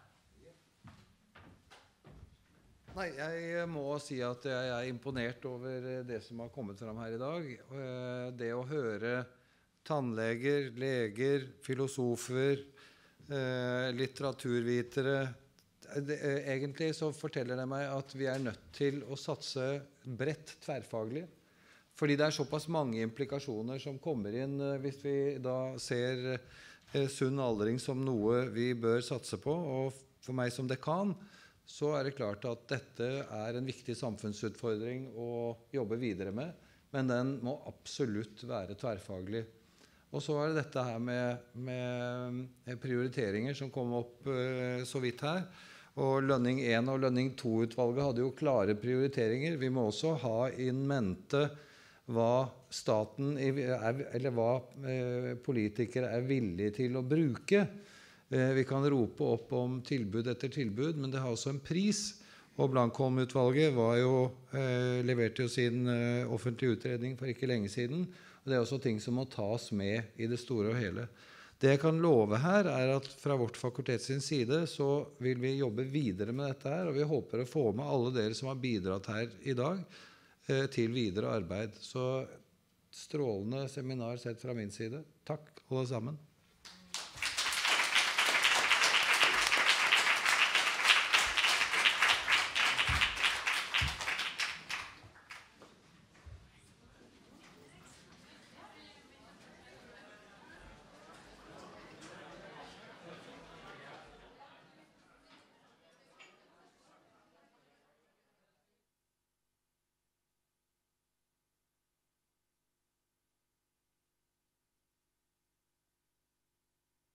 Nei, jeg må si at jeg imponert over det som har kommet frem her i dag. Det å høre tannleger, leger, filosofer, litteraturvitere. Egentlig så forteller det meg at vi nødt til å satse bredt tverrfaglig. Fordi det såpass mange implikasjoner som kommer inn hvis vi da ser sunn aldring som noe vi bør satse på. Og for meg som dekan, så det klart at dette en viktig samfunnsutfordring å jobbe videre med, men den må absolutt være tverrfaglig. Og så det dette her med prioriteringer som kom opp så vidt her. Og Lønning 1 og Lønning 2-utvalget hadde jo klare prioriteringer. Vi må også ha in mente hva staten eller hva politikere villige til å bruke. Vi kan rope opp om tilbud etter tilbud, men det har også en pris. Og Blankholm-utvalget leverte jo sin offentlige utredning for ikke lenge siden. Og det er også ting som må tas med i det store og hele. Det jeg kan love her at fra vårt fakultet sin side så vil vi jobbe videre med dette her, og vi håper å få med alle dere som har bidratt her i dag til videre arbeid. Så strålende seminar sett fra min side. Takk alle sammen.